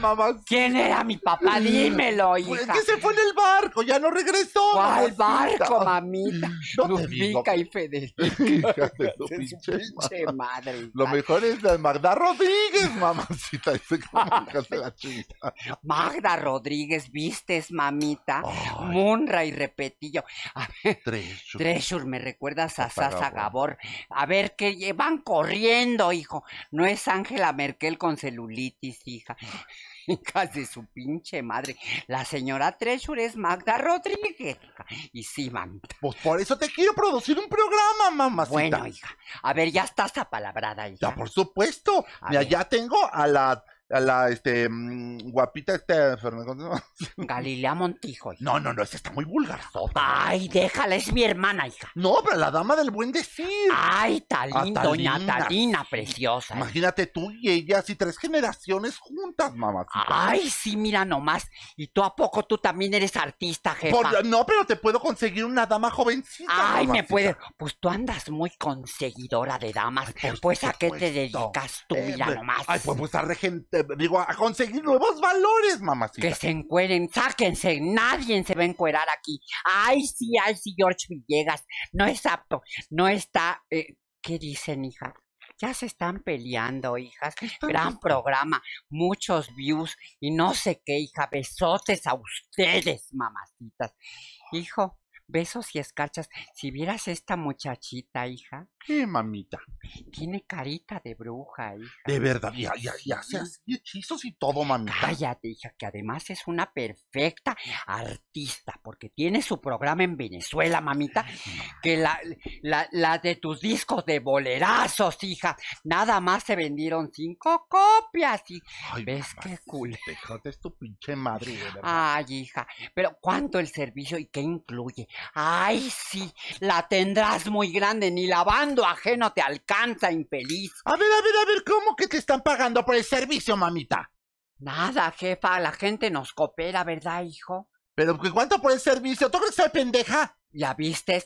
mamá. ¿Quién era mi papá? Dímelo, Pues hija. que se fue en el barco, ya no regresó. ¿Cuál mamacita. barco, mamita? No te digo. Lupica y Federica. Hija de tu Es su pinche pinche madre. hija. Lo mejor es la Magda Rodríguez, mamacita. Ese como hija de la chingada. Magda Rodríguez, vistes, mamita. Ay. Munra y Repetillo. A ver, Trecho. Treshur, me recuerdas a Sasa Sasa Gabor. Gabor. A ver, que van corriendo, hijo. No es Angela Merkel con celulitis, hija. Hijas de su pinche madre. La señora Treshur es Magda Rodríguez. hija. Y sí, mamita. Pues por eso te quiero producir un programa, mamacita. Bueno, hija. A ver, ya estás apalabrada, hija. Ya, por supuesto. A Mira, ver. ya tengo a la, a la, este, mm, guapita, este, Fernanda. Galilea Montijo, hija. No, no, no, esa está muy vulgar. Ay, déjala, es mi hermana, hija. No, pero la dama del buen decir. Ay, Talín, A doña Talina. Talina, preciosa. hija. Imagínate tú y ella, así tres generaciones juntas, mamacita. Ay, sí, mira nomás. ¿Y tú a poco tú también eres artista, jefa? Por- no, pero te puedo conseguir una dama jovencita. Ay, me mamacita. puede. Pues tú andas muy conseguidora de damas. Por Pues a qué te supuesto. dedicas tú, Eh, mira pues, nomás. Ay, pues, pues a regente, digo, a conseguir nuevos valores, mamacita. Que se encueren, sáquense, nadie se va a encuerar aquí. Ay, sí, ay, sí, George Villegas. No es apto, no está. eh, ¿Qué dicen, hija? Ya se están peleando, hijas. Gran programa, muchos views y no sé qué, hija. Besotes a ustedes, mamacitas. Hijo, besos y escarchas. Si vieras esta muchachita, hija, ¿Qué, mamita? tiene carita de bruja, hija. De verdad, ya, ya, ya se hace hechizos y todo, mamita. Cállate, hija, que además es una perfecta artista, porque tiene su programa en Venezuela, mamita, que la, la, la de tus discos de bolerazos, hija, nada más se vendieron cinco copias, y Ay, ¿ves qué mamacita, cool? Déjate es tu pinche madre, de verdad. Ay, hija, pero ¿cuánto el servicio y qué incluye? Ay, sí, la tendrás muy grande, ni lavando ajeno te alcanza, infeliz. A ver, a ver, a ver, ¿cómo que te están pagando por el servicio, mamita? Nada, jefa, la gente nos coopera, ¿verdad, hijo? Pero, ¿cuánto por el servicio? ¿Tú crees que soy pendeja? ¿Ya vistes?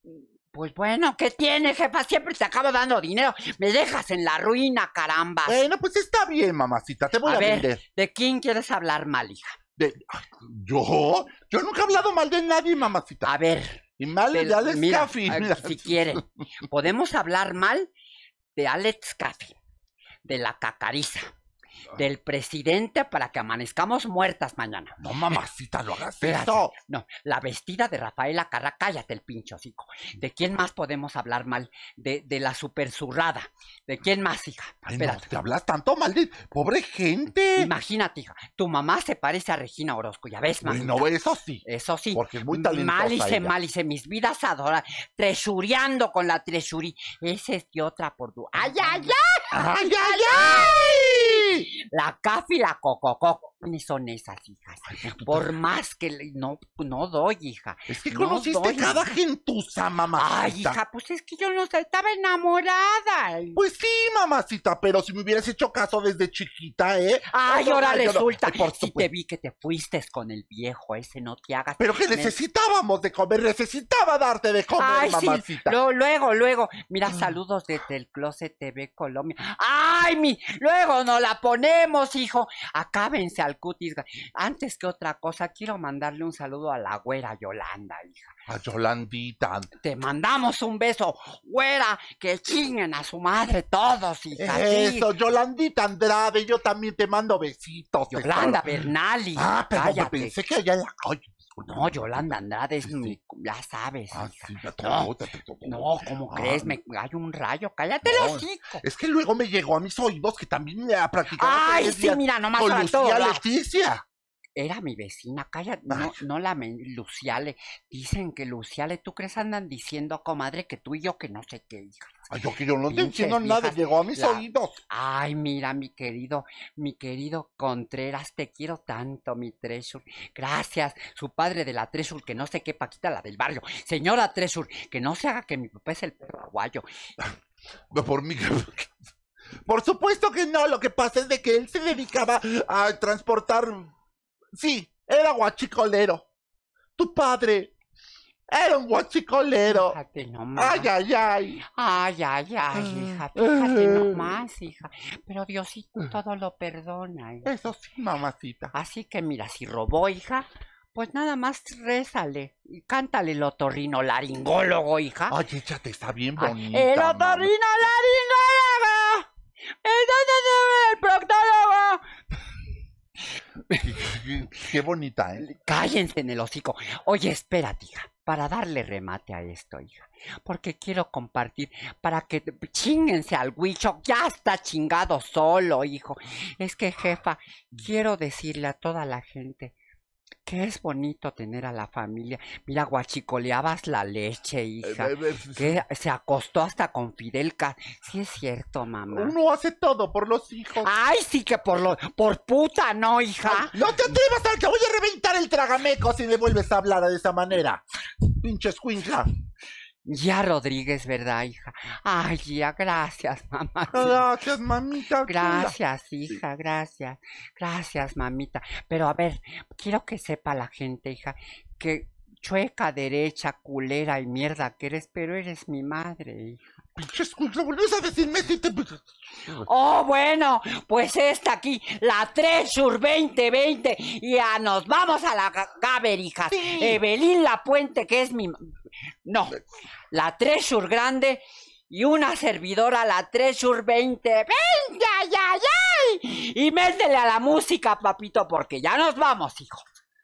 Pues bueno, ¿qué tiene, jefa? Siempre te acabo dando dinero. Me dejas en la ruina, caramba. Bueno, pues está bien, mamacita, te voy a, A ver, vender. ¿de quién quieres hablar mal, hija? De- Ay, ¿Yo? Yo nunca he hablado mal de nadie, mamacita. A ver, Y mal del- de Alex mira, Caffi, a- mira. si quieren. Podemos hablar mal de Alex Caffi, de la cacariza, del presidente para que amanezcamos muertas mañana. No, mamacita, no hagas Espérate. eso. No, la vestida de Rafaela Carrá, cállate el pincho hocico. ¿De quién más podemos hablar mal? De, de la super zurrada. ¿De quién más, hija? Ay, no, Espérate. te hablas tanto mal de pobre gente. Imagínate, hija, tu mamá se parece a Regina Orozco, ya ves, mamita. Bueno, eso sí. Eso sí. Porque es muy talentosa Mal hice, ella. mal hice, mis vidas adoran. Tresureando con la tresurí. Ese es de otra por tu. ¡Ay, ay, ay! ¡Ay, ay, ay! La Cafi y la Cocococo. ¿Quiénes son esas, hijas? Por más que le- no, no doy, hija. Es que No conociste doy. cada gentuza, mamacita. Ay, hija, pues es que yo no sé, estaba enamorada. Pues sí, mamacita, pero si me hubieras hecho caso desde chiquita, ¿eh? Ay, No, ahora no, yo no. resulta. Ay, por Si te supuesto. vi que te fuiste con el viejo ese, no te hagas. Pero que Me- necesitábamos de comer, necesitaba darte de comer, Ay, sí, mamacita. lo- luego, luego, mira, saludos desde el Closet T V Colombia. Ay, mi, luego nos la ponemos, hijo. Acábense al cutis. Antes que otra cosa, quiero mandarle un saludo a la güera Yolanda, hija. A Yolandita. Te mandamos un beso, güera, que chinguen a su madre todos, hija. sí. Eso, Yolandita Andrade, yo también te mando besitos. Yolanda tesoro. Bernali. Ah, pero cállate. pensé que allá en la calle. disculpa. No, Yolanda Andrade es Sí, mi, sí. ya sabes, Ah, hija. sí, ya No, todo, te- te- todo. No, ¿cómo Ah, crees? Me hay un rayo, cállate No, el hocico. Es que luego me llegó a mis oídos que también me ha practicado Ay, tres sí, días mira, nomás con faltó Lucía hablar. Leticia. Era mi vecina, cállate, no, no la men- Luciale. Dicen que Luciale, ¿tú crees andan diciendo, comadre, que tú y yo que no sé qué, hija? Ay, yo que yo no te Pinches entiendo nada, viejas, llegó a mis la- oídos. Ay, mira, mi querido, mi querido Contreras, te quiero tanto, mi Treasure. Gracias, su padre de la Treasure, que no sé qué, Paquita, la del barrio. Señora Treasure, que no se haga que mi papá es el perro aguayo. Por mí. Por supuesto que no, lo que pasa es de que él se dedicaba a transportar. Sí, era guachicolero. Tu padre Era un guachicolero. Fíjate nomás. Ay, ay, ay. Ay, ay, ay, hija, fíjate nomás, hija. Pero Diosito todo lo perdona, hija. Eso sí, mamacita. Así que mira, si robó, hija, pues nada más rézale y cántale el otorrinolaringólogo, hija. Ay, échate, está bien Ay, bonita. el mamá. otorrinolaringólogo. El proctólogo. Qué, qué bonita, ¿eh? Cállense en el hocico. Oye, espérate, hija, para darle remate a esto, hija, porque quiero compartir para que chinguense al huicho. Ya está chingado solo, hijo. Es que, jefa, quiero decirle a toda la gente que es bonito tener a la familia. Mira, guachicoleabas la leche, hija. Eh, eh, eh, Que se acostó hasta con Fidel Castro. Sí es cierto, mamá. Uno hace todo por los hijos. Ay, sí que por lo, por puta, ¿no, hija? Ay, no te atrevas, al que voy a reventar el tragameco si me vuelves a hablar de esa manera. Pinche escuincla. Ya Rodríguez, ¿verdad, hija? Ay, ya, gracias, mamá. Gracias, mamita. Gracias, hija, gracias. Gracias, mamita. Pero a ver, quiero que sepa la gente, hija, que chueca, derecha, culera y mierda que eres, pero eres mi madre, hija. Pinche escuincla, ¿volvés a decirme si te... Oh, bueno, pues esta aquí, la Treasure veinte veinte, y ya nos vamos a la Gaber, hijas. Sí. Evelyn Lapuente, que es mi... No, la Treasure grande y una servidora, la Treasure veinte veinte, ay, ay, ay. Y métele a la música, papito, porque ya nos vamos, hijo.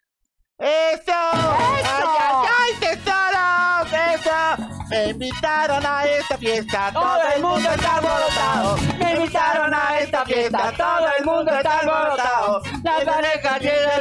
¡Eso! ¡Ay, ay, ay, tesoros! ¡Eso! Me invitaron a esta fiesta, todo el mundo está alborotado. Me invitaron a esta fiesta, todo el mundo está alborotado. Las parejas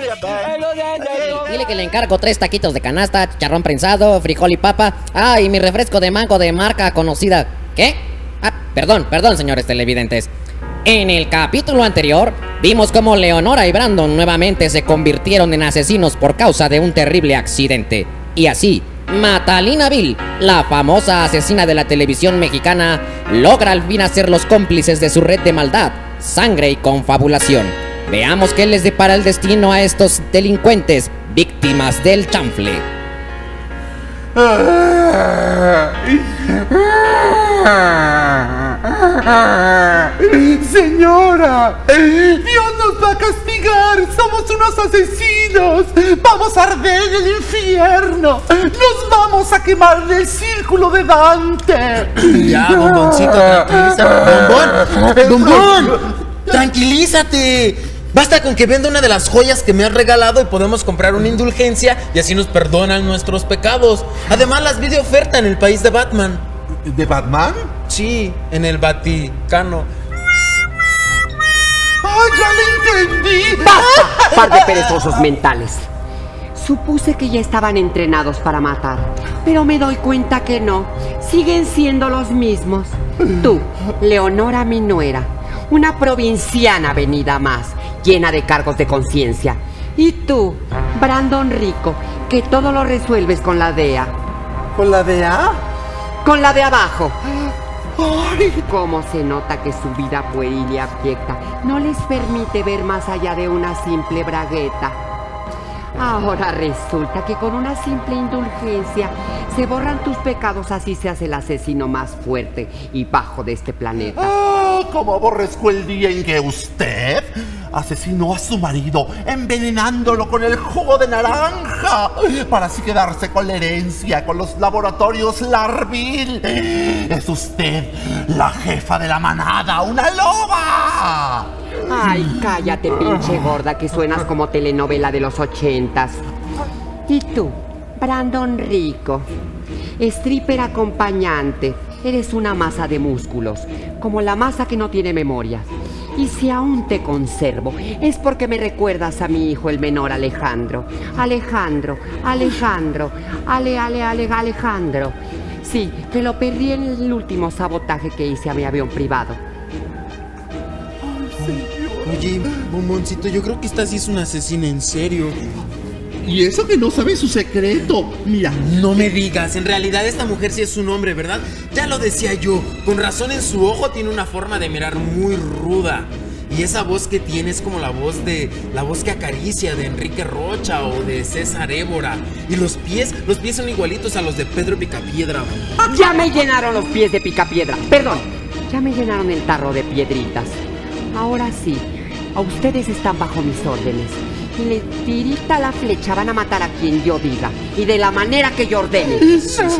tienen... Dile que le encargo tres taquitos de canasta, chicharrón prensado, frijol y papa. Ah, y mi refresco de mango de marca conocida. ¿Qué? Ah, perdón, perdón, señores televidentes. En el capítulo anterior, vimos cómo Leonora y Brandon nuevamente se convirtieron en asesinos por causa de un terrible accidente. Y así, Matalina Vil, la famosa asesina de la televisión mexicana, logra al fin ser los cómplices de su red de maldad, sangre y confabulación. Veamos qué les depara el destino a estos delincuentes, víctimas del chanfle. Señora, Dios nos va a castigar. Somos unos asesinos. Vamos a arder en el infierno. Nos vamos a quemar del círculo de Dante. Ya, bomboncito, tranquilízate. Bombón, bombón, tranquilízate. Basta con que venda una de las joyas que me has regalado y podemos comprar una indulgencia y así nos perdonan nuestros pecados. Además, las vi de oferta en el país de Batman. ¿De Batman? Sí, en el Vaticano. ¡Ay, ya lo entendí! ¡Basta, par de perezosos mentales! Supuse que ya estaban entrenados para matar, pero me doy cuenta que no. Siguen siendo los mismos. Tú, Leonora mi nuera, una provinciana venida más, llena de cargos de conciencia. Y tú, Brandon Rico, que todo lo resuelves con la D E A. ¿Con la D E A? Con la de abajo. ¡Ay! Cómo se nota que su vida pueril y abyecta no les permite ver más allá de una simple bragueta. Ahora resulta que con una simple indulgencia se borran tus pecados, así se hace el asesino más fuerte y bajo de este planeta. ¡Oh! ¡Cómo aborrezco el día en que usted asesinó a su marido envenenándolo con el jugo de naranja para así quedarse con la herencia, con los laboratorios Larvil! ¡Es usted la jefa de la manada, una loba! Ay, cállate, pinche gorda, que suenas como telenovela de los ochentas. Y tú, Brandon Rico, stripper acompañante, eres una masa de músculos, como la masa que no tiene memoria. Y si aún te conservo, es porque me recuerdas a mi hijo el menor Alejandro. Alejandro, Alejandro, Ale, Ale, Ale, Alejandro. Sí, que lo perdí en el último sabotaje que hice a mi avión privado. Oye, bomboncito, yo creo que esta sí es una asesina en serio. Y eso que no sabe su secreto. Mira. No me digas, en realidad esta mujer sí es un hombre, ¿verdad? Ya lo decía yo, con razón en su ojo tiene una forma de mirar muy ruda. Y esa voz que tiene es como la voz de, la voz que acaricia de Enrique Rocha o de César Évora. Y los pies, los pies son igualitos a los de Pedro Picapiedra. Ya me llenaron los pies de Picapiedra. Perdón, ya me llenaron el tarro de piedritas. Ahora sí, a ustedes están bajo mis órdenes. Le tirita la flecha, van a matar a quien yo diga. Y de la manera que yo ordene. No,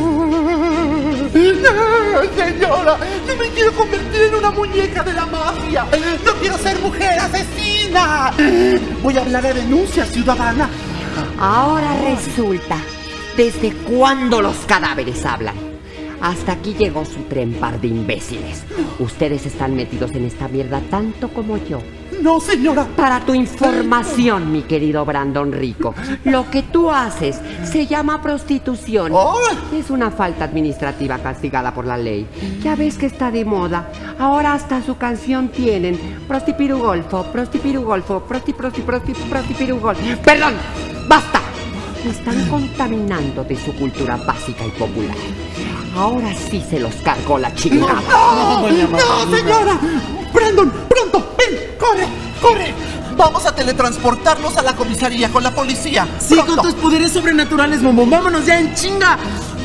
señora, no me quiero convertir en una muñeca de la mafia. No quiero ser mujer asesina. Voy a hablar de denuncia ciudadana. Ahora resulta, ¿desde cuándo los cadáveres hablan? Hasta aquí llegó su tren, par de imbéciles. Ustedes están metidos en esta mierda tanto como yo. No, señora. Para tu información, mi querido Brandon Rico, lo que tú haces se llama prostitución. Oh. Es una falta administrativa castigada por la ley. Ya ves que está de moda. Ahora hasta su canción tienen. Prostipirugolfo, prostipirugolfo, prosti, prosti, prosti, prostipirugolfo. ¡Perdón! ¡Basta! Me están contaminando de su cultura básica y popular. Ahora sí se los cargó la chingada. ¡No, no, no, señora! ¡Brandon, pronto! ¡Ven! ¡Corre! ¡Corre! Vamos a teletransportarnos a la comisaría con la policía. Sí, pronto. Con tus poderes sobrenaturales, bombón. ¡Vámonos ya en chinga!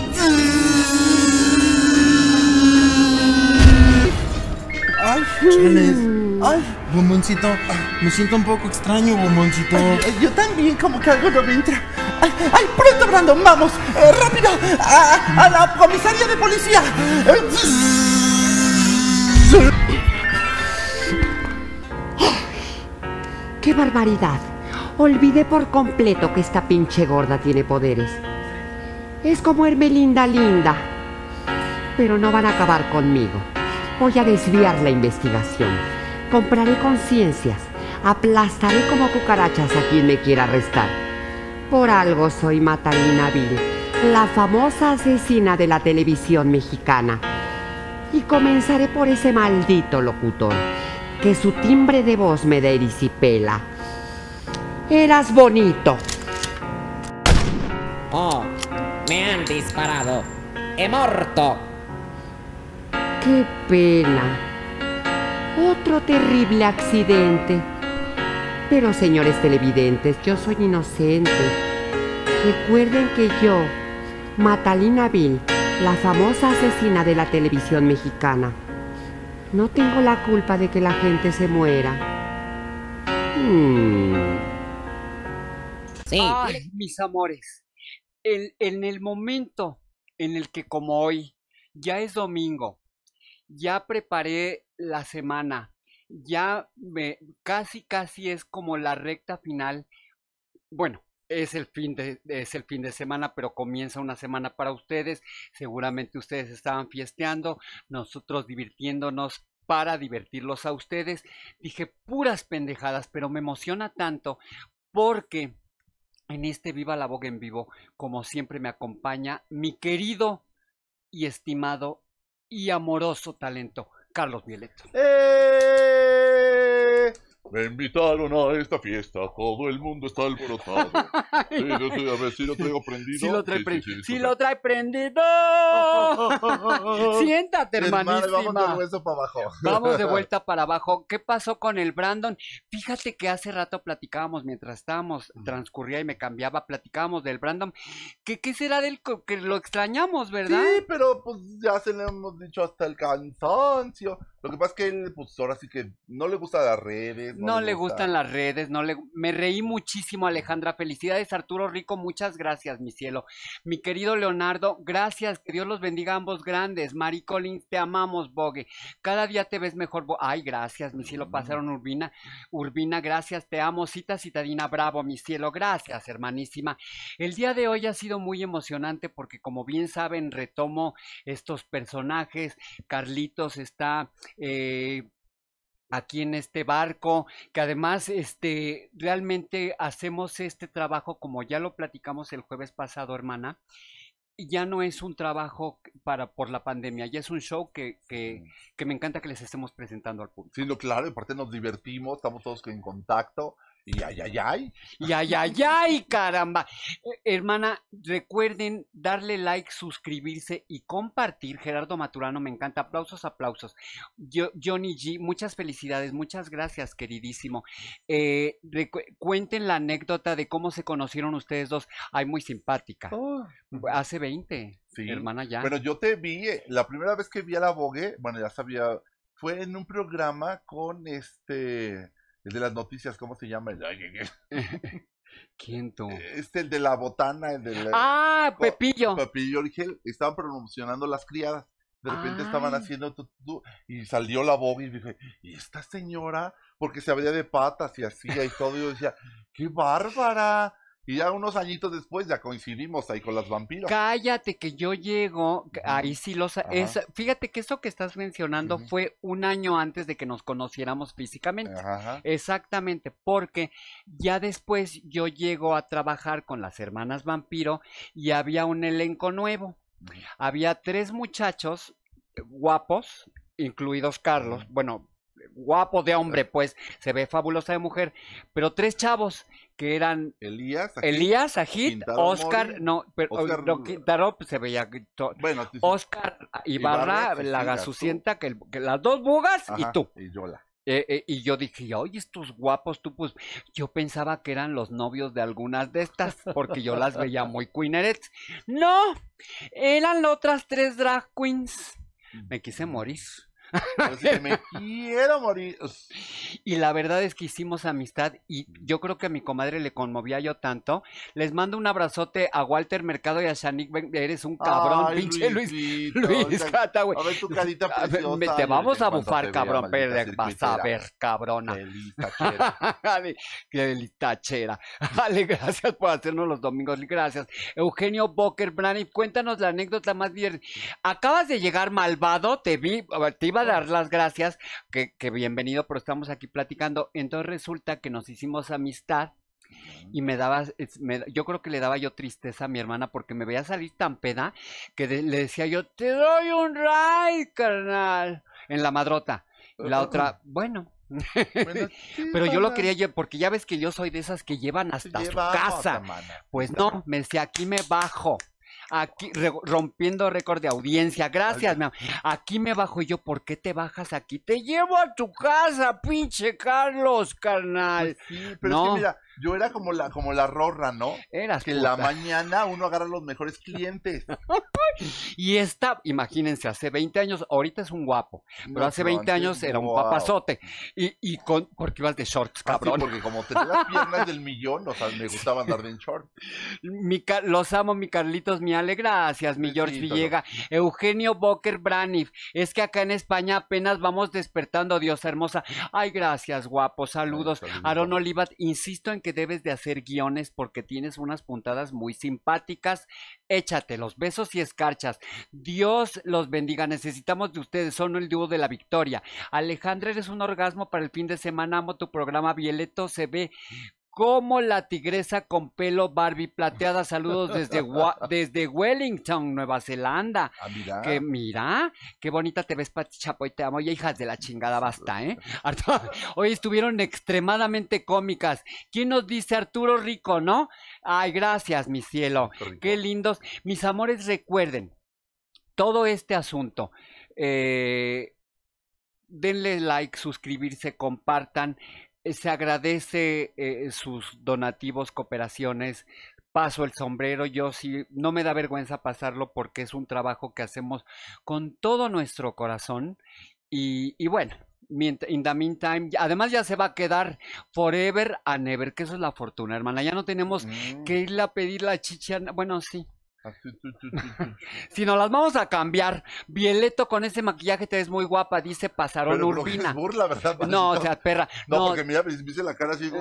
¡Ay, chales! ¡Ay! Bomboncito, me siento un poco extraño, bomboncito. Ay, yo también, como que algo no me entra. ¡Ay, ay pronto, Brandon! ¡Vamos! Eh, ¡Rápido! A, ¡A la comisaría de policía! ¡Qué barbaridad! Olvidé por completo que esta pinche gorda tiene poderes. Es como Hermelinda Linda. Pero no van a acabar conmigo. Voy a desviar la investigación. Compraré conciencias. Aplastaré como cucarachas a quien me quiera arrestar. Por algo soy Matalina Vil, la famosa asesina de la televisión mexicana. Y comenzaré por ese maldito locutor, que su timbre de voz me da erisipela. Eras bonito. Oh, me han disparado. He muerto. ¡Qué pena! Otro terrible accidente. Pero, señores televidentes, yo soy inocente. Recuerden que yo, Matalina Vil, la famosa asesina de la televisión mexicana, no tengo la culpa de que la gente se muera. Hmm. Sí. Ay, mis amores. En, en el momento en el que, como hoy, ya es domingo, ya preparé la semana, ya me, casi casi es como la recta final. Bueno, es el fin de, es el fin de semana, pero comienza una semana para ustedes. Seguramente ustedes estaban fiesteando, nosotros divirtiéndonos para divertirlos a ustedes. Dije puras pendejadas, pero me emociona tanto porque en este Viva la Vogue en vivo, como siempre, me acompaña mi querido y estimado y amoroso talento, Carlos Violetto. ¡Eh! Me invitaron a esta fiesta, todo el mundo está alborotado. Sí, yo sí, a ver, si lo traigo prendido. Sí lo trae, sí, pre sí, sí, sí sí, lo trae prendido. Siéntate, hermanísima. Vamos de vuelta para abajo. Vamos de vuelta para abajo. ¿Qué pasó con el Brandon? Fíjate que hace rato platicábamos mientras estábamos, transcurría y me cambiaba, platicábamos del Brandon. ¿Qué, qué será del que lo extrañamos, verdad? Sí, pero pues ya se le hemos dicho hasta el cansancio. Lo que pasa es que él, pues ahora sí que no le gustan las redes. No, no le, le gusta. gustan las redes, no le... Me reí muchísimo, Alejandra. Felicidades, Arturo Rico, muchas gracias, mi cielo. Mi querido Leonardo, gracias, que Dios los bendiga a ambos grandes. Mari Collins, te amamos, Bogue. Cada día te ves mejor, Bo... Ay, gracias, mi cielo, pasaron Urbina. Urbina, gracias, te amo. Cita Citadina, bravo, mi cielo, gracias, hermanísima. El día de hoy ha sido muy emocionante porque, como bien saben, retomo estos personajes. Carlitos está... Eh, aquí en este barco, que además este realmente hacemos este trabajo, como ya lo platicamos el jueves pasado, hermana, ya no es un trabajo para por la pandemia, ya es un show que, que, que me encanta que les estemos presentando al público. Sí, no, claro, y aparte nos divertimos, estamos todos en contacto. Y ay, ay, ay. Y ay, ay, ay, caramba. Eh, hermana, recuerden darle like, suscribirse y compartir. Gerardo Maturano, me encanta. Aplausos, aplausos. Yo, Johnny G, muchas felicidades, muchas gracias, queridísimo. Eh, cuenten la anécdota de cómo se conocieron ustedes dos. Ay, muy simpática. Oh. Hace veinte, Sí. hermana, ya. Bueno, yo te vi, eh, la primera vez que vi a la Vogue, bueno, ya sabía, fue en un programa con este... El de las noticias, ¿cómo se llama? ¿Quién tú? Este, el de la botana, el de la... ¡Ah, Pepillo! Pepillo Origel, estaban promocionando Las Criadas. De repente Ay. estaban haciendo tu, tu, tu, y salió la Vogue y dije, ¿y esta señora? Porque se abría de patas y hacía y todo. Y yo decía, ¡qué bárbara! Y ya unos añitos después ya coincidimos ahí con las vampiros. Cállate que yo llego, ahí sí los... Es, fíjate que eso que estás mencionando uh-huh. fue un año antes de que nos conociéramos físicamente. Ajá. Exactamente, porque ya después yo llego a trabajar con las hermanas vampiro y había un elenco nuevo. Uh-huh. Había tres muchachos guapos, incluidos Carlos, uh-huh. bueno... guapo de hombre, pues, se ve fabulosa de mujer, pero tres chavos que eran Elías, Ajit, Elías, Ajit, Oscar, Mori, no, pero Oscar, no, Quintaro, pues, se veía to, bueno, Oscar Ibarra, Ibarra la gasucienta, que, que las dos bugas. Ajá, y tú. Y Yola. Eh, eh, y yo dije, oye, estos guapos, tú, pues, yo pensaba que eran los novios de algunas de estas, porque yo las veía muy queenerettes. No, eran otras tres drag queens. Me quise morir. Pues me quiero morir. Y la verdad es que hicimos amistad y yo creo que a mi comadre le conmovía yo tanto. Les mando un abrazote a Walter Mercado y a Shanique. Eres un cabrón, ay, pinche Luisito, Luis. Luis Gata, güey. A ver tu carita preciosa. Te vamos a bufar, te cabrón. vea, Pero vas a ver, cabrona. Feliz tachera. Qué feliz tachera. Vale, gracias por hacernos los domingos. Gracias. Eugenio Boker, Brani, cuéntanos la anécdota más divertida. Acabas de llegar malvado, te vi, te iba a dar las gracias, que, que bienvenido, pero estamos aquí platicando. Entonces resulta que nos hicimos amistad y me daba, me, yo creo que le daba yo tristeza a mi hermana porque me veía salir tan peda que de, le decía yo, te doy un ride, carnal, en la madrota. Y la otra, bueno... Bueno, sí, pero yo lo quería yo, porque ya ves que yo soy de esas que llevan hasta su casa. Pues no, me decía, aquí me bajo. Aquí, re, rompiendo récord de audiencia, gracias, mi amor. Aquí me bajo y yo, ¿por qué te bajas aquí? Te llevo a tu casa, pinche Carlos, carnal. Pues sí, pero no. Es que mira, yo era como la, como la rorra, ¿no? Eras que puta. En la mañana uno agarra los mejores clientes. Y esta, imagínense, hace veinte años, ahorita es un guapo, pero no, hace veinte años era un papazote. Y, y con, porque ibas de shorts, cabrón. Ah, sí, porque como tenía las piernas del millón, o sea, me gustaba andar de shorts. Mi, los amo, mi Carlitos, mi Ale, gracias, mi George sí, Villega. No. Eugenio Boker Branif, es que acá en España apenas vamos despertando, diosa hermosa. Ay, gracias, guapo, saludos. Ay, Aaron Olivat, insisto en que debes de hacer guiones porque tienes unas puntadas muy simpáticas. Échatelos, besos y escarchas. Dios los bendiga, necesitamos de ustedes, son el dúo de la victoria. Alejandra, eres un orgasmo para el fin de semana, amo tu programa. Vieleto se ve como la tigresa con pelo Barbie plateada. Saludos desde, desde Wellington, Nueva Zelanda. Ah, mira. Que mira, qué bonita te ves, Pati Chapoy, te amo. Ya, hijas de la chingada, basta, ¿eh? Hoy estuvieron extremadamente cómicas. ¿Quién nos dice? Arturo Rico, ¿no? Ay, gracias, mi cielo. Qué lindos. Mis amores, recuerden, todo este asunto, eh, denle like, suscribirse, compartan. Se agradece eh, sus donativos, cooperaciones. Paso el sombrero, yo sí, no me da vergüenza pasarlo porque es un trabajo que hacemos con todo nuestro corazón. Y, y bueno, in the meantime, además ya se va a quedar forever and ever, que eso es la fortuna, hermana. Ya no tenemos mm. que irle a pedir la chicha. Bueno, sí. Si nos las vamos a cambiar. Vieleto, con ese maquillaje te ves muy guapa, dice Pasarón pero, Urbina. Es burla, ¿verdad? No, o sea, perra. No, no, porque mira, me hice la cara así.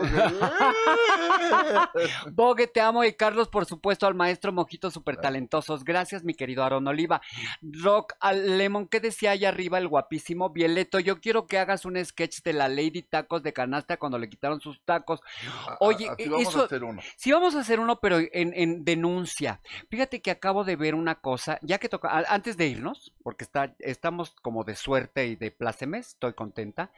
Bogue, te amo. Y Carlos, por supuesto, al maestro Mojito, súper talentosos. Gracias, mi querido Aaron Oliva. Rock al Lemon, ¿qué decía allá arriba el guapísimo Vieleto? Yo quiero que hagas un sketch de la Lady Tacos de Canasta cuando le quitaron sus tacos. Oye, Así vamos eso, a hacer uno. Sí, vamos a hacer uno, pero en, en denuncia. Fíjate fíjate que acabo de ver una cosa, ya que toca, a- antes de irnos, porque está, estamos como de suerte y de plácemes, estoy contenta.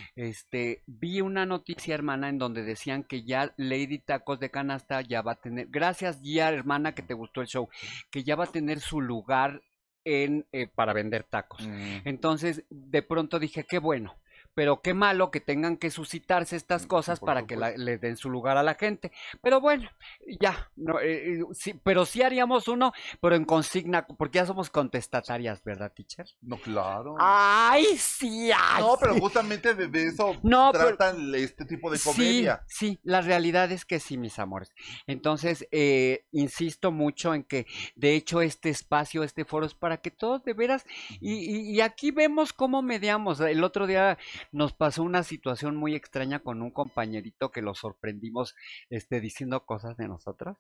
Este, vi una noticia, hermana, en donde decían que ya Lady Tacos de Canasta ya va a tener, gracias ya, hermana, que te gustó el show, que ya va a tener su lugar en eh, para vender tacos. Entonces, de pronto dije, qué bueno. Pero qué malo que tengan que suscitarse estas cosas para que la- le den su lugar a la gente. Pero bueno, ya, no, eh, eh, sí, pero sí haríamos uno, pero en consigna, porque ya somos contestatarias, ¿verdad, teacher? No, claro. Ay, sí, ay, No, pero sí. justamente de, de eso No, pero- tratan este tipo de Sí, comedia. sí, la realidad es que sí, mis amores. Entonces, eh, insisto mucho en que, de hecho, este espacio, este foro es para que todos de veras, y, y- y aquí vemos cómo mediamos. El otro día nos pasó una situación muy extraña con un compañerito que lo sorprendimos, este, diciendo cosas de nosotros.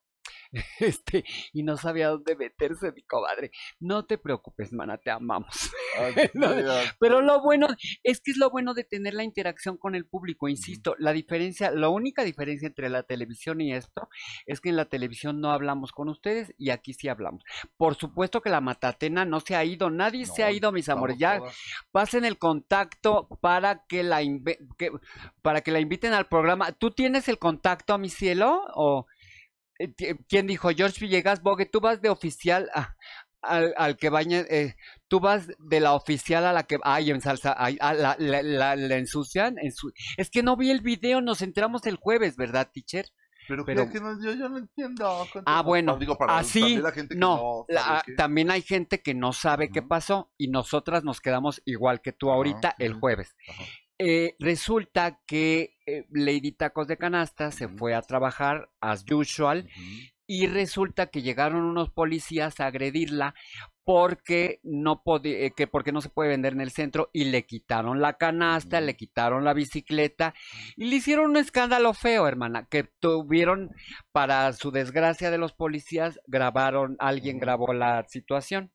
Este, y no sabía dónde meterse, mi comadre. No te preocupes, mana, te amamos. No, pero lo bueno es que es lo bueno de tener la interacción con el público, insisto, la diferencia, la única diferencia entre la televisión y esto es que en la televisión no hablamos con ustedes y aquí sí hablamos. Por supuesto que la Matatena no se ha ido, nadie se ha ido, mis amores. Ya pasen el contacto para que la inve- que- para que la inviten al programa. ¿Tú tienes el contacto, mi cielo? ¿O eh, ti- quién dijo? George Villegas Bogue, tú vas de oficial a- al, al que baña, eh, tú vas de la oficial a la que, ay, en salsa, ay, a la, la, la- la ensucian, ensu- es que no vi el video, nos enteramos el jueves, ¿verdad, teacher? Pero, Pero- ¿qué? Que no- yo, yo no entiendo. Ah, bueno, Digo, para así, también la gente que no, no la- sabe ah, qué. también hay gente que no sabe qué pasó y nosotras nos quedamos igual que tú ahorita el jueves. Eh, resulta que eh, Lady Tacos de Canasta se fue a trabajar as usual y resulta que llegaron unos policías a agredirla porque no podía, que porque no se puede vender en el centro y le quitaron la canasta, le quitaron la bicicleta y le hicieron un escándalo feo, hermana, que tuvieron, para su desgracia de los policías, grabaron, alguien grabó la situación.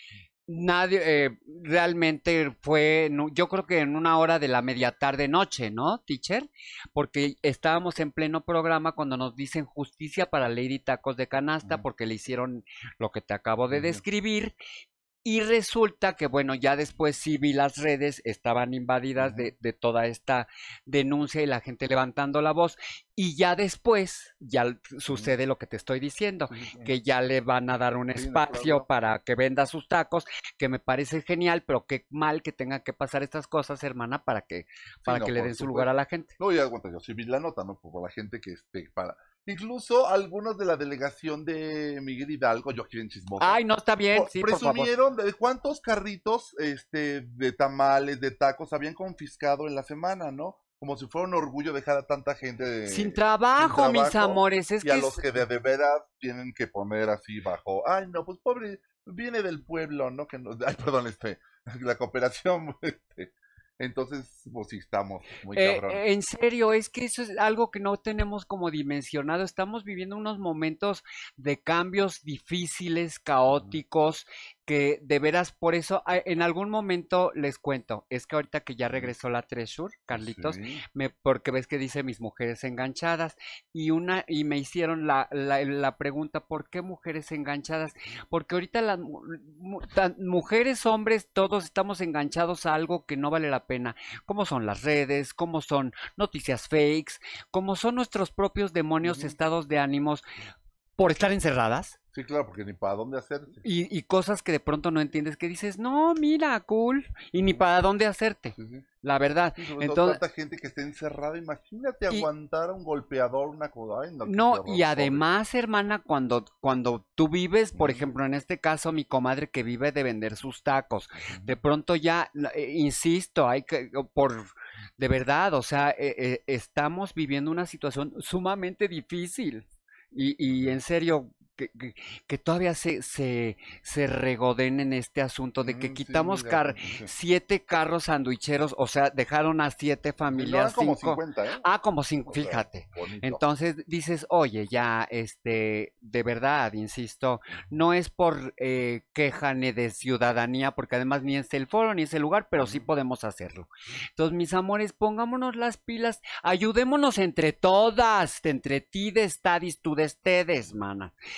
Nadie, eh, realmente fue, no- yo creo que en una hora de la media tarde noche, ¿no, teacher? Porque estábamos en pleno programa cuando nos dicen justicia para Lady Tacos de Canasta porque le hicieron lo que te acabo de describir. Y resulta que, bueno, ya después sí vi las redes, estaban invadidas de, de toda esta denuncia y la gente levantando la voz. Y ya después, ya l- sucede lo que te estoy diciendo, que ya le van a dar un espacio para que venda sus tacos, que me parece genial, pero qué mal que tengan que pasar estas cosas, hermana, para que, para no, que le por den su lugar a la gente. No, ya aguanta, yo sí vi la nota, ¿no? Por la gente que esté para. Incluso algunos de la delegación de Miguel Hidalgo, yo aquí en Chismoso. Ay, no, está bien, po- sí, por favor. presumieron de cuántos carritos este, de tamales, de tacos habían confiscado en la semana, ¿no? Como si fuera un orgullo dejar a tanta gente de- Sin trabajo, mis trabajo, amores, es y a que los es- que de, de veras tienen que poner así bajo. Ay, no, pues pobre, viene del pueblo, ¿no? Que no, ay, perdón, este, la cooperación, este, entonces, pues sí estamos muy Eh, cabrón. en serio, es que eso es algo que no tenemos como dimensionado. Estamos viviendo unos momentos de cambios difíciles, caóticos, que de veras por eso a- en algún momento les cuento. Es que ahorita que ya regresó la Treasure, Carlitos, Sí. me, porque ves que dice mis mujeres enganchadas y una y me hicieron la, la, la pregunta, ¿por qué mujeres enganchadas? Porque ahorita las mu- mu- tan- mujeres, hombres, todos estamos enganchados a algo que no vale la pena, como son las redes, como son noticias fakes, como son nuestros propios demonios estados de ánimos por estar encerradas. Sí, claro, porque ni para dónde hacerse. Y, y cosas que de pronto no entiendes, que dices, no, mira, cool, y ni para dónde hacerte, la verdad. Sí, sobre todo Entonces, tanta gente que está encerrada, imagínate Y- aguantar a un golpeador, una cosa. Ay, no, qué no, horror, y pobre. además, hermana, cuando, cuando tú vives, por ejemplo, en este caso, mi comadre que vive de vender sus tacos, de pronto ya, la- eh, insisto, hay que, por, de verdad, o sea, eh, eh, estamos viviendo una situación sumamente difícil. Y, y en serio, que, que- que todavía se, se, se regoden en este asunto de que Mm, sí, quitamos mira, car- sí. siete carros sandwicheros, o sea, dejaron a siete No, familias. eran como cinco- cincuenta, ¿eh? Ah, como cinco, O sea, fíjate. bonito. Entonces dices, oye, ya, este, de verdad, insisto, no es por eh, queja ni de ciudadanía, porque además ni es el foro ni es el lugar, pero sí podemos hacerlo. Entonces, mis amores, pongámonos las pilas, ayudémonos entre todas, entre ti de estadis, tú de ustedes, mana.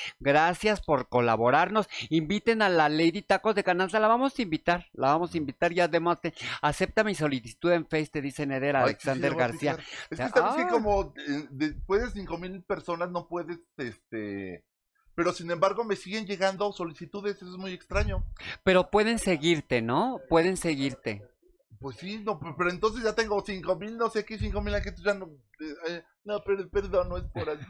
Gracias por colaborarnos. Inviten a la Lady Tacos de Canasta, la vamos a invitar, la vamos a invitar ya además. Te... Acepta mi solicitud en Face, te dice Neder Alexander Ay, sí, sí, García. es que sabes que como eh, después de cinco mil personas no puedes, este... Pero sin embargo me siguen llegando solicitudes, eso es muy extraño. Pero pueden seguirte, ¿no? Pueden seguirte. Pues sí, no, pero entonces ya tengo cinco mil, no sé qué, cinco mil, que tú ya no... Eh, no, pero perdón, no es por así.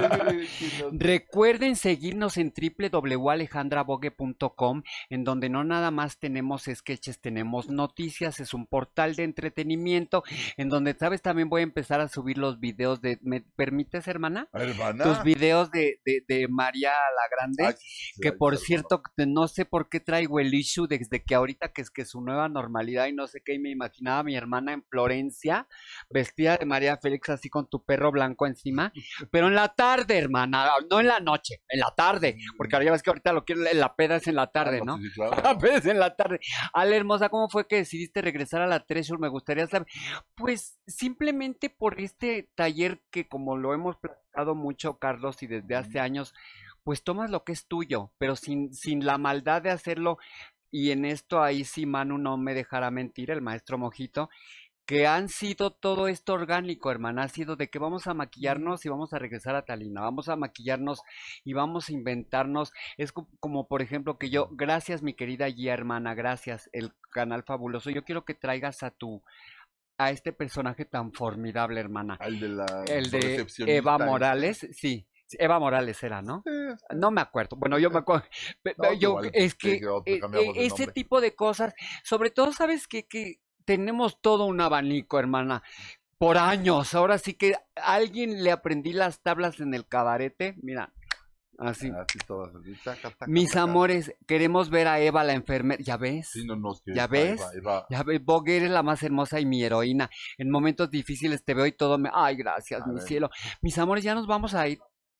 Recuerden seguirnos en doble u doble u doble u punto alejandra bogue punto com, en donde no nada más tenemos sketches, tenemos noticias, es un portal de entretenimiento, en donde, ¿sabes? También voy a empezar a subir los videos de... ¿Me permites, hermana? Hermana. Tus videos de, de, de María la Grande, ay, sí, que ay, por sí, cierto, hermano. No sé por qué traigo el issue desde que ahorita que es que su nueva normalidad y no sé qué, y me imaginaba a mi hermana en Florencia, vestida de María Félix, así con tu perro blanco encima, pero en la tarde, hermana, no en la noche, en la tarde, porque ahora ya ves que ahorita lo quiero, la peda es en la tarde, ah, no, ¿no? Sí, claro. La peda es en la tarde. Ale, hermosa, ¿cómo fue que decidiste regresar a la Treasure? Me gustaría saber. Pues simplemente por este taller que, como lo hemos platicado mucho, Carlos, y desde hace años, pues tomas lo que es tuyo, pero sin, sin la maldad de hacerlo, y en esto ahí sí Manu no me dejará mentir, el maestro Mojito, que han sido todo esto orgánico, hermana, ha sido de que vamos a maquillarnos y vamos a regresar a Talina, vamos a maquillarnos y vamos a inventarnos, es co como por ejemplo que yo, gracias mi querida Gia, hermana, gracias, el canal fabuloso, yo quiero que traigas a tu, a este personaje tan formidable, hermana, el de, la el de Eva Morales, sí. Eva Morales era, ¿no? No me acuerdo. Bueno, yo me acuerdo. No, yo, es que eh, ese tipo de cosas, sobre todo, ¿sabes qué? Que tenemos todo un abanico, hermana, por años. Ahora sí que a alguien le aprendí las tablas en el cabarete. Mira, así. así todas, así, taca, taca, mis taca. Amores, queremos ver a Eva la enfermera. ¿Ya ves? Sí, no, no, ¿Ya ves? Eva, Eva. Ya ves, Bogue, eres la más hermosa y mi heroína. En momentos difíciles te veo y todo me... Ay, gracias, a mi ver. Cielo. Mis amores, ya nos vamos a ir.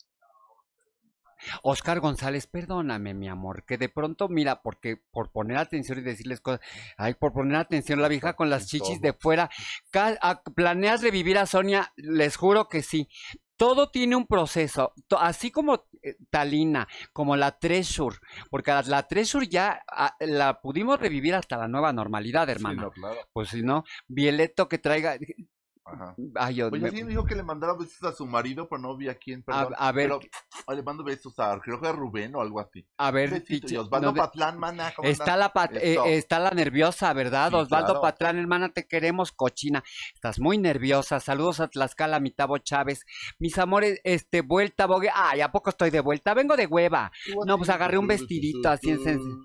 Oscar González, perdóname, mi amor, que de pronto, mira, porque por poner atención y decirles cosas, ay, por poner atención, la vieja con las chichis de fuera, ¿planeas revivir a Sonia? Les juro que sí. Todo tiene un proceso, así como eh, Talina, como la Treasure, porque la, la Treasure ya a, la pudimos revivir hasta la nueva normalidad, hermana. Sí, no, claro. Pues si no, Violeto que traiga... Ajá. Ay, yo, Oye, me... sí me dijo que le mandara besos a su marido, pero no vi a quién, perdón. A, a ver. Pero, ay, le mando besos a, creo que a Rubén o algo así. A ver, Besito, Osvaldo no, Patlán, mana. Está la, pat, eh, está la nerviosa, ¿verdad? Sí, Osvaldo claro. Patlán, hermana, te queremos, cochina. Estás muy nerviosa. Saludos a Tlaxcala, mi Tavo Chávez. Mis amores, este, vuelta, Bogue. Ay, ¿a poco estoy de vuelta? Vengo de hueva. No, pues agarré un vestidito así en sencillo.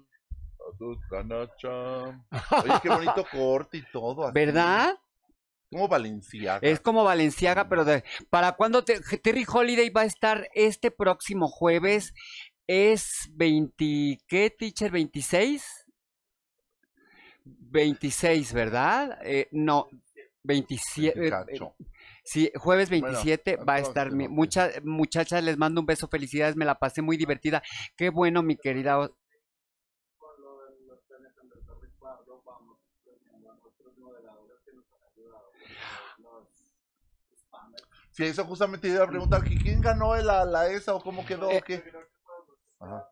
Oye, qué bonito corte y todo. Así. ¿Verdad? Como Valenciaga. Es como Valenciaga, pero de, ¿para cuándo? Te, Terry Holiday va a estar este próximo jueves. Es veinte, ¿qué, teacher? ¿veintiséis? veintiséis, ¿verdad? Eh, no, veintisiete. Eh, sí, jueves veintisiete bueno, va a estar. Mi, mucha, muchachas, les mando un beso, felicidades, me la pasé muy divertida. Qué bueno, mi querida. Sí, eso justamente iba a preguntar, ¿quién ganó la, la esa o cómo quedó eh, o qué? Ajá.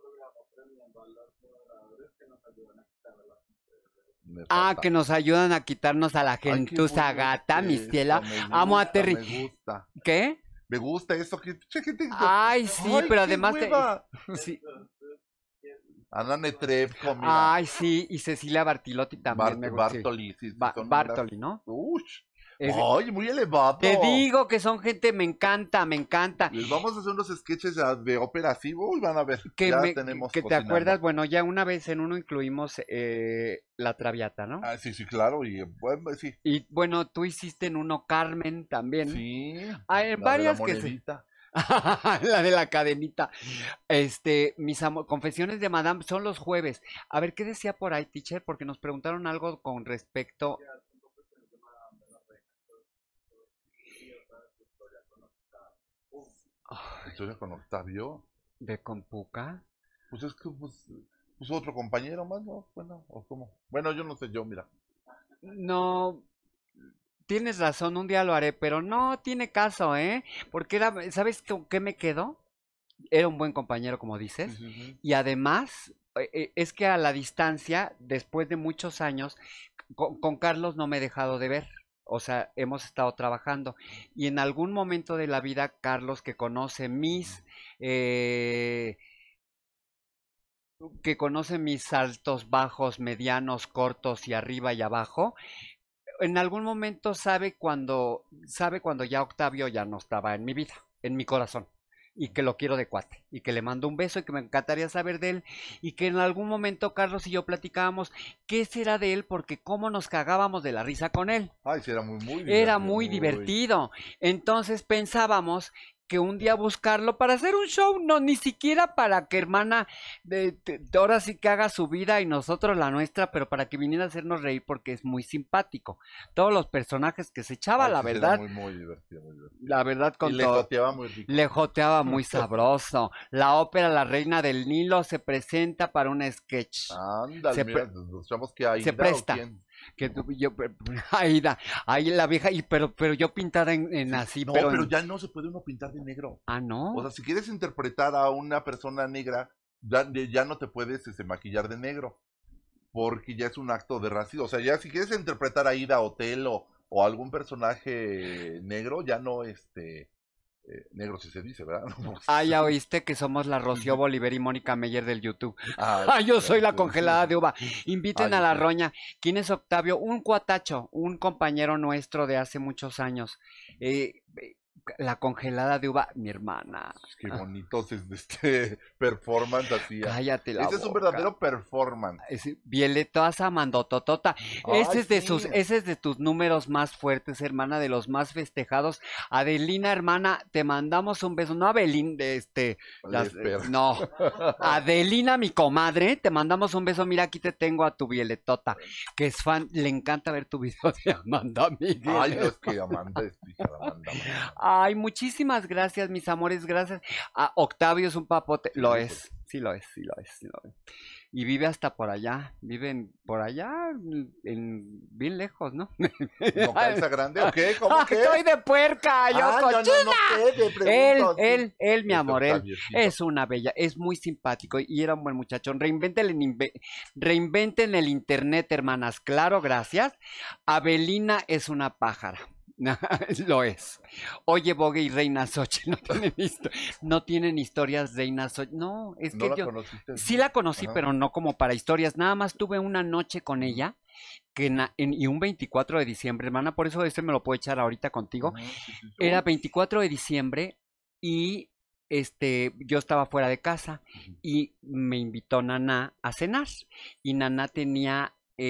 Ah, que nos ayudan a quitarnos a la gentuza gata, mi cielo. Amo a Terry. Me gusta. ¿Qué? Me gusta eso. Que, Ay, sí, Ay, pero además... Te, sí. Ana Netrebko, mira. Ay, sí, y Cecilia Bartilotti también. Bart, me gusta. Bartoli, sí, ba Bartoli, ¿no? Uy. Es, Ay, muy elevado. Te digo que son gente, me encanta, me encanta. Les vamos a hacer unos sketches de ópera así, uy, van a ver. Que, ya me, tenemos que te acuerdas, bueno, ya una vez en uno incluimos eh, La Traviata, ¿no? Ah, sí, sí, claro, y bueno, sí. Y bueno, tú hiciste en uno Carmen también. Sí. Hay ah, varias que se... La de la cadenita. Este, mis amores, confesiones de Madame son los jueves. A ver, ¿qué decía por ahí, teacher? Porque nos preguntaron algo con respecto... ¿Historia con Octavio? ¿De Compuca? Pues es que, pues, pues otro compañero más, ¿no? Bueno, ¿o cómo? Bueno, yo no sé, yo, mira. No, tienes razón, un día lo haré, pero no tiene caso, ¿eh? Porque era, ¿sabes con qué me quedo? era un buen compañero, como dices, Sí, sí, sí. y además eh, eh, es que a la distancia, después de muchos años, con, con Carlos no me he dejado de ver. O sea, hemos estado trabajando y en algún momento de la vida, Carlos, que conoce mis, eh, que conoce mis altos, bajos, medianos, cortos y arriba y abajo, en algún momento sabe cuando, sabe cuando ya Octavio ya no estaba en mi vida, en mi corazón, y que lo quiero de cuate, y que le mando un beso y que me encantaría saber de él, y que en algún momento Carlos y yo platicábamos qué será de él, porque cómo nos cagábamos de la risa con él. Ay, sí, era muy, muy Era divertido, muy divertido. Entonces pensábamos que un día buscarlo para hacer un show, no, ni siquiera para que hermana de, de- de ahora sí que haga su vida y nosotros la nuestra, pero para que viniera a hacernos reír porque es muy simpático. Todos los personajes que se echaba, Ay, la sí, sí, era verdad, muy, muy divertido, muy divertido. la verdad Y con le todo. joteaba muy rico. Le joteaba muy sabroso. La ópera La Reina del Nilo se presenta para un sketch. Ándale, Se mira, pre- nos echamos que Aida se o presta. quién. Que tú- yo, Aida, ahí la vieja, y pero, pero yo pintada en, en así, No, pero, pero, en- ya no se puede uno pintar de negro. Ah, ¿no? O sea, si quieres interpretar a una persona negra, ya, ya no te puedes este, maquillar de negro. Porque ya es un acto de racismo. O sea, ya si quieres interpretar a Aida Hotel o, o algún personaje negro, ya no este eh, negro si se dice, ¿verdad? No, Ah, ya oíste que somos la Rocío Bolívar y Mónica Meyer del YouTube. Ah, Ah, yo soy la sí, congelada sí. de uva. Inviten Ah, a yo la sé. roña. ¿Quién es Octavio? Un cuatacho, un compañero nuestro de hace muchos años. Eh, eh, la congelada de uva, mi hermana. Qué bonitos este performance hacía. Cállate la Ese es un boca. verdadero performance. Es Violetosa Mandototota. Ay, Ese es de sí. sus, ese es de tus números más fuertes, hermana, de los más festejados. Adelina, hermana, te mandamos un beso. No, Abelín, de este. las- Lesper. no. Adelina, mi comadre, te mandamos un beso. Mira, aquí te tengo a tu Violetota, que es fan, le encanta ver tu video de Amanda Miguel. Ay, no, es que Amanda es hija de Amanda. Amanda. Ay, muchísimas gracias, mis amores, gracias. Ah, Octavio es un papote, lo Sí, es, sí lo es, sí lo es, sí lo es. Y vive hasta por allá, viven por allá, en, bien lejos, ¿no? ¿No calza grande o qué? ¿Cómo Ah, que? Estoy de puerca, yo Ah, no, no, cochina. no sé, te Él, pregunto. él, él, mi Este amor, él Octaviocito. es una bella, es muy simpático y era un buen muchacho. Reinventen el, inve- reinventen el internet, hermanas. Claro, gracias. Abelina es una pájara. Lo es. Oye, Bogue y Reina Xochitl no tienen, histo- no tienen historias Reina Xochitl. No, es ¿No que la yo conociste? sí la conocí, Ajá. pero no como para historias. Nada más tuve una noche con ella que na- en- y un veinticuatro de diciembre, hermana, por eso este me lo puedo echar ahorita contigo. Ajá, sí, sí, sí. Era veinticuatro de diciembre y este yo estaba fuera de casa y me invitó Naná a cenar y Naná tenía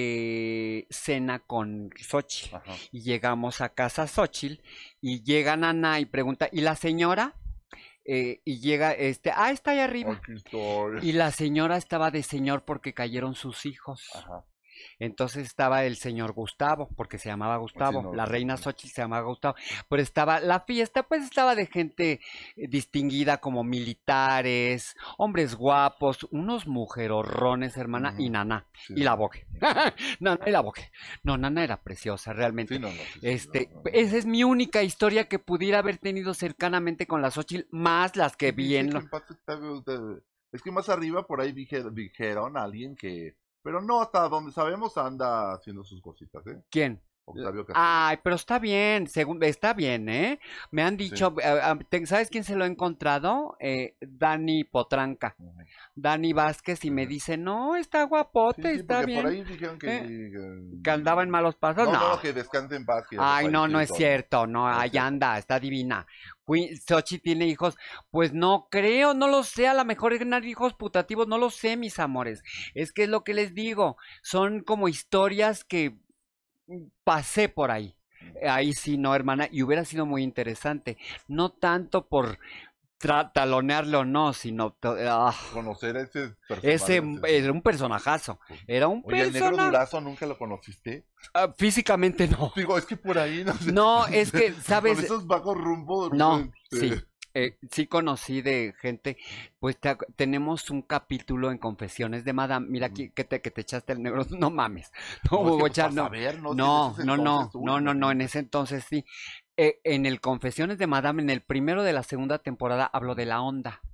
eh, cena con Xochitl Ajá. y llegamos a casa Xochitl y llega Naná y pregunta ¿y la señora? Eh, y llega este, ah, está ahí arriba. Aquí estoy. Y la señora estaba de señor porque cayeron sus hijos. Ajá. Entonces estaba el señor Gustavo, porque se llamaba Gustavo, no, la sí, reina sí. Xochitl se llamaba Gustavo, pero estaba la fiesta, pues estaba de gente eh, distinguida como militares, hombres guapos, unos mujerorrones, hermana, y Ujú. Nana, Sí, y la Boque. Nana y la Boque. No, Nana era preciosa, realmente. Sí, no, no, sí, sí, Este, no, no, no. esa es mi única historia que pudiera haber tenido cercanamente con la Xochitl, más las que vi Dice en que lo- en paz está- usted- Es que más arriba por ahí dije- dijeron a alguien que... Pero no, hasta donde sabemos anda haciendo sus cositas, ¿eh? ¿Quién? Octavio Castillo. Ay, pero está bien, según, está bien, ¿eh? Me han dicho, eh, ah, te- ¿sabes quién se lo ha encontrado? Eh, Dani Potranca, Ujú. Dani Vázquez, y me dice, no, está guapote, Sí, sí, está porque bien. por ahí dijeron que... Eh, que- Que andaba en malos pasos, No, no. no, que descanse en paz. que ya Ay, no, no es desapareció todo. cierto, no, No es ahí cierto. anda, está divina. Qui- Xochitl tiene hijos, pues no creo, no lo sé, a lo mejor eran hijos putativos, no lo sé, mis amores. Es que es lo que les digo, son como historias que mm, pasé por ahí. Ahí sí, no, hermana, y hubiera sido muy interesante. No tanto por tra- talonearle o no, sino to- ah, Conocer a ese personaje. ese era un personajazo. Era un Oye, el negro personaje. Durazo nunca lo conociste. Ah, físicamente no. Digo, es que por ahí no sé. No, es que, ¿sabes? Con esos bajos rumbos. No, este, sí, eh, sí conocí de gente, pues te ac- tenemos un capítulo en Confesiones de Madame, mira aquí que te, que te echaste el negro, no mames, no, No, es que, Hugo pues, Char, vas no, a ver, ¿no? Si en no, esos no, no, entonces, uy, no, no, no, en imagínate. ese entonces sí. Eh, en el Confesiones de Madame, en el primero de la segunda temporada, hablo de la onda.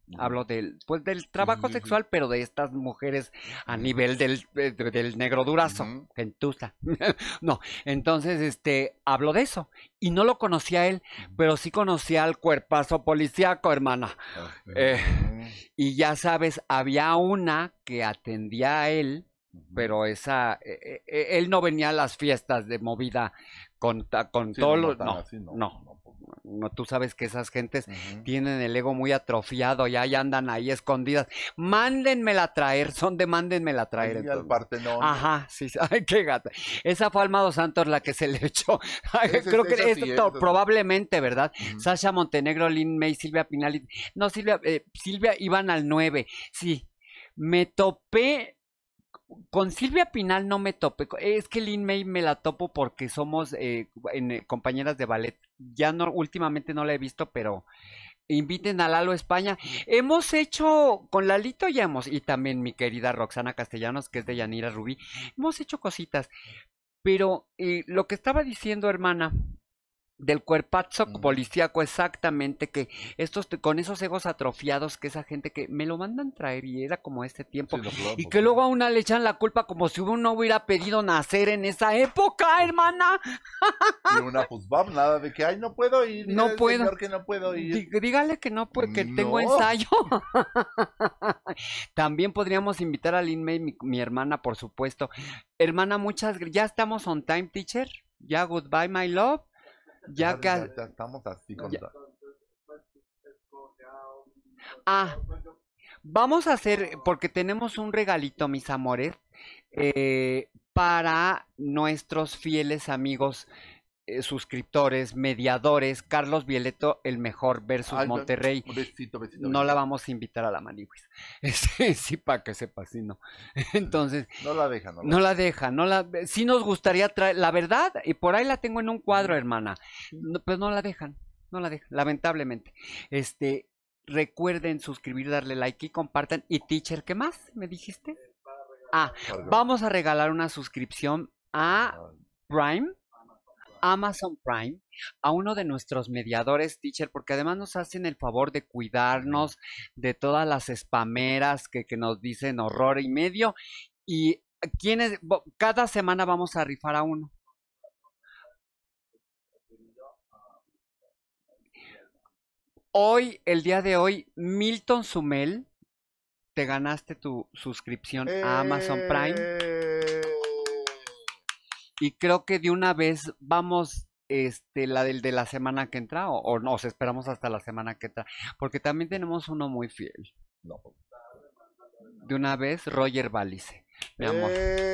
Hablo del, pues del trabajo Sí, sí. sexual, pero de estas mujeres a nivel del, de- de- del negro durazo, Ujú. gentuza. No, entonces, este, hablo de eso. Y no lo conocía a él, pero sí conocía al cuerpazo policíaco, hermana. Eh, y ya sabes, había una que atendía a él, pero esa, eh, eh, él no venía a las fiestas de movida con, ta- con Sí, todo no, lo, no tan no, así, no, no, no, pues, no, tú sabes que esas gentes Ujú. tienen el ego muy atrofiado, ya, ya andan ahí escondidas. Mándenmela a traer, son de mándenmela a traer. Ahí al entonces. Partenón. Ajá, sí, sí, ay, qué gata. Esa fue Alma dos Santos la que se le echó. Ay, Ese- creo que esa esto sí, to- esa sí. probablemente, ¿verdad? Ujú. Sasha Montenegro, Lin May, Silvia Pinal. y- No, Silvia, eh, Silvia iban al nueve. Sí, me topé. Con Silvia Pinal no me topé. co- Es que Lin May me la topo porque somos eh, en, eh, compañeras de ballet. Ya no, últimamente no la he visto, pero inviten a Lalo España. Hemos hecho, con Lalito ya hemos, y también mi querida Roxana Castellanos, que es de Yanira Rubí, hemos hecho cositas. Pero eh, lo que estaba diciendo, hermana, del cuerpazo Ujú. policíaco, exactamente, que estos, te- con esos egos atrofiados, que esa gente que me lo mandan traer y era como este tiempo, Sí, no, claro, y pues, que sí. luego a una le echan la culpa como si uno hubiera pedido nacer en esa época, hermana. Y una, pues vamos, nada de que, ay, no puedo ir. No dígale al puedo. señor que no puedo ir. Dí- Dígale que no, porque tengo No. ensayo. También podríamos invitar a Lin May, mi, mi hermana, por supuesto. Hermana, muchas gracias. Ya estamos on time, teacher. Ya, goodbye, my love. Ya Ya, que... ya, ya estamos así con... Ya. Ah, vamos a hacer, porque tenemos un regalito, mis amores, eh, para nuestros fieles amigos, eh, suscriptores, mediadores. Carlos Violeto, el mejor versus Ay, Monterrey. Besito, besito, No la besito. vamos a invitar a la Maniwis. Sí, sí, para que sepa, sí, no. Entonces, No la dejan, no la no la deja, no la... Sí nos gustaría traer, la verdad, y por ahí la tengo en un cuadro, hermana, no, pero no la dejan, no la dejan, lamentablemente. Este, recuerden suscribir, darle like y compartan. Y teacher, ¿qué más me dijiste? Ah, dejan. vamos a regalar una suscripción a Prime, Amazon Prime, a uno de nuestros mediadores, teacher, porque además nos hacen el favor de cuidarnos de todas las spameras que, que nos dicen horror y medio. Y quienes, bo- cada semana vamos a rifar a uno. Hoy, el día de hoy, Milton Sumel, te ganaste tu suscripción a Amazon Prime. Eh, Y creo que de una vez vamos, este, la del de la semana que entra, o, o nos esperamos hasta la semana que entra, porque también tenemos uno muy fiel. No, pues. De una vez, Roger Balice, mi amor.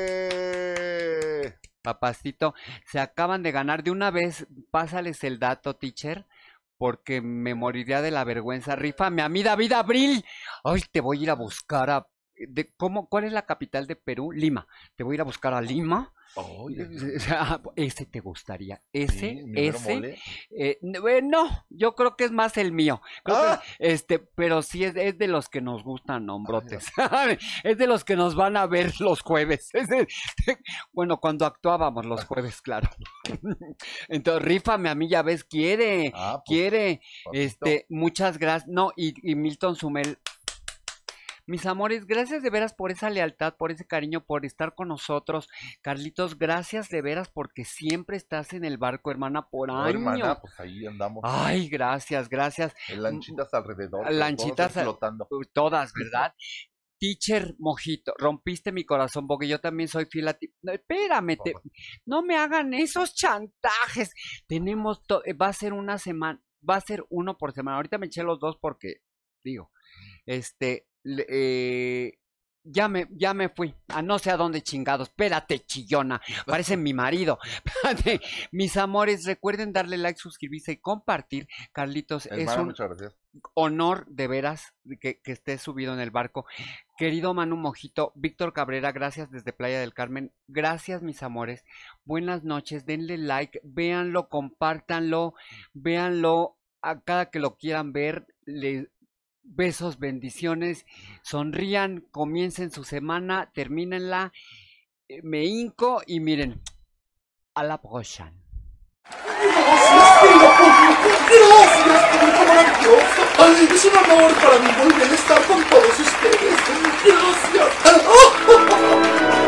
Eh, Papacito, se acaban de ganar. De una vez, pásales el dato, teacher, porque me moriría de la vergüenza. Rífame a mí, David Abril. Ay, te voy a ir a buscar a... De, ¿cómo, ¿Cuál es la capital de Perú? Lima. Te voy a ir a buscar a Lima. Oye, Ese te gustaría. Ese, sí, mi mero ese. mole. eh, n- eh, no, yo creo que es más el mío. Creo que, ¡Ah! este, pero sí es, es de los que nos gustan, hombrotes. Es de los que nos van a ver los jueves. Es de- bueno, cuando actuábamos los jueves, claro. Entonces, rífame a mí, ya ves, quiere, Ah, pues, quiere. papito. Este, muchas gracias. No, y, y Milton Sumel. Mis amores, gracias de veras por esa lealtad, por ese cariño, por estar con nosotros. Carlitos, gracias de veras porque siempre estás en el barco, hermana, por No, años. hermana, pues ahí andamos. Ay, gracias, gracias. En lanchitas alrededor. pero Lanchitas todos a- flotando. Todas, ¿verdad? Teacher Mojito, rompiste mi corazón porque yo también soy fiel a ti. No, espérame, te- no me hagan esos chantajes. Tenemos, to- eh, va a ser una semana, va a ser uno por semana. Ahorita me eché los dos porque, digo, este, le- eh, ya me, ya me fui a no sé a dónde chingados. Espérate, chillona, parece mi marido. Espérate. Mis amores, recuerden darle like, suscribirse y compartir. Carlitos, es Hermana, un muchas gracias. honor de veras que, que estés subido en el barco. Querido Manu Mojito, Víctor Cabrera, gracias desde Playa del Carmen. Gracias, mis amores. Buenas noches, denle like, véanlo, compártanlo, véanlo a cada que lo quieran ver. Le, besos, bendiciones, sonrían, comiencen su semana, termínenla. Eh, Me hinco y miren, a la próxima. Gracias, querido público. Gracias, público maravilloso. Ay, es un honor para mí volver a estar con todos ustedes. Gracias. Oh, oh, oh.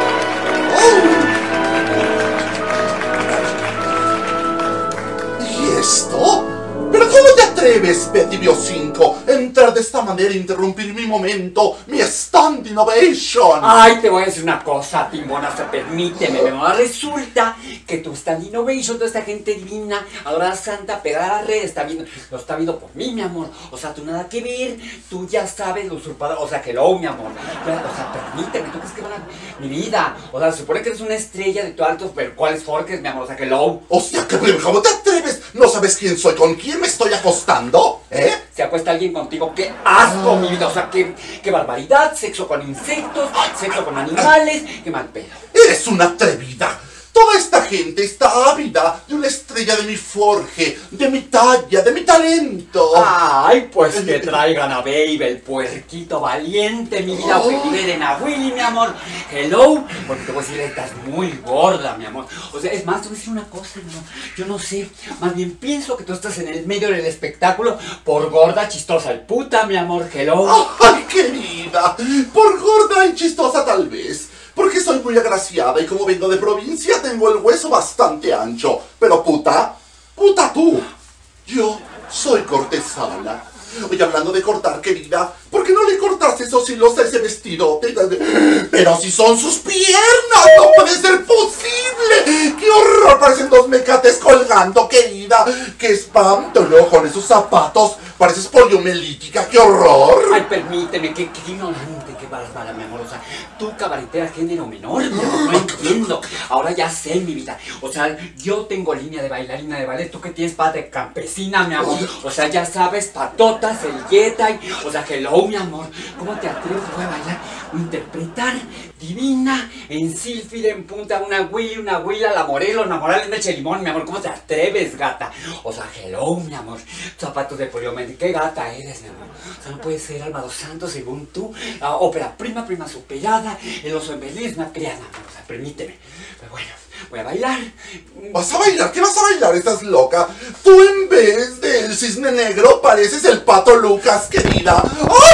Oh. ¿Y esto? ¿Pero cómo te atreves, Betty Bio cinco, a entrar de esta manera e interrumpir mi momento, mi stand innovation? Ay, te voy a decir una cosa, Timbona, se permíteme, mi amor. Resulta que tu stand innovation, toda esta gente divina, adorada santa, pegada a la red, está viendo, lo está viendo por mí, mi amor. O sea, tú nada que ver, tú ya sabes lo usurpador, o sea, que lo, mi amor. Ya, o sea, permíteme, tú crees que van a... Mi vida, o sea, se supone que eres una estrella de tu alto, pero ¿cuál es Jorge, mi amor? O sea, que lo... O sea, que ¿cómo te atreves? ¿No sabes quién soy? ¿Con quién me estoy acostando? ¿Eh? Se acuesta alguien contigo, qué asco, mi vida, o sea, qué, qué barbaridad, sexo con insectos, sexo con animales, qué mal pedo. Eres una atrevida. Toda esta gente está ávida de una estrella de mi forje, de mi talla, de mi talento. Ay, pues que traigan a Babe, el puerquito valiente, mi vida, o que liberen a Willy, mi amor. Hello, porque te voy a decir, estás muy gorda, mi amor. O sea, es más, te voy a decir una cosa, mi amor. Yo no sé, más bien pienso que tú estás en el medio del espectáculo por gorda, chistosa y puta, mi amor. Hello. Ay, querida, por gorda y chistosa tal vez. Porque soy muy agraciada y como vengo de provincia tengo el hueso bastante ancho. Pero puta, puta tú, yo soy cortesana. Oye, hablando de cortar, querida, ¿por qué no le cortaste esos hilos a ese vestidote? Pero si son sus piernas, no puede ser posible. ¡Qué horror! Parecen dos mecates colgando, querida. ¡Qué espanto! Luego con esos zapatos pareces poliomelítica. ¡Qué horror! Ay, permíteme, qué, qué ignorante, qué bárbara, mi amor. O sea, tú cabaretera género menor, mi amor, no entiendo. Ahora ya sé, mi vida. O sea, yo tengo línea de bailarina de ballet, tú que tienes pata de campesina, mi amor. O sea, ya sabes, patota, selleta y... O sea, hello, mi amor. ¿Cómo te atreves a bailar? Interpretar divina en Silfide, en punta, una Will, una Willa, la Morelos, una Morales, leche limón, mi amor. ¿Cómo te atreves, gata? O sea, hello, mi amor. Zapatos de poliomelítica. ¿Qué gata eres, mi amor? O sea, no puede ser Alba dos Santos, según tú. La ópera prima, prima superada. El oso en Belén, una criada, mi amor. O sea, permíteme. Pero bueno, voy a bailar. ¿Vas a bailar? ¿Qué vas a bailar? ¿Estás loca? Tú en vez del cisne negro pareces el Pato Lucas, querida.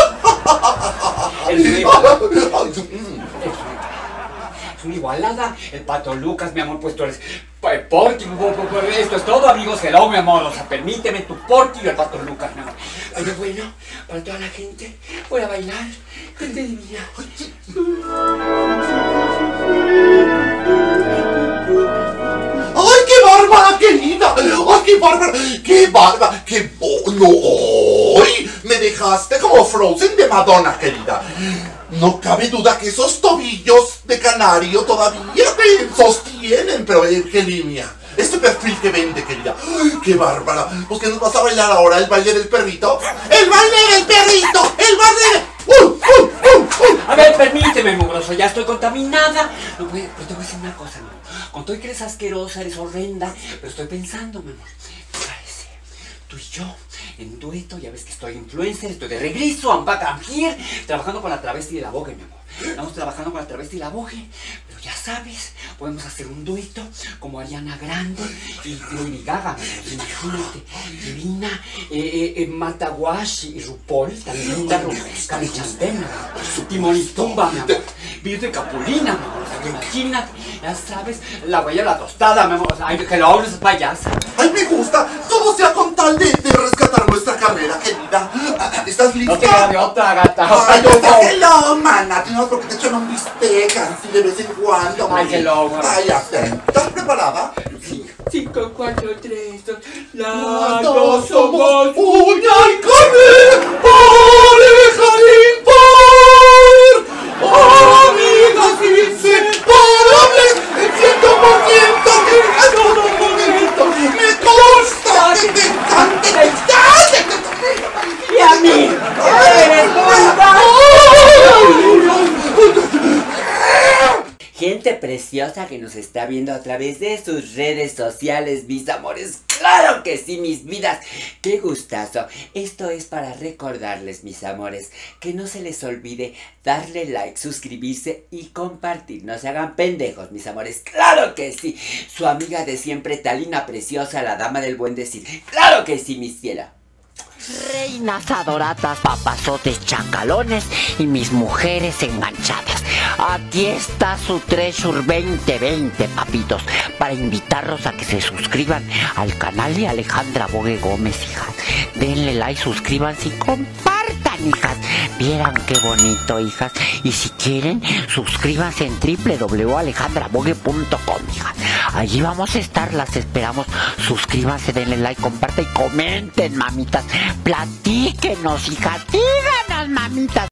El es una igualada. El Pato Lucas, mi amor, pues tú eres Porky. Esto es todo, amigos. Hello, mi amor. O sea, permíteme, tu Porky y el Pato Lucas, mi amor. Pero bueno, para toda la gente, voy a bailar. Gente divina. ¡Ay, qué bárbara, querida! ¡Ay, qué bárbara! ¡Qué bárbara! ¡Qué... Oh, no! ¡Ay! Me dejaste como Frozen de Madonna, querida. No cabe duda que esos tobillos de canario todavía te sostienen, pero eh, qué línea. Este perfil que vende, querida. ¡Ay, qué bárbara! ¿Pues qué nos vas a bailar ahora? ¿El baile del perrito? ¡El baile del perrito! ¡El baile! ¡Uh, uh, uh, uh! A ver, permíteme, mugroso, ya estoy contaminada. No, voy, pero te voy a decir una cosa, mi amor. Con todo y que eres asquerosa, eres horrenda, pero estoy pensando, mi amor. ¿Qué parece? Tú y yo, en dueto, ya ves que estoy influencer, estoy de regreso, I'm back, I'm here, trabajando con la travesti de la Vogue, mi amor. Estamos trabajando con la travesti de la Vogue, pero ya sabes, podemos hacer un dueto como Ariana Grande y Lady Gaga, mi amor. Imagínate, Divina, eh, eh, Marta Wash y RuPaul, también linda, Cami Chantena, Timón y Tumba, mi amor. Virto y Capulina, mi amor. O sea, imagínate, ya sabes, la huella de la tostada, mi amor. O sea, ay, que lo hables, payasa. ¡Ay, me gusta! Todo sea con tal de, de rescatar nuestra carrera, querida. ¿Estás lista? No te queda de otra, gata. Ay, otra, hello, mana. No, porque te echan un bistec así de vez en cuando. Ay, hello, ay, ya sé. ¿Estás preparada? Sí. Cinco, cuatro, tres, dos. Las dos somos uña y carne. Pareja impar. Amigas inseparables. El ciento por ciento que a todo momento me consta que te encante. Y a mí, ¿qué eres, gente preciosa que nos está viendo a través de sus redes sociales, mis amores. ¡Claro que sí, mis vidas! ¡Qué gustazo! Esto es para recordarles, mis amores, que no se les olvide darle like, suscribirse y compartir. No se hagan pendejos, mis amores. ¡Claro que sí! Su amiga de siempre, Talina Preciosa, la dama del buen decir. ¡Claro que sí, mi ciela! Reinas adoradas, papazotes chacalones y mis mujeres enganchadas. Aquí está su Treasure veinte veinte, papitos, para invitarlos a que se suscriban al canal de Alejandra Bogue Gómez, hijas. Denle like, suscríbanse y compartan, hijas. Vieran qué bonito, hijas. Y si quieren, suscríbanse en w w w punto alejandra bogue punto com, hijas. Allí vamos a estar, las esperamos. Suscríbanse, denle like, compartan y comenten, mamitas. Platíquenos, hijas. Díganos, mamitas.